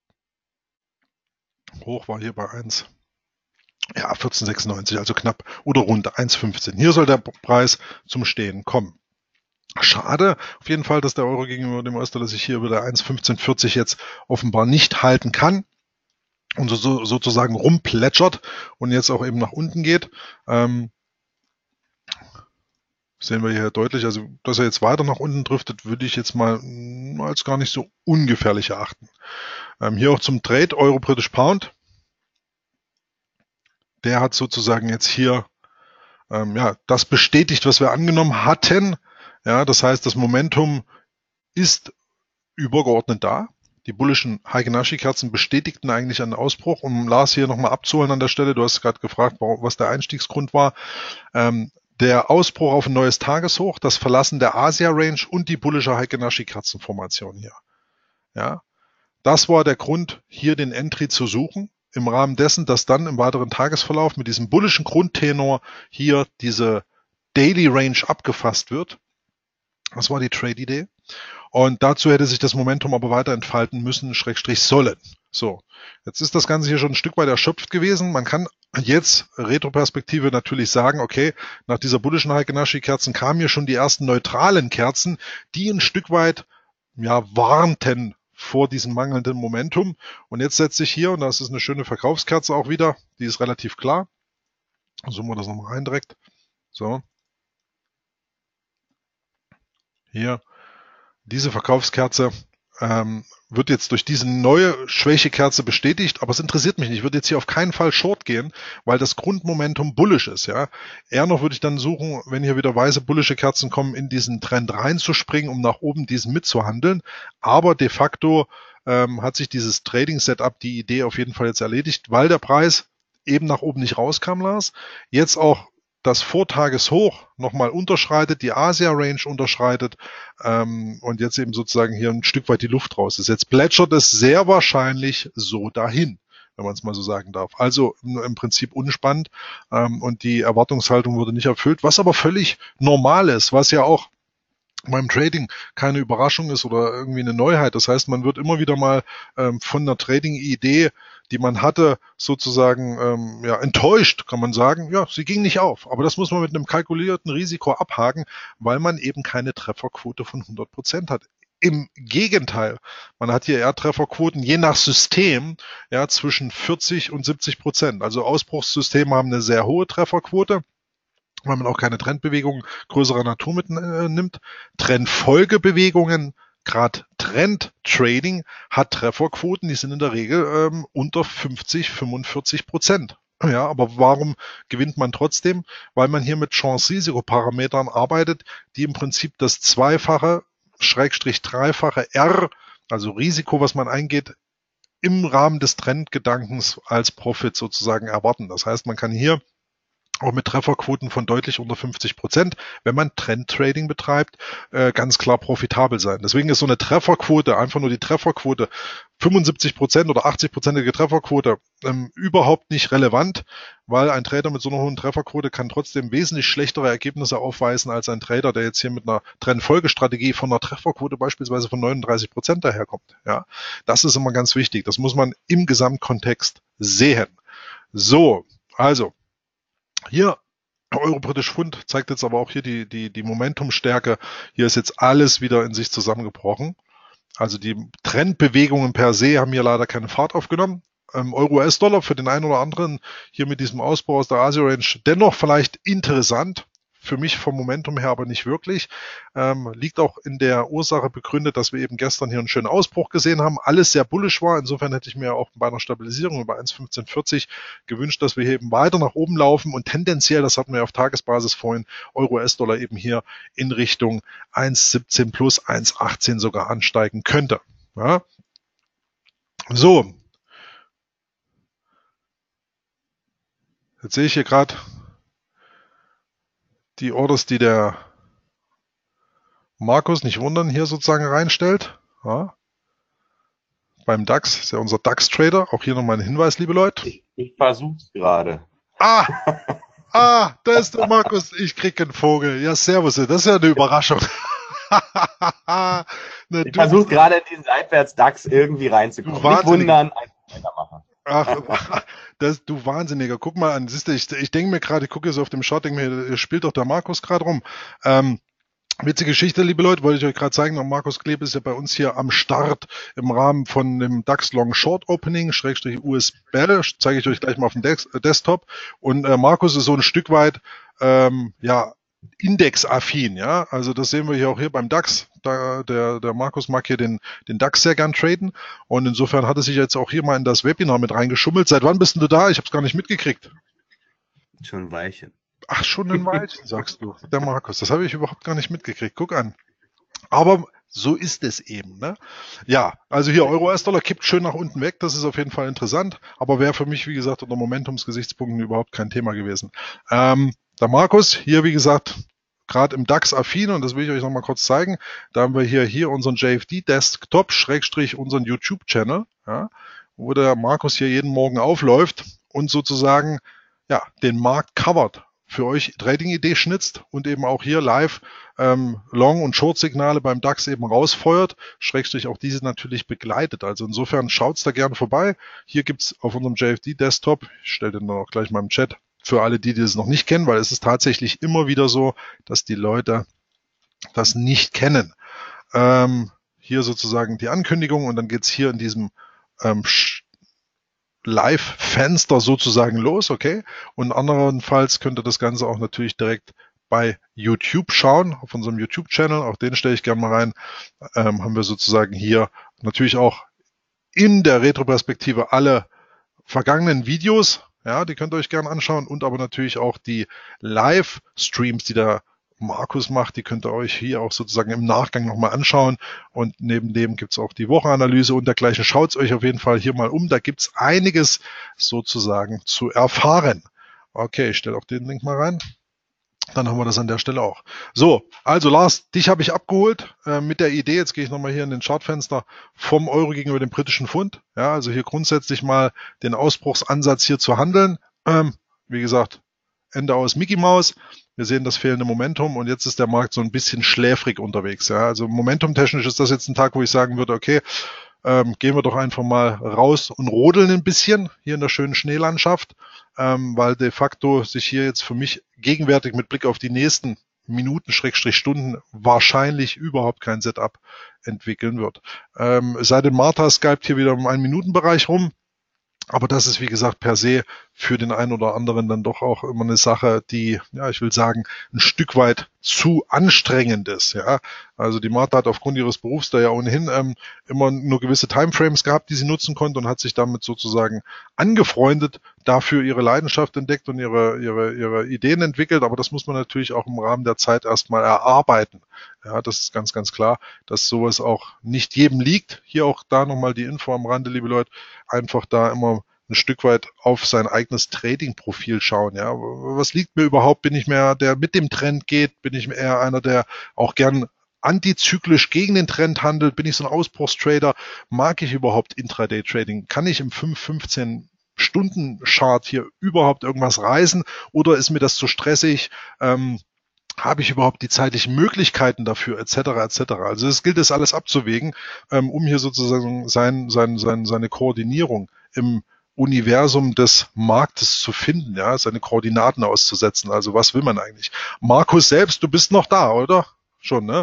Hoch war hier bei 1. Ja, 14,96, also knapp oder rund 1,15. Hier soll der Preis zum Stehen kommen. Schade auf jeden Fall, dass der Euro gegenüber dem US-Dollar sich hier über der 1,1540 jetzt offenbar nicht halten kann und sozusagen rumplätschert und jetzt auch eben nach unten geht. Sehen wir hier deutlich, also dass er jetzt weiter nach unten driftet, würde ich jetzt mal als gar nicht so ungefährlich erachten. Hier auch zum Trade Euro-British Pound. Der hat sozusagen jetzt hier das bestätigt, was wir angenommen hatten. Ja, das heißt, das Momentum ist übergeordnet da. Die bullischen Heikenhashi-Kerzen bestätigten eigentlich einen Ausbruch. Um Lars hier nochmal abzuholen an der Stelle, du hast gerade gefragt, was der Einstiegsgrund war. Der Ausbruch auf ein neues Tageshoch, das Verlassen der Asia-Range und die bullische Heikenhashi-Kerzenformation hier. Ja, das war der Grund, hier den Entry zu suchen. Im Rahmen dessen, dass dann im weiteren Tagesverlauf mit diesem bullischen Grundtenor hier diese Daily Range abgefasst wird. Das war die Trade-Idee. Und dazu hätte sich das Momentum aber weiter entfalten müssen, Schrägstrich sollen. So, jetzt ist das Ganze hier schon ein Stück weit erschöpft gewesen. Man kann jetzt Retroperspektive natürlich sagen, okay, nach dieser bullischen Heikenaschi-Kerzen kamen hier schon die ersten neutralen Kerzen, die ein Stück weit warnten vor diesem mangelnden Momentum. Und jetzt setze ich hier, und das ist eine schöne Verkaufskerze auch wieder, die ist relativ klar. Zoomen wir das nochmal rein direkt. So. Hier, diese Verkaufskerze wird jetzt durch diese neue Schwächekerze bestätigt, aber es interessiert mich nicht. Ich würde jetzt hier auf keinen Fall Short gehen, weil das Grundmomentum bullish ist. Ja, eher noch würde ich dann suchen, wenn hier wieder weiße bullische Kerzen kommen, in diesen Trend reinzuspringen, um nach oben diesen mitzuhandeln. Aber de facto hat sich dieses Trading-Setup, die Idee auf jeden Fall jetzt erledigt, weil der Preis eben nach oben nicht rauskam, Lars. Jetzt auch das Vortageshoch nochmal unterschreitet, die Asia-Range unterschreitet und jetzt eben sozusagen hier ein Stück weit die Luft raus ist. Jetzt plätschert es sehr wahrscheinlich so dahin, wenn man es mal so sagen darf. Also im Prinzip unspannend und die Erwartungshaltung wurde nicht erfüllt, was aber völlig normal ist, was ja auch beim Trading keine Überraschung ist oder irgendwie eine Neuheit. Das heißt, man wird immer wieder mal von einer Trading-Idee, die man hatte, sozusagen enttäuscht, kann man sagen. Ja, sie ging nicht auf. Aber das muss man mit einem kalkulierten Risiko abhaken, weil man eben keine Trefferquote von 100% hat. Im Gegenteil, man hat hier eher Trefferquoten je nach System zwischen 40 und 70%. Also Ausbruchssysteme haben eine sehr hohe Trefferquote, weil man auch keine Trendbewegungen größerer Natur mitnimmt. Trendfolgebewegungen, gerade Trendtrading, hat Trefferquoten, die sind in der Regel unter 50-45%. Ja, aber warum gewinnt man trotzdem? Weil man hier mit Chance-Risiko-Parametern arbeitet, die im Prinzip das zweifache, Schrägstrich dreifache R, also Risiko, was man eingeht, im Rahmen des Trendgedankens als Profit sozusagen erwarten. Das heißt, man kann hier auch mit Trefferquoten von deutlich unter 50%, wenn man Trendtrading betreibt, ganz klar profitabel sein. Deswegen ist so eine Trefferquote, einfach nur die Trefferquote, 75% oder 80%ige Trefferquote, überhaupt nicht relevant, weil ein Trader mit so einer hohen Trefferquote kann trotzdem wesentlich schlechtere Ergebnisse aufweisen als ein Trader, der jetzt hier mit einer Trendfolgestrategie von einer Trefferquote beispielsweise von 39% daherkommt. Ja, das ist immer ganz wichtig. Das muss man im Gesamtkontext sehen. So, also hier Euro-Britisch Pfund zeigt jetzt aber auch hier die Momentumstärke. Hier ist jetzt alles wieder in sich zusammengebrochen. Also die Trendbewegungen per se haben hier leider keine Fahrt aufgenommen. Euro-US-Dollar für den einen oder anderen hier mit diesem Ausbau aus der Asia-Range dennoch vielleicht interessant. Für mich vom Momentum her aber nicht wirklich. Liegt auch in der Ursache begründet, dass wir eben gestern hier einen schönen Ausbruch gesehen haben. Alles sehr bullisch war. Insofern hätte ich mir auch bei einer Stabilisierung über 1,1540 gewünscht, dass wir hier eben weiter nach oben laufen und tendenziell, das hatten wir auf Tagesbasis vorhin, Euro-US-Dollar eben hier in Richtung 1,17 plus 1,18 sogar ansteigen könnte. Ja. So. Jetzt sehe ich hier gerade die Orders, die der Markus, nicht wundern, hier sozusagen reinstellt. Ja. Beim DAX, ist ja unser DAX-Trader. Auch hier nochmal ein Hinweis, liebe Leute. Ich versuch's gerade. Da ist der Markus. Ich krieg einen Vogel. Ja, servus. Das ist ja eine Überraschung. Ich versuche gerade in diesen Seitwärts-DAX irgendwie reinzukommen. Nicht wundern, einfach weitermachen. Ach, du Wahnsinniger. Guck mal an. Siehst du, ich denke mir gerade, ich gucke jetzt auf dem Chart, denke mir, spielt doch der Markus gerade rum. Witzige Geschichte, liebe Leute, wollte ich euch gerade zeigen. Und Markus Klebe ist ja bei uns hier am Start im Rahmen von dem DAX Long Short Opening, Schrägstrich US Bell, zeige ich euch gleich mal auf dem Desktop. Und Markus ist so ein Stück weit, indexaffin, ja. Also das sehen wir hier auch hier beim DAX. Der Markus mag hier den DAX sehr gern traden. Und insofern hat er sich jetzt auch hier mal in das Webinar mit reingeschummelt. Seit wann bist denn du da? Ich habe es gar nicht mitgekriegt. Schon ein Weilchen. Ach, schon ein Weilchen, sagst du. Der Markus, das habe ich überhaupt gar nicht mitgekriegt. Guck an. Aber so ist es eben, ne? Ja, also hier Euro-US-Dollar kippt schön nach unten weg. Das ist auf jeden Fall interessant. Aber wäre für mich, wie gesagt, unter Momentumsgesichtspunkten überhaupt kein Thema gewesen. Der Markus, hier, wie gesagt, gerade im DAX affin, und das will ich euch nochmal kurz zeigen. Da haben wir hier unseren JFD-Desktop, Schrägstrich unseren YouTube-Channel, ja, wo der Markus hier jeden Morgen aufläuft und sozusagen, ja, den Markt covert. für euch Trading-Idee schnitzt und eben auch hier live Long- und Short-Signale beim DAX eben rausfeuert, Schrägstrich auch diese natürlich begleitet. Also insofern schaut's da gerne vorbei. Hier gibt's auf unserem JFD-Desktop, ich stelle den dann auch gleich mal im Chat, für alle, die das noch nicht kennen, weil es ist tatsächlich immer wieder so, dass die Leute das nicht kennen. Hier sozusagen die Ankündigung und dann geht's hier in diesem Live-Fenster sozusagen los, okay? Und anderenfalls könnt ihr das Ganze auch natürlich direkt bei YouTube schauen, auf unserem YouTube-Channel, auch den stelle ich gerne mal rein, haben wir sozusagen hier natürlich auch in der Retroperspektive alle vergangenen Videos, ja, die könnt ihr euch gerne anschauen und aber natürlich auch die Live-Streams, die der Markus macht, die könnt ihr euch hier auch sozusagen im Nachgang nochmal anschauen und neben dem gibt's auch die Wochenanalyse und dergleichen. Schaut's euch auf jeden Fall hier mal um, da gibt's einiges sozusagen zu erfahren. Okay, ich stelle auch den Link mal rein. Dann haben wir das an der Stelle auch. So, also Lars, dich habe ich abgeholt mit der Idee, jetzt gehe ich nochmal hier in den Chartfenster, vom Euro gegenüber dem britischen Pfund. Ja, also hier grundsätzlich mal den Ausbruchsansatz hier zu handeln. Wie gesagt, Ende aus Mickey Mouse. Wir sehen das fehlende Momentum und jetzt ist der Markt so ein bisschen schläfrig unterwegs. Ja, also momentumtechnisch ist das jetzt ein Tag, wo ich sagen würde, okay, gehen wir doch einfach mal raus und rodeln ein bisschen hier in der schönen Schneelandschaft, weil de facto sich hier jetzt für mich gegenwärtig mit Blick auf die nächsten Minuten, Stunden wahrscheinlich überhaupt kein Setup entwickeln wird. Sei denn Martha skypt hier wieder im 1-Minuten-Bereich rum. Aber das ist, wie gesagt, per se für den einen oder anderen dann doch auch immer eine Sache, die, ja, ich will sagen, ein Stück weit zu anstrengend ist. Ja, also die Martha hat aufgrund ihres Berufs da ja ohnehin immer nur gewisse Timeframes gehabt, die sie nutzen konnte und hat sich damit sozusagen angefreundet, dafür ihre Leidenschaft entdeckt und ihre Ideen entwickelt. Aber das muss man natürlich auch im Rahmen der Zeit erstmal erarbeiten. Ja, das ist ganz, ganz klar, dass sowas auch nicht jedem liegt. Hier auch da nochmal die Info am Rande, liebe Leute, einfach da immer ein Stück weit auf sein eigenes Trading-Profil schauen. Ja, was liegt mir überhaupt? Bin ich mehr der mit dem Trend geht? Bin ich eher einer, der auch gern antizyklisch gegen den Trend handelt? Bin ich so ein Ausbruchstrader? Mag ich überhaupt Intraday-Trading? Kann ich im 5-15 Stunden-Chart hier überhaupt irgendwas reißen? Oder ist mir das zu stressig? Habe ich überhaupt die zeitlichen Möglichkeiten dafür, etc., etc. Also es gilt es alles abzuwägen, um hier sozusagen seine Koordinierung im Universum des Marktes zu finden, ja, seine Koordinaten auszusetzen. Also was will man eigentlich? Markus selbst, du bist noch da, oder? Schon, ne?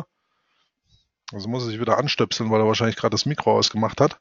Also muss er sich wieder anstöpseln, weil er wahrscheinlich gerade das Mikro ausgemacht hat.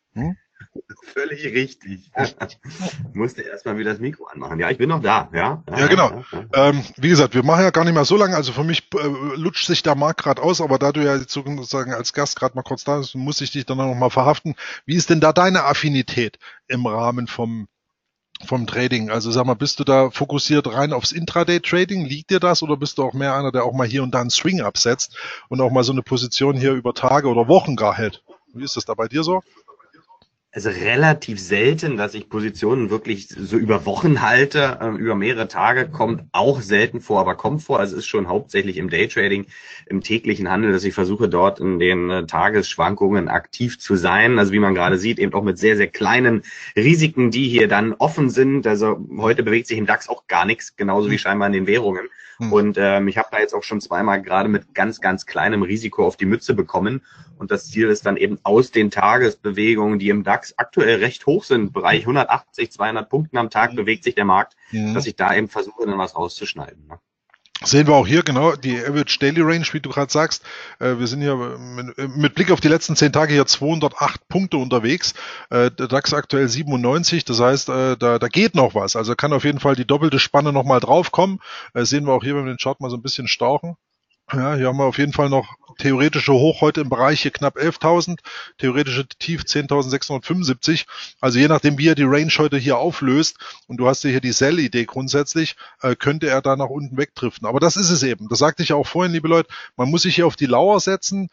Völlig richtig. Musste erstmal wieder das Mikro anmachen. Ja, ich bin noch da. Ja, genau. Ja. Wie gesagt, wir machen ja gar nicht mehr so lange. Also für mich lutscht sich der Markt gerade aus, aber da du ja jetzt sozusagen als Gast gerade mal kurz da bist, muss ich dich dann noch mal verhaften. Wie ist denn da deine Affinität im Rahmen vom Trading? Also sag mal, bist du da fokussiert rein aufs Intraday-Trading? Liegt dir das oder bist du auch mehr einer, der auch mal hier und da einen Swing absetzt und auch mal so eine Position hier über Tage oder Wochen gar hält? Wie ist das da bei dir so? Also relativ selten, dass ich Positionen wirklich so über Wochen halte, über mehrere Tage, kommt auch selten vor, aber kommt vor. Also es ist schon hauptsächlich im Daytrading, im täglichen Handel, dass ich versuche, dort in den Tagesschwankungen aktiv zu sein. Also wie man gerade sieht, eben auch mit sehr, sehr kleinen Risiken, die hier dann offen sind. Also heute bewegt sich im DAX auch gar nichts, genauso wie scheinbar in den Währungen. Und ich habe da jetzt auch schon zweimal gerade mit ganz, ganz kleinem Risiko auf die Mütze bekommen. Und das Ziel ist dann eben aus den Tagesbewegungen, die im DAX aktuell recht hoch sind, Bereich 180, 200 Punkten am Tag bewegt sich der Markt, dass ich da eben versuche, dann was rauszuschneiden. Ne? Sehen wir auch hier genau die Average Daily Range, wie du gerade sagst. Wir sind hier mit Blick auf die letzten 10 Tage hier 208 Punkte unterwegs. Der DAX aktuell 97, das heißt, da geht noch was. Also kann auf jeden Fall die doppelte Spanne nochmal draufkommen. Sehen wir auch hier, wenn wir den Chart mal so ein bisschen stauchen. Ja, hier haben wir auf jeden Fall noch theoretische Hoch heute im Bereich hier knapp 11.000, theoretische Tief 10.675. Also je nachdem, wie er die Range heute hier auflöst, und du hast ja hier die Sell-Idee grundsätzlich, könnte er da nach unten wegdriften. Aber das ist es eben. Das sagte ich ja auch vorhin, liebe Leute, man muss sich hier auf die Lauer setzen,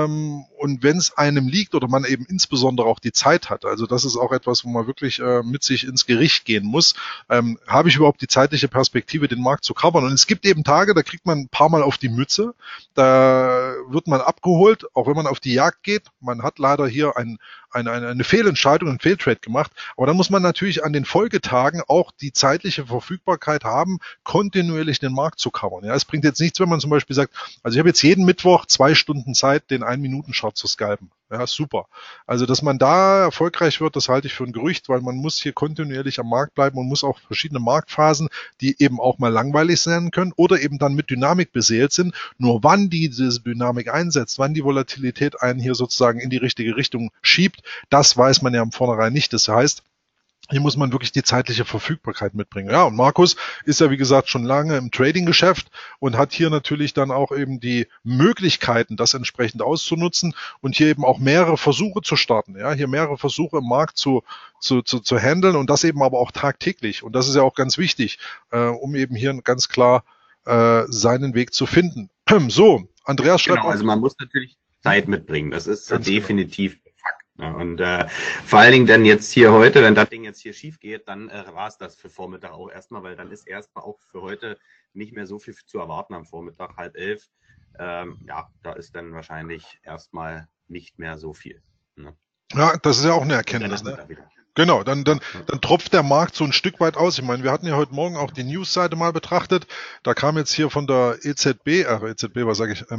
und wenn es einem liegt oder man eben insbesondere auch die Zeit hat, also das ist auch etwas, wo man wirklich mit sich ins Gericht gehen muss, habe ich überhaupt die zeitliche Perspektive, den Markt zu covern? Und es gibt eben Tage, da kriegt man ein paar Mal auf die Mütze, Busse. Da wird man abgeholt, auch wenn man auf die Jagd geht. Man hat leider hier eine Fehlentscheidung, einen Fehltrade gemacht. Aber dann muss man natürlich an den Folgetagen auch die zeitliche Verfügbarkeit haben, kontinuierlich den Markt zu covern. Ja, es bringt jetzt nichts, wenn man zum Beispiel sagt, also ich habe jetzt jeden Mittwoch 2 Stunden Zeit, den 1-Minuten-Chart zu scalpen. Ja, super. Also, dass man da erfolgreich wird, das halte ich für ein Gerücht, weil man muss hier kontinuierlich am Markt bleiben und muss auch verschiedene Marktphasen, die eben auch mal langweilig sein können oder eben dann mit Dynamik beseelt sind. Nur wann diese Dynamik einsetzt, wann die Volatilität einen hier sozusagen in die richtige Richtung schiebt, das weiß man ja im Vornherein nicht. Das heißt, hier muss man wirklich die zeitliche Verfügbarkeit mitbringen. Ja, und Markus ist ja, wie gesagt, schon lange im Trading-Geschäft und hat hier natürlich dann auch eben die Möglichkeiten, das entsprechend auszunutzen und hier eben auch mehrere Versuche zu starten. Ja, hier mehrere Versuche im Markt zu handeln und das eben aber auch tagtäglich. Und das ist ja auch ganz wichtig, um eben hier ganz klar seinen Weg zu finden. So, Andreas schreibt. Genau, also man muss natürlich Zeit mitbringen. Das ist definitiv Fakt. Ne? Und vor allen Dingen dann jetzt hier heute, wenn das Ding jetzt hier schief geht, dann war es das für Vormittag auch erstmal, weil dann ist erstmal auch für heute nicht mehr so viel zu erwarten am Vormittag, 10:30. Ja, da ist dann wahrscheinlich erstmal nicht mehr so viel. Ne? Ja, das ist ja auch eine Erkenntnis. Ne? Genau, dann tropft der Markt so ein Stück weit aus. Ich meine, wir hatten ja heute Morgen auch die News-Seite mal betrachtet. Da kam jetzt hier von der was sage ich,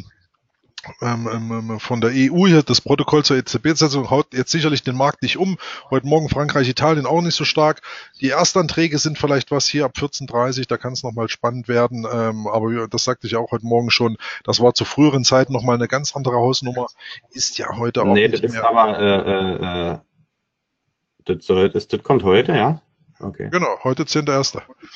von der EU hier das Protokoll zur EZB-Sitzung haut jetzt sicherlich den Markt nicht um. Heute Morgen Frankreich, Italien auch nicht so stark. Die Erstanträge sind vielleicht was hier ab 14:30, da kann es nochmal spannend werden. Aber das sagte ich auch heute Morgen schon, das war zu früheren Zeiten nochmal eine ganz andere Hausnummer. Ist ja heute auch nicht mehr. Aber das kommt heute, ja? Okay. Genau, heute 10.1.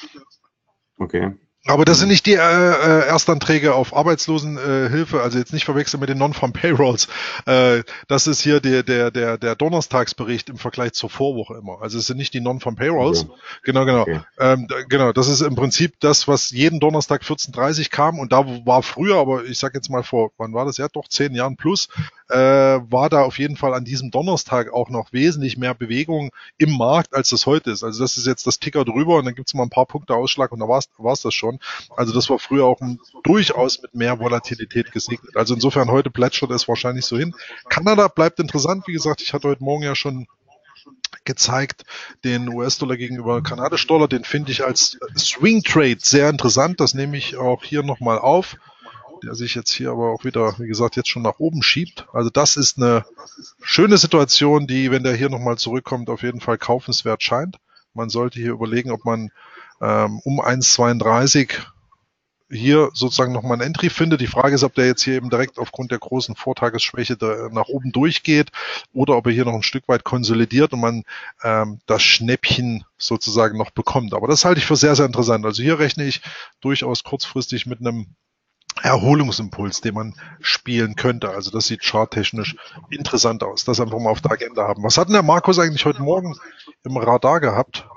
Okay. Aber das sind nicht die Erstanträge auf Arbeitslosenhilfe, also jetzt nicht verwechseln mit den Non-Farm Payrolls. Das ist hier der Donnerstagsbericht im Vergleich zur Vorwoche immer. Also es sind nicht die Non-Farm Payrolls. Okay. Genau. Okay. Genau, das ist im Prinzip das, was jeden Donnerstag 14:30 kam und da war früher, aber ich sag jetzt mal vor, wann war das? Ja, doch 10 Jahren plus, war da auf jeden Fall an diesem Donnerstag auch noch wesentlich mehr Bewegung im Markt, als das heute ist. Also das ist jetzt das Ticker drüber und dann gibt's mal ein paar Punkte Ausschlag und da war's das schon. Also das war früher auch durchaus mit mehr Volatilität gesegnet. Also insofern heute plätschert es wahrscheinlich so hin. Kanada bleibt interessant. Wie gesagt, ich hatte heute Morgen ja schon gezeigt, den US-Dollar gegenüber Kanadisch-Dollar. Den finde ich als Swing-Trade sehr interessant. Das nehme ich auch hier nochmal auf, der sich jetzt hier aber auch wieder, wie gesagt, jetzt schon nach oben schiebt. Also das ist eine schöne Situation, die, wenn der hier nochmal zurückkommt, auf jeden Fall kaufenswert scheint. Man sollte hier überlegen, ob man um 1,32 hier sozusagen nochmal ein Entry findet. Die Frage ist, ob der jetzt hier eben direkt aufgrund der großen Vortagesschwäche nach oben durchgeht oder ob er hier noch ein Stück weit konsolidiert und man das Schnäppchen sozusagen noch bekommt. Aber das halte ich für sehr, sehr interessant. Also hier rechne ich durchaus kurzfristig mit einem Erholungsimpuls, den man spielen könnte. Also das sieht charttechnisch interessant aus. Das einfach mal auf der Agenda haben. Was hat denn der Markus eigentlich heute Morgen im Radar gehabt?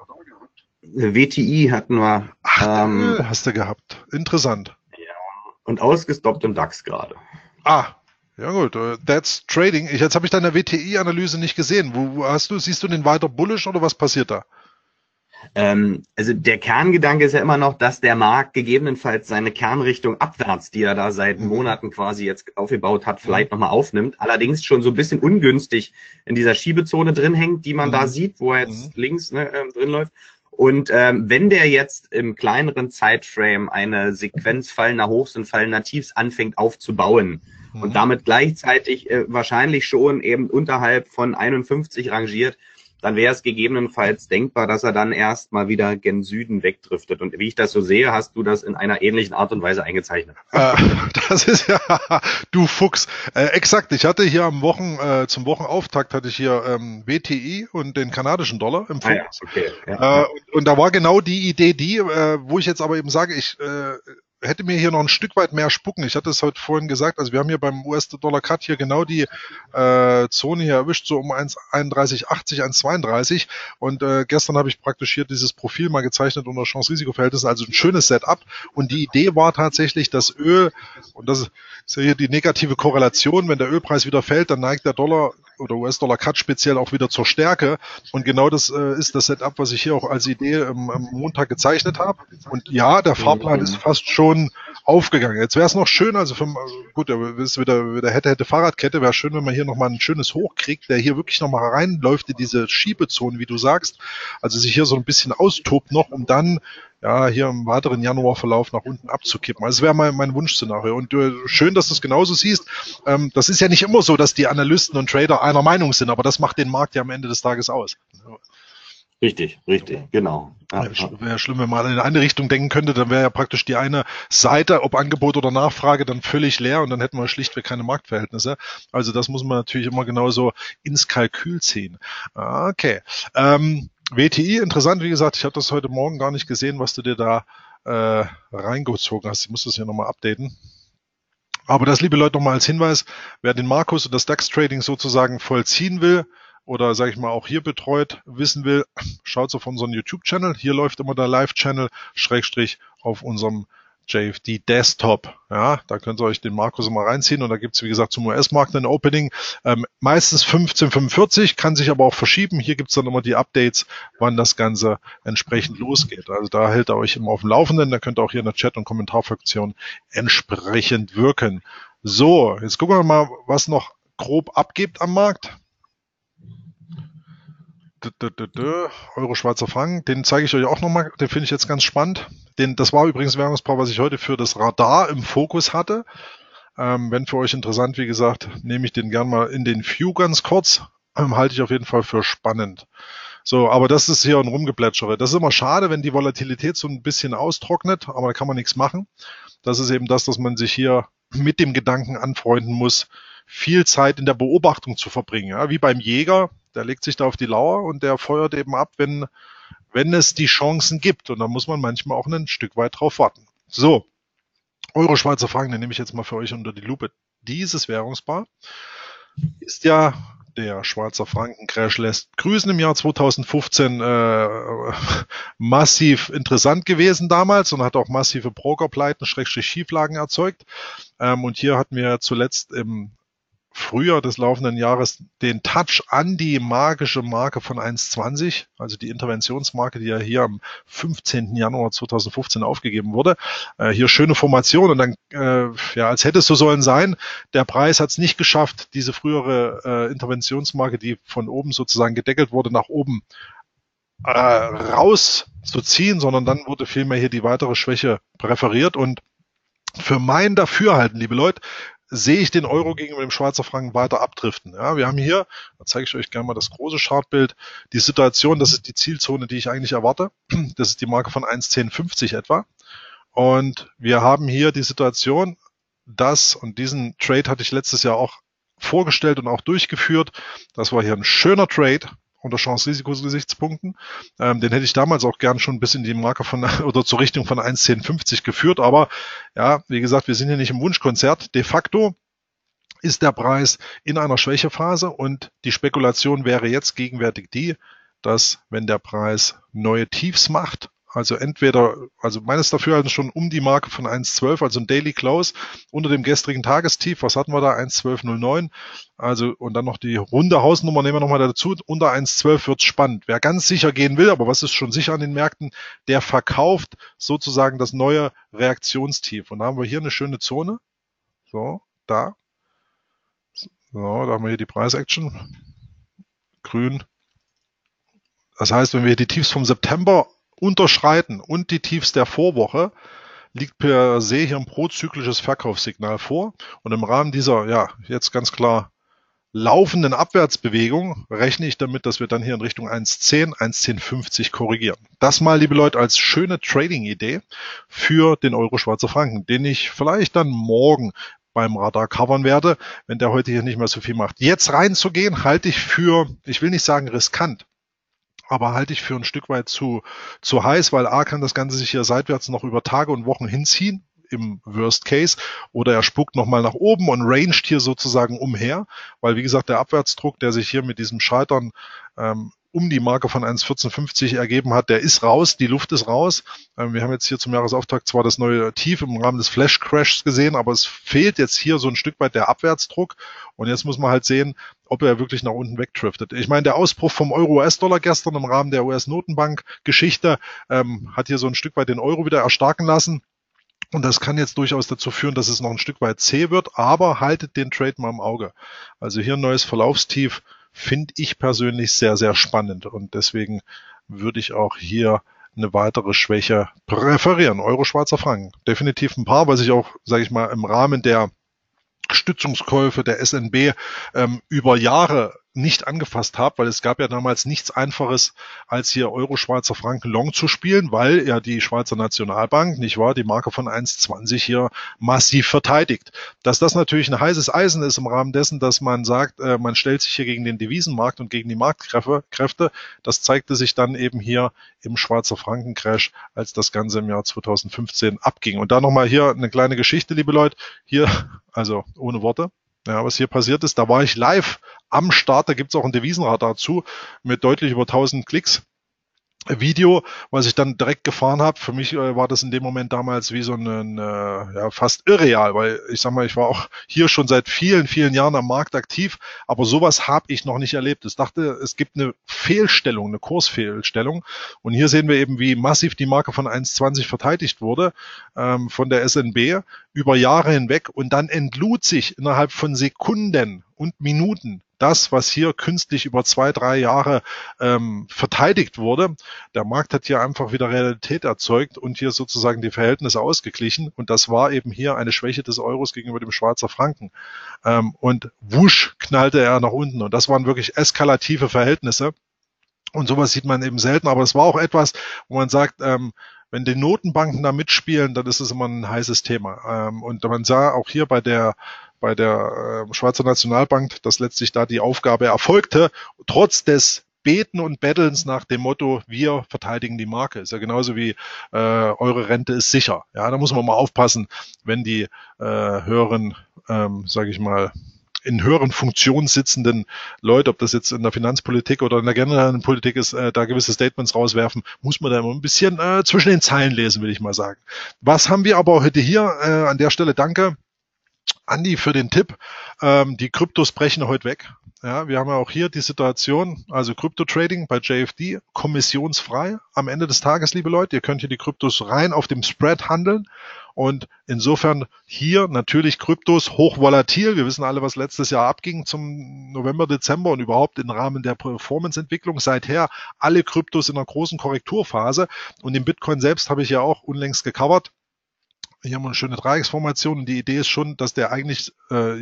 WTI hatten wir. Hast du gehabt. Interessant. Ja. Und ausgestoppt im DAX gerade. Ja gut. That's Trading. Jetzt habe ich deine WTI-Analyse nicht gesehen. Siehst du den weiter bullish oder was passiert da? Also der Kerngedanke ist ja immer noch, dass der Markt gegebenenfalls seine Kernrichtung abwärts, die er da seit Monaten quasi jetzt aufgebaut hat, vielleicht nochmal aufnimmt. Allerdings schon so ein bisschen ungünstig in dieser Schiebezone drin hängt, die man da sieht, wo er jetzt links drin läuft. Und wenn der jetzt im kleineren Zeitframe eine Sequenz fallender Hochs und fallender Tiefs anfängt aufzubauen und damit gleichzeitig wahrscheinlich schon eben unterhalb von 51 rangiert, dann wäre es gegebenenfalls denkbar, dass er dann erstmal wieder gen Süden wegdriftet. Und wie ich das so sehe, hast du das in einer ähnlichen Art und Weise eingezeichnet. Das ist ja, du Fuchs. Exakt, ich hatte hier zum Wochenauftakt hatte ich hier WTI und den kanadischen Dollar im Fokus. Okay. Ja. Und da war genau die Idee, wo ich jetzt aber eben sage, ich hätte mir hier noch ein Stück weit mehr spucken. Ich hatte es heute vorhin gesagt, also wir haben hier beim US-Dollar-Cut hier genau die Zone hier erwischt, so um 1,3180, 1,32 und gestern habe ich praktisch hier dieses Profil mal gezeichnet unter Chance-Risiko-Verhältnissen, also ein schönes Setup und die Idee war tatsächlich, das Öl, und das ist ja hier die negative Korrelation, wenn der Ölpreis wieder fällt, dann neigt der Dollar oder US-Dollar-Cut speziell auch wieder zur Stärke und genau das ist das Setup, was ich hier auch als Idee am Montag gezeichnet habe und ja, der Fahrplan ist fast schon aufgegangen. Jetzt wäre es noch schön, also gut, ist wieder hätte Fahrradkette, wäre schön, wenn man hier nochmal ein schönes Hoch kriegt, der hier wirklich nochmal reinläuft in diese Schiebezone, wie du sagst, also sich hier so ein bisschen austobt noch, um dann ja hier im weiteren Januarverlauf nach unten abzukippen. Also das wäre mein Wunschszenario. Und schön, dass du es genauso siehst. Das ist ja nicht immer so, dass die Analysten und Trader einer Meinung sind, aber das macht den Markt ja am Ende des Tages aus. Richtig, genau. Wäre schlimm, wenn man in eine Richtung denken könnte, dann wäre ja praktisch die eine Seite, ob Angebot oder Nachfrage, dann völlig leer und dann hätten wir schlichtweg keine Marktverhältnisse. Also das muss man natürlich immer genauso ins Kalkül ziehen. Okay. WTI, interessant, wie gesagt, ich habe das heute Morgen gar nicht gesehen, was du dir da reingezogen hast. Ich muss das hier nochmal updaten. Aber das, liebe Leute, nochmal als Hinweis, wer den Markus und das DAX-Trading sozusagen vollziehen will, oder sage ich mal auch hier betreut wissen will, schaut auf unseren YouTube-Channel. Hier läuft immer der Live-Channel, Schrägstrich auf unserem JFD Desktop. Ja, da könnt ihr euch den Markus immer reinziehen und da gibt's wie gesagt, zum US-Markt ein Opening. Meistens 15:45, kann sich aber auch verschieben. Hier gibt's dann immer die Updates, wann das Ganze entsprechend losgeht. Also da hält er euch immer auf dem Laufenden. Da könnt ihr auch hier in der Chat- und Kommentarfunktion entsprechend wirken. So, jetzt gucken wir mal, was noch grob abgeht am Markt. Euro Schweizer Franken, den zeige ich euch auch nochmal, den finde ich jetzt ganz spannend. Das war übrigens ein Währungspaar, was ich heute für das Radar im Fokus hatte. Wenn für euch interessant, wie gesagt, nehme ich den gern mal in den View ganz kurz. Halte ich auf jeden Fall für spannend. So, aber das ist hier ein Rumgeplätschere. Das ist immer schade, wenn die Volatilität so ein bisschen austrocknet, aber da kann man nichts machen. Das ist eben das, dass man sich hier mit dem Gedanken anfreunden muss, viel Zeit in der Beobachtung zu verbringen. Ja, wie beim Jäger, der legt sich da auf die Lauer und der feuert eben ab, wenn es die Chancen gibt. Und da muss man manchmal auch ein Stück weit drauf warten. So, Euro Schweizer Franken, den nehme ich jetzt mal für euch unter die Lupe. Dieses Währungspaar ist ja der Schweizer Franken-Crash lässt grüßen im Jahr 2015 massiv interessant gewesen damals und hat auch massive Brokerpleiten, Schieflagen erzeugt. Und hier hatten wir zuletzt im Frühjahr des laufenden Jahres den Touch an die magische Marke von 1,20, also die Interventionsmarke, die ja hier am 15. Januar 2015 aufgegeben wurde. Hier schöne Formation und dann, ja, als hätte es so sollen sein, der Preis hat es nicht geschafft, diese frühere Interventionsmarke, die von oben sozusagen gedeckelt wurde, nach oben rauszuziehen, sondern dann wurde vielmehr hier die weitere Schwäche präferiert und für mein Dafürhalten, liebe Leute, sehe ich den Euro gegenüber dem Schweizer Franken weiter abdriften. Ja, wir haben hier, da zeige ich euch gerne mal das große Chartbild, die Situation, das ist die Zielzone, die ich eigentlich erwarte. Das ist die Marke von 1,1050 etwa. Und wir haben hier die Situation, dass, und diesen Trade hatte ich letztes Jahr auch vorgestellt und auch durchgeführt, das war hier ein schöner Trade unter Chance-Risiko-Gesichtspunkten. Den hätte ich damals auch gern schon bis in die Marke von oder zur Richtung von 1,1050 geführt. Aber ja, wie gesagt, wir sind hier nicht im Wunschkonzert. De facto ist der Preis in einer Schwächephase und die Spekulation wäre jetzt gegenwärtig die, dass wenn der Preis neue Tiefs macht, also entweder, also meines Dafürhaltens schon um die Marke von 1,12, also ein Daily Close unter dem gestrigen Tagestief, was hatten wir da? 1,1209. Also, und dann noch die runde Hausnummer nehmen wir nochmal dazu. Unter 1,12 wird spannend. Wer ganz sicher gehen will, aber was ist schon sicher an den Märkten, der verkauft sozusagen das neue Reaktionstief. Und da haben wir hier eine schöne Zone. So, da. So, da haben wir hier die Preisaction. Grün. Das heißt, wenn wir hier die Tiefs vom September unterschreiten und die Tiefs der Vorwoche, liegt per se hier ein prozyklisches Verkaufssignal vor. Und im Rahmen dieser, ja, jetzt ganz klar laufenden Abwärtsbewegung rechne ich damit, dass wir dann hier in Richtung 1,10, 1,1050 korrigieren. Das mal, liebe Leute, als schöne Trading-Idee für den Euro Schweizer Franken, den ich vielleicht dann morgen beim Radar covern werde, wenn der heute hier nicht mehr so viel macht. Jetzt reinzugehen, halte ich für, ich will nicht sagen riskant, aber halte ich für ein Stück weit zu heiß, weil A kann das Ganze sich hier seitwärts noch über Tage und Wochen hinziehen, im Worst Case, oder er spuckt nochmal nach oben und ranged hier sozusagen umher, weil wie gesagt, der Abwärtsdruck, der sich hier mit diesem Scheitern um die Marke von 1,1450 ergeben hat, der ist raus, die Luft ist raus. Wir haben jetzt hier zum Jahresauftakt zwar das neue Tief im Rahmen des Flash-Crashs gesehen, aber es fehlt jetzt hier so ein Stück weit der Abwärtsdruck und jetzt muss man halt sehen, ob er wirklich nach unten wegdriftet. Ich meine, der Ausbruch vom Euro-US-Dollar gestern im Rahmen der US-Notenbank-Geschichte hat hier so ein Stück weit den Euro wieder erstarken lassen. Und das kann jetzt durchaus dazu führen, dass es noch ein Stück weit zäh wird, aber haltet den Trade mal im Auge. Also hier ein neues Verlaufstief finde ich persönlich sehr, sehr spannend und deswegen würde ich auch hier eine weitere Schwäche präferieren. Euro, Schweizer Franken. Definitiv ein paar, was ich auch, sage ich mal, im Rahmen der Stützungskäufe der SNB über Jahre nicht angefasst habe, weil es gab ja damals nichts Einfaches, als hier Euro, Schweizer Franken Long zu spielen, weil ja die Schweizer Nationalbank, nicht wahr, die Marke von 1,20 hier massiv verteidigt. Dass das natürlich ein heißes Eisen ist im Rahmen dessen, dass man sagt, man stellt sich hier gegen den Devisenmarkt und gegen die Marktkräfte, das zeigte sich dann eben hier im Schweizer Franken-Crash, als das Ganze im Jahr 2015 abging. Und da nochmal hier eine kleine Geschichte, liebe Leute, hier, also ohne Worte. Ja, was hier passiert ist, da war ich live am Start, da gibt es auch ein Devisenradar dazu mit deutlich über 1000 Klicks. Video, was ich dann direkt gefahren habe. Für mich war das in dem Moment damals wie so ein ja, fast irreal, weil ich sag mal, ich war auch hier schon seit vielen, vielen Jahren am Markt aktiv, aber sowas habe ich noch nicht erlebt. Ich dachte, es gibt eine Fehlstellung, eine Kursfehlstellung und hier sehen wir eben, wie massiv die Marke von 1,20 verteidigt wurde von der SNB über Jahre hinweg und dann entlud sich innerhalb von Sekunden und Minuten das, was hier künstlich über 2-3 Jahre verteidigt wurde. Der Markt hat hier einfach wieder Realität erzeugt und hier sozusagen die Verhältnisse ausgeglichen. Und das war eben hier eine Schwäche des Euros gegenüber dem Schweizer Franken. Und wusch knallte er nach unten. Und das waren wirklich eskalative Verhältnisse. Und sowas sieht man eben selten. Aber es war auch etwas, wo man sagt, wenn die Notenbanken da mitspielen, dann ist es immer ein heißes Thema. Und man sah auch hier bei der Schweizer Nationalbank, dass letztlich da die Aufgabe erfolgte, trotz des Beten und Bettelns nach dem Motto, wir verteidigen die Marke. Ist ja genauso wie eure Rente ist sicher. Ja, da muss man mal aufpassen, wenn die höheren, sage ich mal, in höheren Funktionen sitzenden Leute, ob das jetzt in der Finanzpolitik oder in der generellen Politik ist, da gewisse Statements rauswerfen, muss man da immer ein bisschen zwischen den Zeilen lesen, will ich mal sagen. Was haben wir aber heute hier an der Stelle? Danke, Andi, für den Tipp. Die Kryptos brechen heute weg. Ja, wir haben ja auch hier die Situation, also Krypto-Trading bei JFD, kommissionsfrei am Ende des Tages, liebe Leute. Ihr könnt hier die Kryptos rein auf dem Spread handeln und insofern hier natürlich Kryptos hochvolatil. Wir wissen alle, was letztes Jahr abging zum November, Dezember und überhaupt im Rahmen der Performance-Entwicklung. Seither alle Kryptos in einer großen Korrekturphase und den Bitcoin selbst habe ich ja auch unlängst gecovert. Hier haben wir eine schöne Dreiecksformation und die Idee ist schon, dass der eigentlich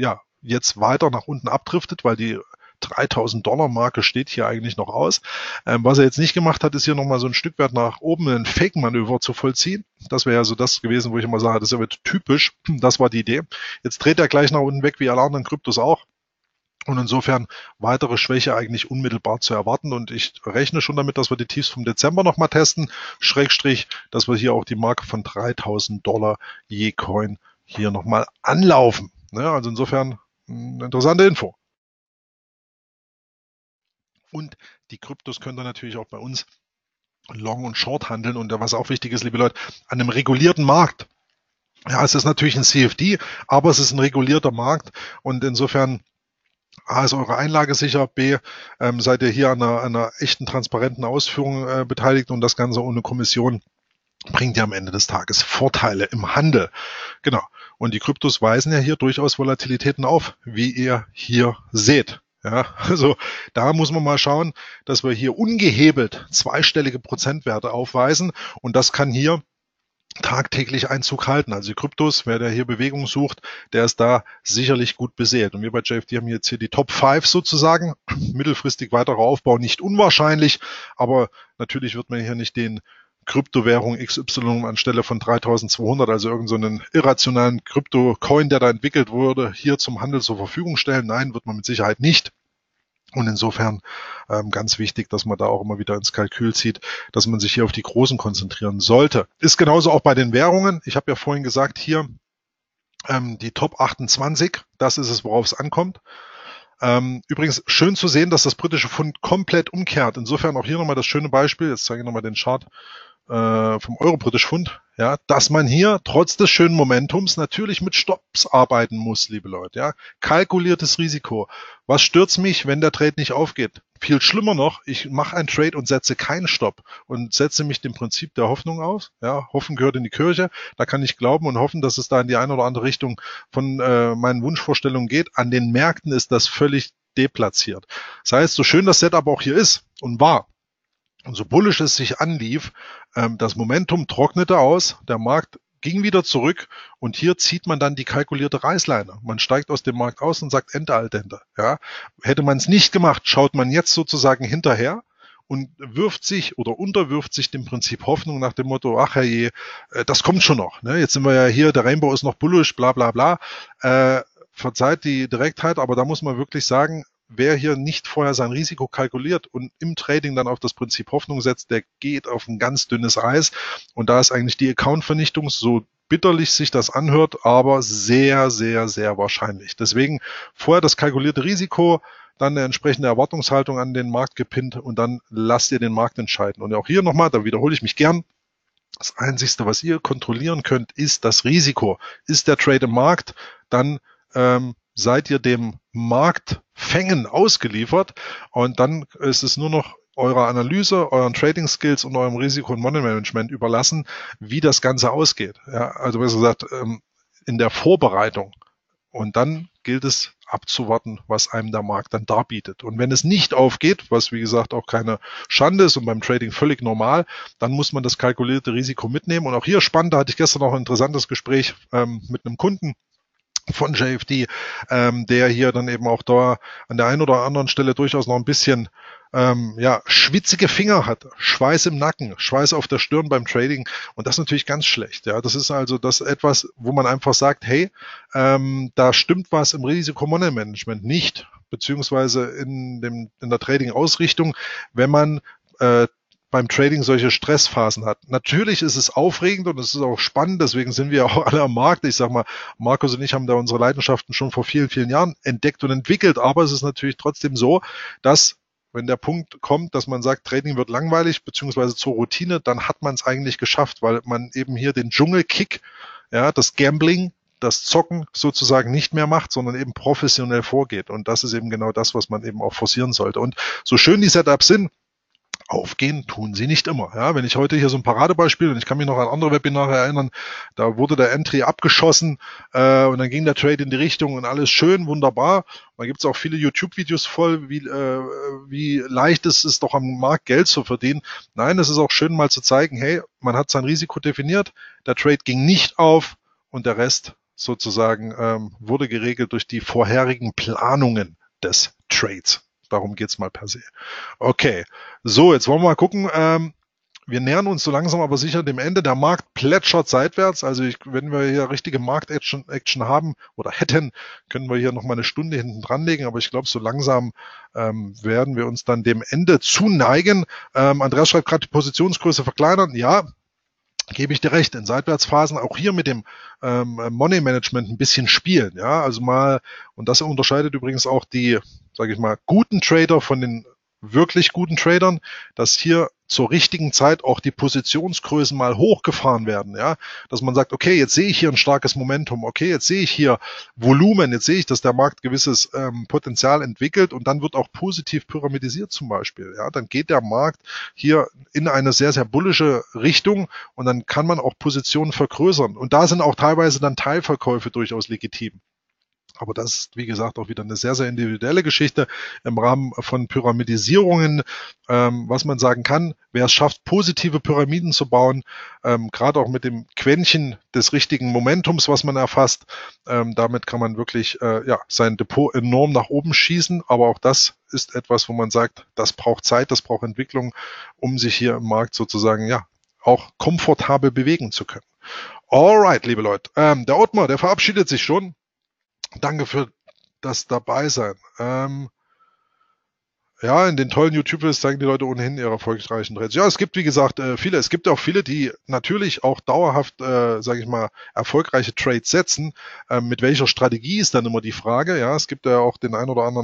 jetzt weiter nach unten abdriftet, weil die 3.000 Dollar Marke steht hier eigentlich noch aus. Was er jetzt nicht gemacht hat, ist hier nochmal so ein Stück weit nach oben ein Fake-Manöver zu vollziehen. Das wäre ja so das gewesen, wo ich immer sage, das ist ja typisch. Das war die Idee. Jetzt dreht er gleich nach unten weg, wie alle anderen Kryptos auch. Und insofern weitere Schwäche eigentlich unmittelbar zu erwarten. Und ich rechne schon damit, dass wir die Tiefs vom Dezember nochmal testen. Schrägstrich, dass wir hier auch die Marke von 3.000 Dollar je Coin hier nochmal anlaufen. Ja, also insofern eine interessante Info. Und die Kryptos könnt ihr natürlich auch bei uns Long und Short handeln. Und was auch wichtig ist, liebe Leute, an einem regulierten Markt. Ja, es ist natürlich ein CFD, aber es ist ein regulierter Markt. Und insofern A, ist eure Einlage sicher, B, seid ihr hier an einer echten, transparenten Ausführung beteiligt und das Ganze ohne Kommission bringt ja am Ende des Tages Vorteile im Handel. Genau. Und die Kryptos weisen ja hier durchaus Volatilitäten auf, wie ihr hier seht. Ja, also da muss man mal schauen, dass wir hier ungehebelt zweistellige Prozentwerte aufweisen und das kann hier tagtäglich Einzug halten. Also die Kryptos, wer da hier Bewegung sucht, der ist da sicherlich gut besät. Und wir bei JFD haben jetzt hier die Top 5 sozusagen. Mittelfristig weiterer Aufbau nicht unwahrscheinlich, aber natürlich wird man hier nicht den Kryptowährung XY anstelle von 3.200, also irgendeinen irrationalen Krypto-Coin, der da entwickelt wurde, hier zum Handel zur Verfügung stellen. Nein, wird man mit Sicherheit nicht. Und insofern ganz wichtig, dass man da auch immer wieder ins Kalkül zieht, dass man sich hier auf die Großen konzentrieren sollte. Ist genauso auch bei den Währungen. Ich habe ja vorhin gesagt, hier die Top 28, das ist es, worauf es ankommt. Übrigens schön zu sehen, dass das britische Pfund komplett umkehrt. Insofern auch hier nochmal das schöne Beispiel. Jetzt zeige ich nochmal den Chart vom Euro-British Pfund, ja, dass man hier trotz des schönen Momentums natürlich mit Stops arbeiten muss, liebe Leute. Ja, kalkuliertes Risiko. Was stört's mich, wenn der Trade nicht aufgeht? Viel schlimmer noch, ich mache einen Trade und setze keinen Stopp und setze mich dem Prinzip der Hoffnung aus. Ja, Hoffen gehört in die Kirche. Da kann ich glauben und hoffen, dass es da in die eine oder andere Richtung von meinen Wunschvorstellungen geht. An den Märkten ist das völlig deplatziert. Das heißt, so schön das Setup auch hier ist und war, und so bullisch es sich anlief, das Momentum trocknete aus, der Markt ging wieder zurück und hier zieht man dann die kalkulierte Reißleine. Man steigt aus dem Markt aus und sagt Ente, Altente. Ja. Hätte man es nicht gemacht, schaut man jetzt sozusagen hinterher und wirft sich oder unterwirft sich dem Prinzip Hoffnung nach dem Motto, ach herrje, das kommt schon noch. Ne? Jetzt sind wir ja hier, der Rainbow ist noch bullish, bla bla bla. Verzeiht die Direktheit, aber da muss man wirklich sagen, wer hier nicht vorher sein Risiko kalkuliert und im Trading dann auf das Prinzip Hoffnung setzt, der geht auf ein ganz dünnes Eis. Und da ist eigentlich die Account-Vernichtung, so bitterlich sich das anhört, aber sehr, sehr, sehr wahrscheinlich. Deswegen vorher das kalkulierte Risiko, dann eine entsprechende Erwartungshaltung an den Markt gepinnt und dann lasst ihr den Markt entscheiden. Und auch hier nochmal, da wiederhole ich mich gern, das Einzige, was ihr kontrollieren könnt, ist das Risiko. Ist der Trade im Markt, dann seid ihr dem Marktfängen ausgeliefert und dann ist es nur noch eurer Analyse, euren Trading Skills und eurem Risiko- und Money Management überlassen, wie das Ganze ausgeht. Ja, also besser gesagt, in der Vorbereitung. Und dann gilt es abzuwarten, was einem der Markt dann darbietet. Und wenn es nicht aufgeht, was wie gesagt auch keine Schande ist und beim Trading völlig normal, dann muss man das kalkulierte Risiko mitnehmen. Und auch hier spannend, da hatte ich gestern noch ein interessantes Gespräch mit einem Kunden von JFD, der hier dann eben auch da an der einen oder anderen Stelle durchaus noch ein bisschen schwitzige Finger hat, Schweiß im Nacken, Schweiß auf der Stirn beim Trading und das ist natürlich ganz schlecht. Ja, das ist also das etwas, wo man einfach sagt, hey, da stimmt was im Risikomanagement nicht, beziehungsweise in der Trading-Ausrichtung, wenn man beim Trading solche Stressphasen hat. Natürlich ist es aufregend und es ist auch spannend, deswegen sind wir auch alle am Markt. Ich sag mal, Markus und ich haben da unsere Leidenschaften schon vor vielen, vielen Jahren entdeckt und entwickelt, aber es ist natürlich trotzdem so, dass wenn der Punkt kommt, dass man sagt, Trading wird langweilig, beziehungsweise zur Routine, dann hat man es eigentlich geschafft, weil man eben hier den Dschungelkick, ja, das Gambling, das Zocken sozusagen nicht mehr macht, sondern eben professionell vorgeht. Und das ist eben genau das, was man eben auch forcieren sollte. Und so schön die Setups sind, aufgehen tun sie nicht immer. Ja, wenn ich heute hier so ein Paradebeispiel, und ich kann mich noch an andere Webinare erinnern, da wurde der Entry abgeschossen und dann ging der Trade in die Richtung und alles schön, wunderbar. Da gibt es auch viele YouTube-Videos voll, wie leicht es ist, doch am Markt Geld zu verdienen. Nein, es ist auch schön mal zu zeigen, hey, man hat sein Risiko definiert, der Trade ging nicht auf und der Rest sozusagen wurde geregelt durch die vorherigen Planungen des Trades. Darum geht's mal per se. Okay, so, jetzt wollen wir mal gucken. Wir nähern uns so langsam aber sicher dem Ende. Der Markt plätschert seitwärts. Also wenn wir hier richtige Markt-Action haben oder hätten, können wir hier noch mal eine Stunde hinten dran legen. Aber ich glaube, so langsam werden wir uns dann dem Ende zuneigen. Andreas schreibt gerade, die Positionsgröße verkleinern. Ja, gebe ich dir recht, in Seitwärtsphasen auch hier mit dem Money Management ein bisschen spielen. Ja, also mal, und das unterscheidet übrigens auch die, sage ich mal, guten Trader von den wirklich guten Tradern, dass hier zur richtigen Zeit auch die Positionsgrößen mal hochgefahren werden, ja, dass man sagt, okay, jetzt sehe ich hier ein starkes Momentum, okay, jetzt sehe ich hier Volumen, jetzt sehe ich, dass der Markt gewisses Potenzial entwickelt und dann wird auch positiv pyramidisiert zum Beispiel, ja, dann geht der Markt hier in eine sehr, sehr bullische Richtung und dann kann man auch Positionen vergrößern und da sind auch teilweise dann Teilverkäufe durchaus legitim. Aber das ist, wie gesagt, auch wieder eine sehr, sehr individuelle Geschichte im Rahmen von Pyramidisierungen. Was man sagen kann, wer es schafft, positive Pyramiden zu bauen, gerade auch mit dem Quäntchen des richtigen Momentums, was man erfasst, damit kann man wirklich sein Depot enorm nach oben schießen. Aber auch das ist etwas, wo man sagt, das braucht Zeit, das braucht Entwicklung, um sich hier im Markt sozusagen auch komfortabel bewegen zu können. Alright, liebe Leute. Der Ottmar, der verabschiedet sich schon. Danke für das Dabeisein. In den tollen YouTube-Videos zeigen die Leute ohnehin ihre erfolgreichen Trades. Ja, es gibt, wie gesagt, viele. Es gibt auch viele, die natürlich auch dauerhaft, sage ich mal, erfolgreiche Trades setzen. Mit welcher Strategie ist dann immer die Frage. Ja, es gibt ja auch den einen oder anderen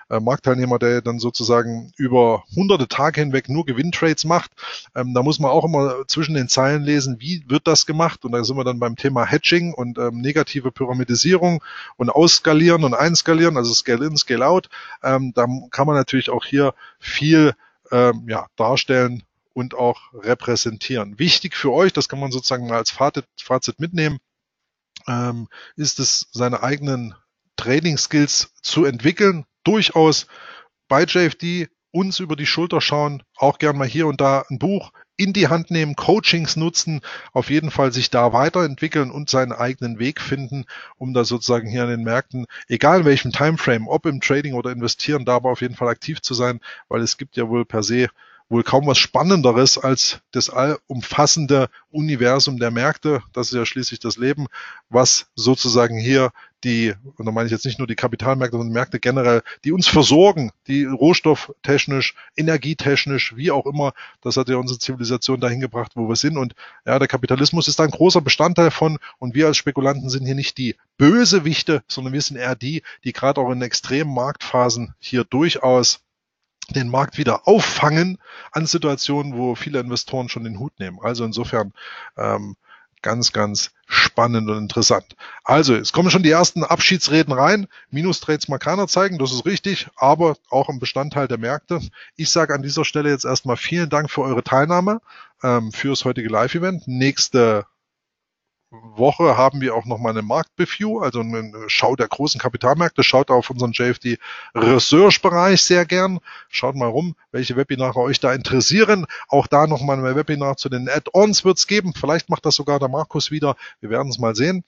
Marktteilnehmer, der dann sozusagen über hunderte Tage hinweg nur Gewinntrades macht. Da muss man auch immer zwischen den Zeilen lesen, wie wird das gemacht? Und da sind wir dann beim Thema Hedging und negative Pyramidisierung und Ausskalieren und Einskalieren, also Scale in, Scale out. Da kann man natürlich auch hier viel darstellen und auch repräsentieren. Wichtig für euch, das kann man sozusagen mal als Fazit mitnehmen, ist es, seine eigenen Trading-Skills zu entwickeln, durchaus bei JFD uns über die Schulter schauen, auch gern mal hier und da ein Buch in die Hand nehmen, Coachings nutzen, auf jeden Fall sich da weiterentwickeln und seinen eigenen Weg finden, um da sozusagen hier an den Märkten, egal in welchem Timeframe, ob im Trading oder investieren, da aber auf jeden Fall aktiv zu sein, weil es gibt ja wohl per se wohl kaum was Spannenderes als das allumfassende Universum der Märkte. Das ist ja schließlich das Leben, was sozusagen hier und da meine ich jetzt nicht nur die Kapitalmärkte, sondern die Märkte generell, die uns versorgen, die rohstofftechnisch, energietechnisch, wie auch immer, das hat ja unsere Zivilisation dahin gebracht, wo wir sind. Und ja, der Kapitalismus ist ein großer Bestandteil von, und wir als Spekulanten sind hier nicht die Bösewichte, sondern wir sind eher die gerade auch in extremen Marktphasen hier durchaus den Markt wieder auffangen an Situationen, wo viele Investoren schon den Hut nehmen. Also insofern ganz, ganz spannend und interessant. Also, es kommen schon die ersten Abschiedsreden rein. Minustrades mag keiner zeigen, das ist richtig, aber auch ein Bestandteil der Märkte. Ich sage an dieser Stelle jetzt erstmal vielen Dank für eure Teilnahme fürs heutige Live-Event. Nächste Woche haben wir auch nochmal eine Marktbeview, also eine Schau der großen Kapitalmärkte. Schaut auf unseren JFD Research-Bereich sehr gern. Schaut mal rum, welche Webinare euch da interessieren. Auch da nochmal ein Webinar zu den Add-ons wird es geben. Vielleicht macht das sogar der Markus wieder. Wir werden es mal sehen.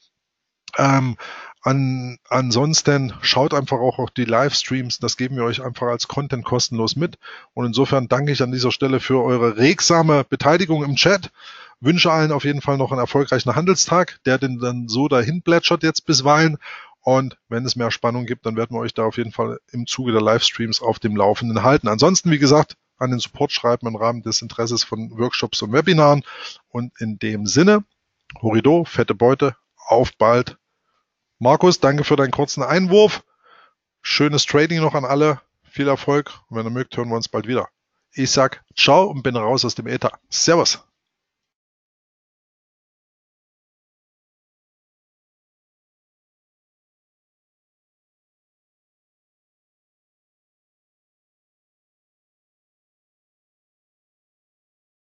Ansonsten schaut einfach auch auf die Livestreams, das geben wir euch einfach als Content kostenlos mit. Und insofern danke ich an dieser Stelle für eure regsame Beteiligung im Chat. Wünsche allen auf jeden Fall noch einen erfolgreichen Handelstag, der den dann so dahin plätschert jetzt bisweilen. Und wenn es mehr Spannung gibt, dann werden wir euch da auf jeden Fall im Zuge der Livestreams auf dem Laufenden halten. Ansonsten, wie gesagt, an den Support schreiben im Rahmen des Interesses von Workshops und Webinaren. Und in dem Sinne, Horido, fette Beute, auf bald. Markus, danke für deinen kurzen Einwurf. Schönes Trading noch an alle. Viel Erfolg. Und wenn ihr mögt, hören wir uns bald wieder. Ich sag ciao und bin raus aus dem Äther. Servus.